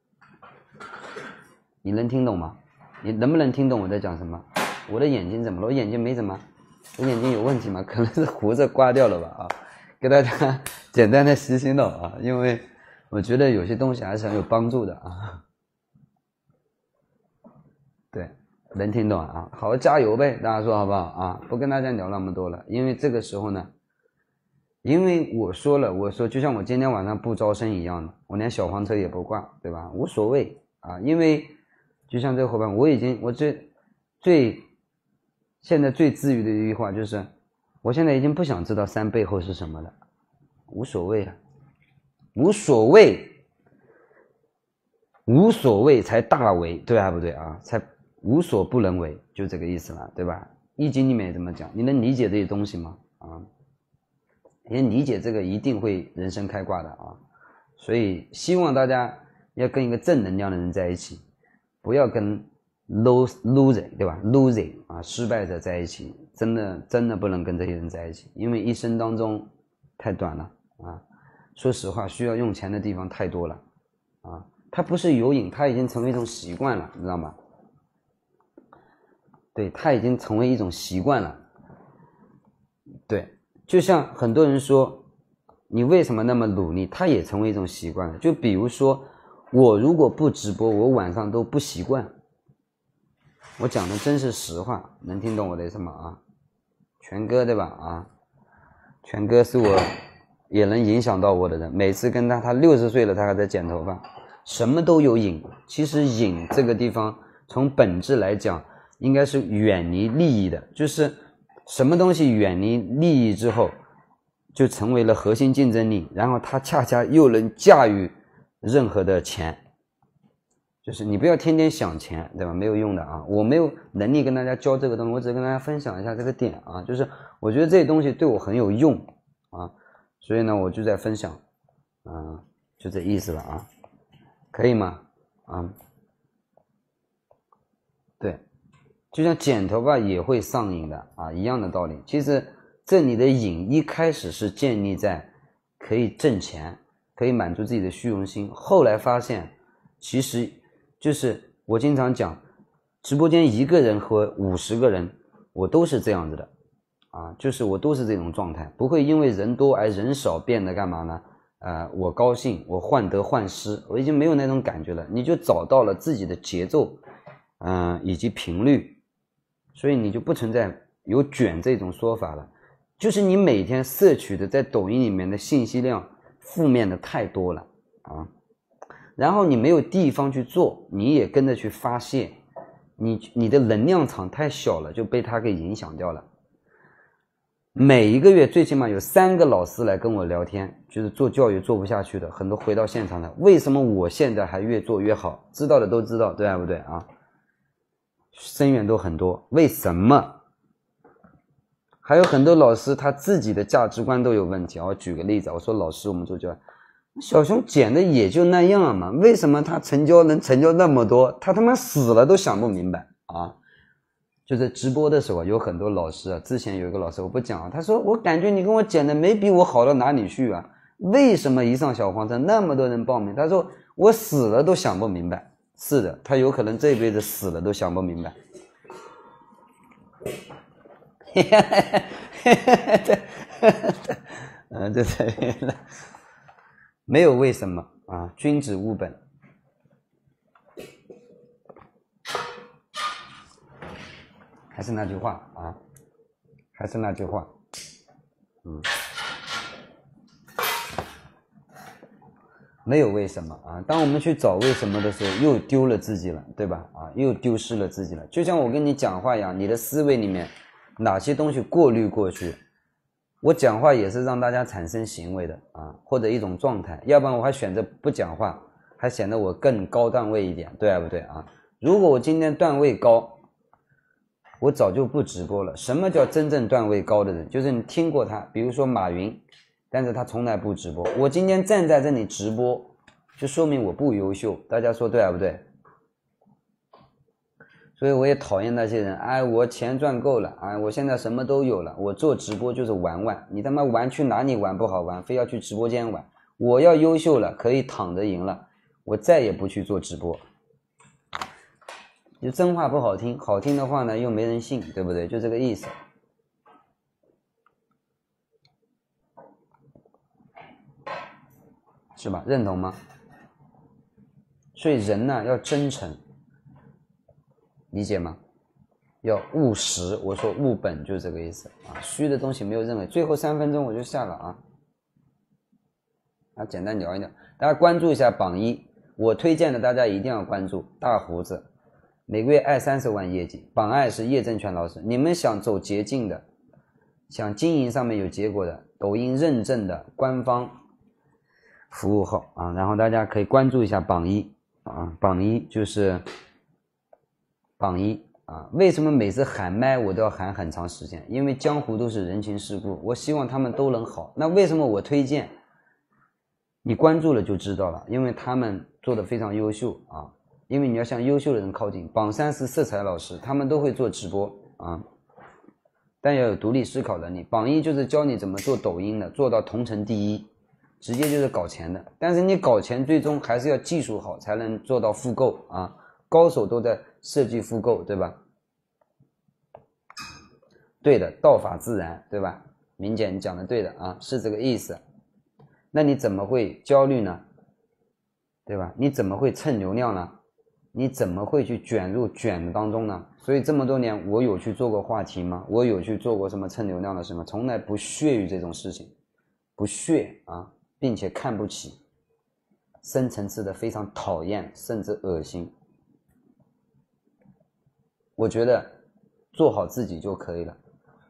S1: 你能听懂吗？你能不能听懂我在讲什么？我的眼睛怎么了？我眼睛没怎么，我眼睛有问题吗？可能是胡子刮掉了吧啊！给大家简单的洗洗脑啊，因为我觉得有些东西还是很有帮助的啊。对，能听懂啊？好好加油呗，大家说好不好啊？不跟大家聊那么多了，因为这个时候呢，因为我说了，我说就像我今天晚上不招生一样的，我连小黄车也不挂，对吧？无所谓啊，因为就像这个伙伴，我已经我最最现在最治愈的一句话就是，我现在已经不想知道山背后是什么了，无所谓啊，无所谓，无所谓才大为，对还不对啊？才无所不能为，就这个意思了，对吧？易经里面也这么讲，你能理解这些东西吗？啊，你理解这个一定会人生开挂的啊！所以希望大家要跟一个正能量的人在一起，不要跟 loser 对吧 loser 啊失败者在一起，真的真的不能跟这些人在一起，因为一生当中太短了啊！说实话，需要用钱的地方太多了啊！它不是有瘾，它已经成为一种习惯了，你知道吗？对，它已经成为一种习惯了。对，就像很多人说，你为什么那么努力？它也成为一种习惯了。就比如说，我如果不直播，我晚上都不习惯。我讲的真是实话，能听懂我的什么啊？全哥对吧？啊，全哥是我也能影响到我的人。每次跟他，他六十岁了，他还在剪头发，什么都有瘾。其实瘾这个地方，从本质来讲，应该是远离利益的，就是什么东西远离利益之后，就成为了核心竞争力，然后它恰恰又能驾驭任何的钱。 就是你不要天天想钱，对吧？没有用的啊！我没有能力跟大家教这个东西，我只跟大家分享一下这个点啊，就是我觉得这些东西对我很有用啊，所以呢，我就在分享，啊，就这意思了啊，可以吗？啊，对，就像剪头发也会上瘾的啊，一样的道理。其实这里的瘾一开始是建立在可以挣钱，可以满足自己的虚荣心，后来发现其实。就是我经常讲，直播间一个人和五十个人，我都是这样子的，啊，就是我都是这种状态，不会因为人多而人少变得干嘛呢？呃，我高兴，我患得患失，我已经没有那种感觉了。你就找到了自己的节奏，嗯、呃，以及频率，所以你就不存在有卷这种说法了。就是你每天摄取的在抖音里面的信息量，负面的太多了啊。然后你没有地方去做，你也跟着去发泄，你你的能量场太小了，就被它给影响掉了。每一个月最起码有三个老师来跟我聊天，就是做教育做不下去的，很多回到现场的，为什么我现在还越做越好？知道的都知道，对不对啊？生源都很多，为什么？还有很多老师他自己的价值观都有问题。我举个例子，我说老师，我们做教育。小熊剪的也就那样嘛，为什么他成交能成交那么多？他他妈死了都想不明白啊！就在直播的时候，有很多老师啊，之前有一个老师我不讲啊，他说我感觉你跟我剪的没比我好到哪里去啊，为什么一上小黄车那么多人报名？他说我死了都想不明白。是的，他有可能这辈子死了都想不明白。嗯，这对了。没有为什么啊，君子务本。还是那句话啊，还是那句话，嗯，没有为什么啊。当我们去找为什么的时候，又丢了自己了，对吧？啊，又丢失了自己了。就像我跟你讲话一样，你的思维里面哪些东西过滤过去？我讲话也是让大家产生行为的啊，或者一种状态，要不然我还选择不讲话，还显得我更高段位一点，对不对啊？如果我今天段位高，我早就不直播了。什么叫真正段位高的人？就是你听过他，比如说马云，但是他从来不直播。我今天站在这里直播，就说明我不优秀，大家说对不对？所以我也讨厌那些人，哎，我钱赚够了，哎，我现在什么都有了，我做直播就是玩玩，你他妈玩去哪里玩不好玩，非要去直播间玩。我要优秀了，可以躺着赢了，我再也不去做直播。就真话不好听，好听的话呢又没人信，对不对？就这个意思。是吧？认同吗？所以人呢要真诚。理解吗？要务实，我说务本就是这个意思啊。虚的东西没有任何。最后三分钟我就下了啊。啊，简单聊一聊，大家关注一下榜一，我推荐的大家一定要关注大胡子，每个月二三十万业绩。榜二是叶正全老师，你们想走捷径的，想经营上面有结果的，抖音认证的官方服务号啊，然后大家可以关注一下榜一啊，榜一就是。榜一啊，为什么每次喊麦我都要喊很长时间？因为江湖都是人情世故，我希望他们都能好。那为什么我推荐？你关注了就知道了，因为他们做的非常优秀啊。因为你要向优秀的人靠近。榜三是色彩老师，他们都会做直播啊，但要有独立思考能力。榜一就是教你怎么做抖音的，做到同城第一，直接就是搞钱的。但是你搞钱最终还是要技术好，才能做到复购啊。高手都在设计复购，对吧？对的，道法自然，对吧？明姐你讲的对的啊，是这个意思。那你怎么会焦虑呢？对吧？你怎么会蹭流量呢？你怎么会去卷入卷当中呢？所以这么多年我有去做过话题吗？我有去做过什么蹭流量的事吗？从来不屑于这种事情，不屑啊，并且看不起，深层次的非常讨厌，甚至恶心。我觉得做好自己就可以了。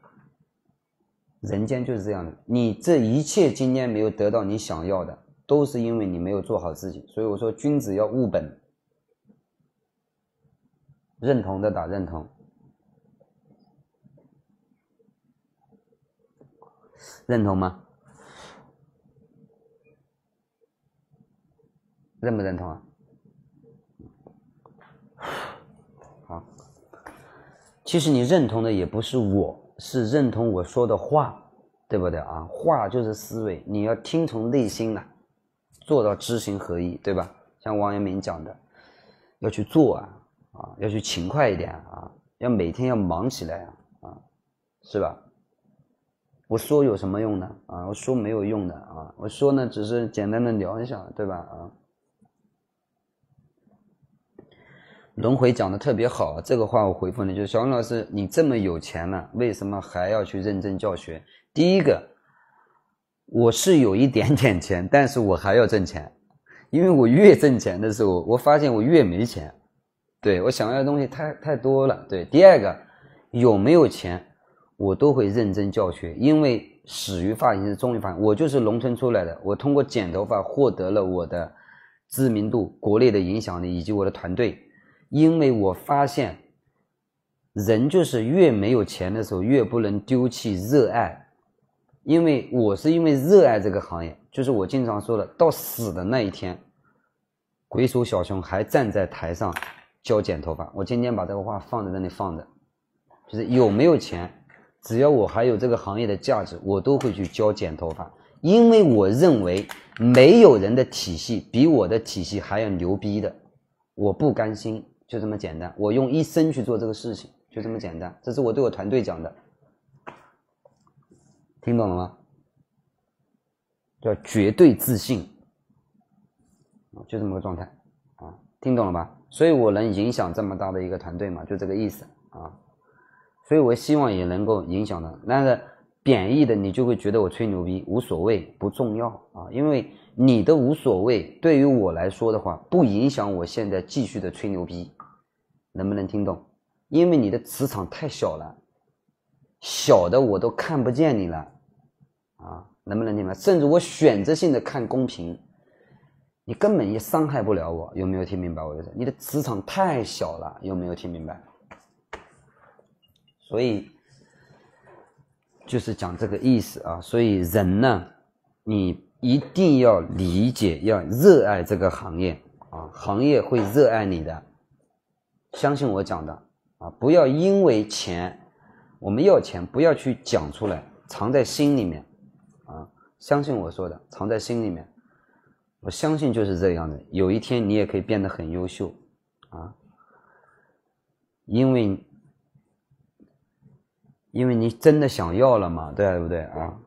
S1: 人间就是这样的，你这一切今天没有得到你想要的，都是因为你没有做好自己。所以我说君子要务本， 认同的打认同。认同吗？认不认同啊？好，其实你认同的也不是我，是认同我说的话，对不对啊？话就是思维，你要听从内心了，做到知行合一，对吧？像王阳明讲的，要去做啊，啊，要去勤快一点啊，要每天要忙起来啊，啊，是吧？我说有什么用呢？啊，我说没有用的啊，我说呢只是简单的聊一下，对吧？啊，轮回讲的特别好，这个话我回复你，就是小文老师，你这么有钱了，为什么还要去认真教学？第一个，我是有一点点钱，但是我还要挣钱，因为我越挣钱的时候，我发现我越没钱，对，我想要的东西太太多了。对，第二个，有没有钱？我都会认真教学，因为始于发型是终于发型，我就是农村出来的，我通过剪头发获得了我的知名度、国内的影响力以及我的团队。因为我发现人就是越没有钱的时候越不能丢弃热爱，因为我是因为热爱这个行业，就是我经常说的，到死的那一天，鬼手小熊还站在台上教剪头发。我今天把这个话放在那里放着，就是有没有钱，只要我还有这个行业的价值，我都会去教剪头发，因为我认为没有人的体系比我的体系还要牛逼的，我不甘心，就这么简单，我用一生去做这个事情，就这么简单，这是我对我团队讲的，听懂了吗？叫绝对自信，就这么个状态啊，听懂了吧？所以我能影响这么大的一个团队嘛，就这个意思啊。所以我希望也能够影响的，但是贬义的你就会觉得我吹牛逼，无所谓，不重要啊，因为你的无所谓对于我来说的话，不影响我现在继续的吹牛逼，能不能听懂？因为你的磁场太小了，小的我都看不见你了啊，能不能听明白？甚至我选择性的看公平，你根本也伤害不了我，有没有听明白我的意思？你的磁场太小了，有没有听明白？所以就是讲这个意思啊，所以人呢，你一定要理解，要热爱这个行业啊，行业会热爱你的，相信我讲的啊，不要因为钱，我们要钱不要去讲出来，藏在心里面啊，相信我说的，藏在心里面，我相信就是这样的，有一天你也可以变得很优秀啊，因为因为你真的想要了嘛，对不对啊？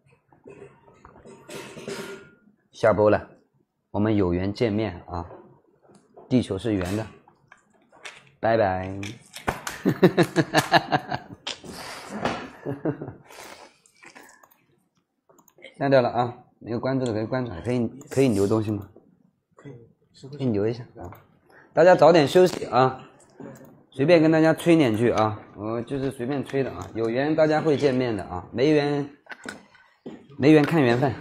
S1: 下播了，我们有缘见面啊！地球是圆的，拜拜。下掉了啊！没有关注的可以关注，可以可以留东西吗？可以，可以留一下啊！大家早点休息啊！随便跟大家吹两句啊，我就是随便吹的啊，有缘大家会见面的啊，没缘没缘看缘分。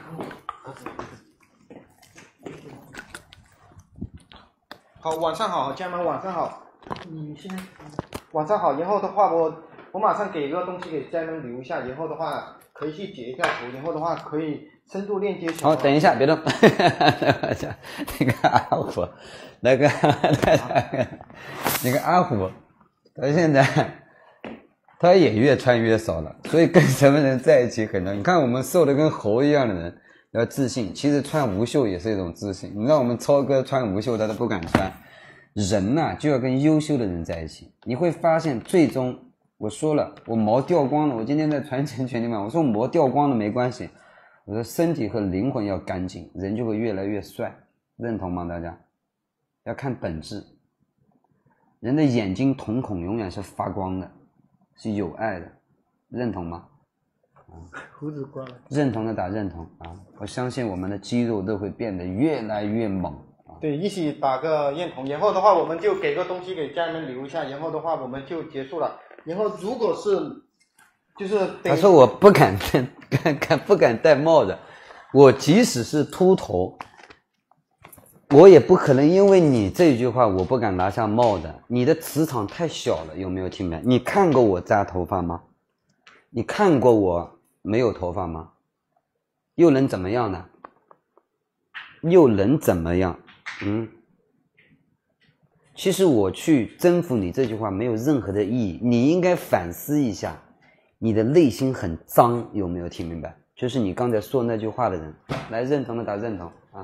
S2: 好，晚上好，家人们晚上好。你现在晚上好，然后的话我我马上给一个东西给家人们留一下，然后的话可以去截一下图，然后的话可以深度链接。
S1: 好，等一下，别动。那个阿虎，那个那个阿虎。他现在他也越穿越少了，所以跟什么人在一起很难。你看我们瘦的跟猴一样的人要自信，其实穿无袖也是一种自信。你让我们超哥穿无袖他都不敢穿。人呐、啊、就要跟优秀的人在一起，你会发现最终我说了，我毛掉光了，我今天在传承群里面我说毛掉光了没关系，我说身体和灵魂要干净，人就会越来越帅，认同吗？大家要看本质。人的眼睛瞳孔永远是发光的，是有爱的，认同吗？啊、
S2: 胡子刮了。
S1: 认同的打认同啊！我相信我们的肌肉都会变得越来越猛啊！
S2: 对，一起打个认同，然后的话我们就给个东西给家人们留一下，然后的话我们就结束了。然后如果是就是
S1: 他说我不敢敢敢不敢戴帽子，我即使是秃头， 我也不可能因为你这句话我不敢拿下帽子。你的磁场太小了，有没有听明白？你看过我扎头发吗？你看过我没有头发吗？又能怎么样呢？又能怎么样？嗯，其实我去征服你这句话没有任何的意义，你应该反思一下，你的内心很脏，有没有听明白？就是你刚才说那句话的人，来认同的打认同啊！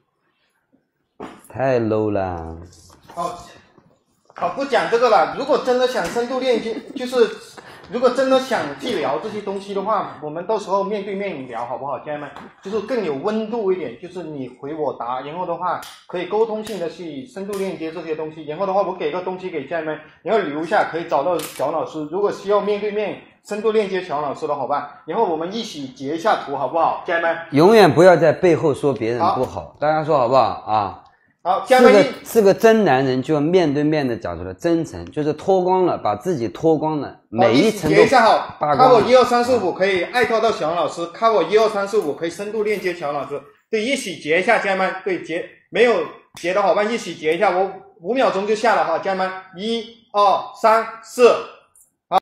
S1: 太 low 了。
S2: 好，好，不讲这个了。如果真的想深度链接，就是如果真的想去聊这些东西的话，我们到时候面对面聊好不好，家人们？就是更有温度一点，就是你回我答，然后的话可以沟通性的去深度链接这些东西，然后的话我给个东西给家人们，然后留下可以找到小老师。如果需要面对面深度链接小老师的好吧，然后我们一起截一下图好不好，家人们？
S1: 永远不要在背后说别人不好，大家说好不好啊？
S2: 好，家人们，
S1: 是个是个真男人就要面对面的讲出来，真诚就是脱光了，把自己脱光了，每一层都
S2: 截一下好，
S1: 扒
S2: 看我
S1: 光。
S2: 一二三四五可以艾特到小老师，看我一二三四五可以深度链接小老师，对，一起截一下，家人们，对，截没有截的伙伴一起截一下，我五秒钟就下了哈，家人们，一二三四。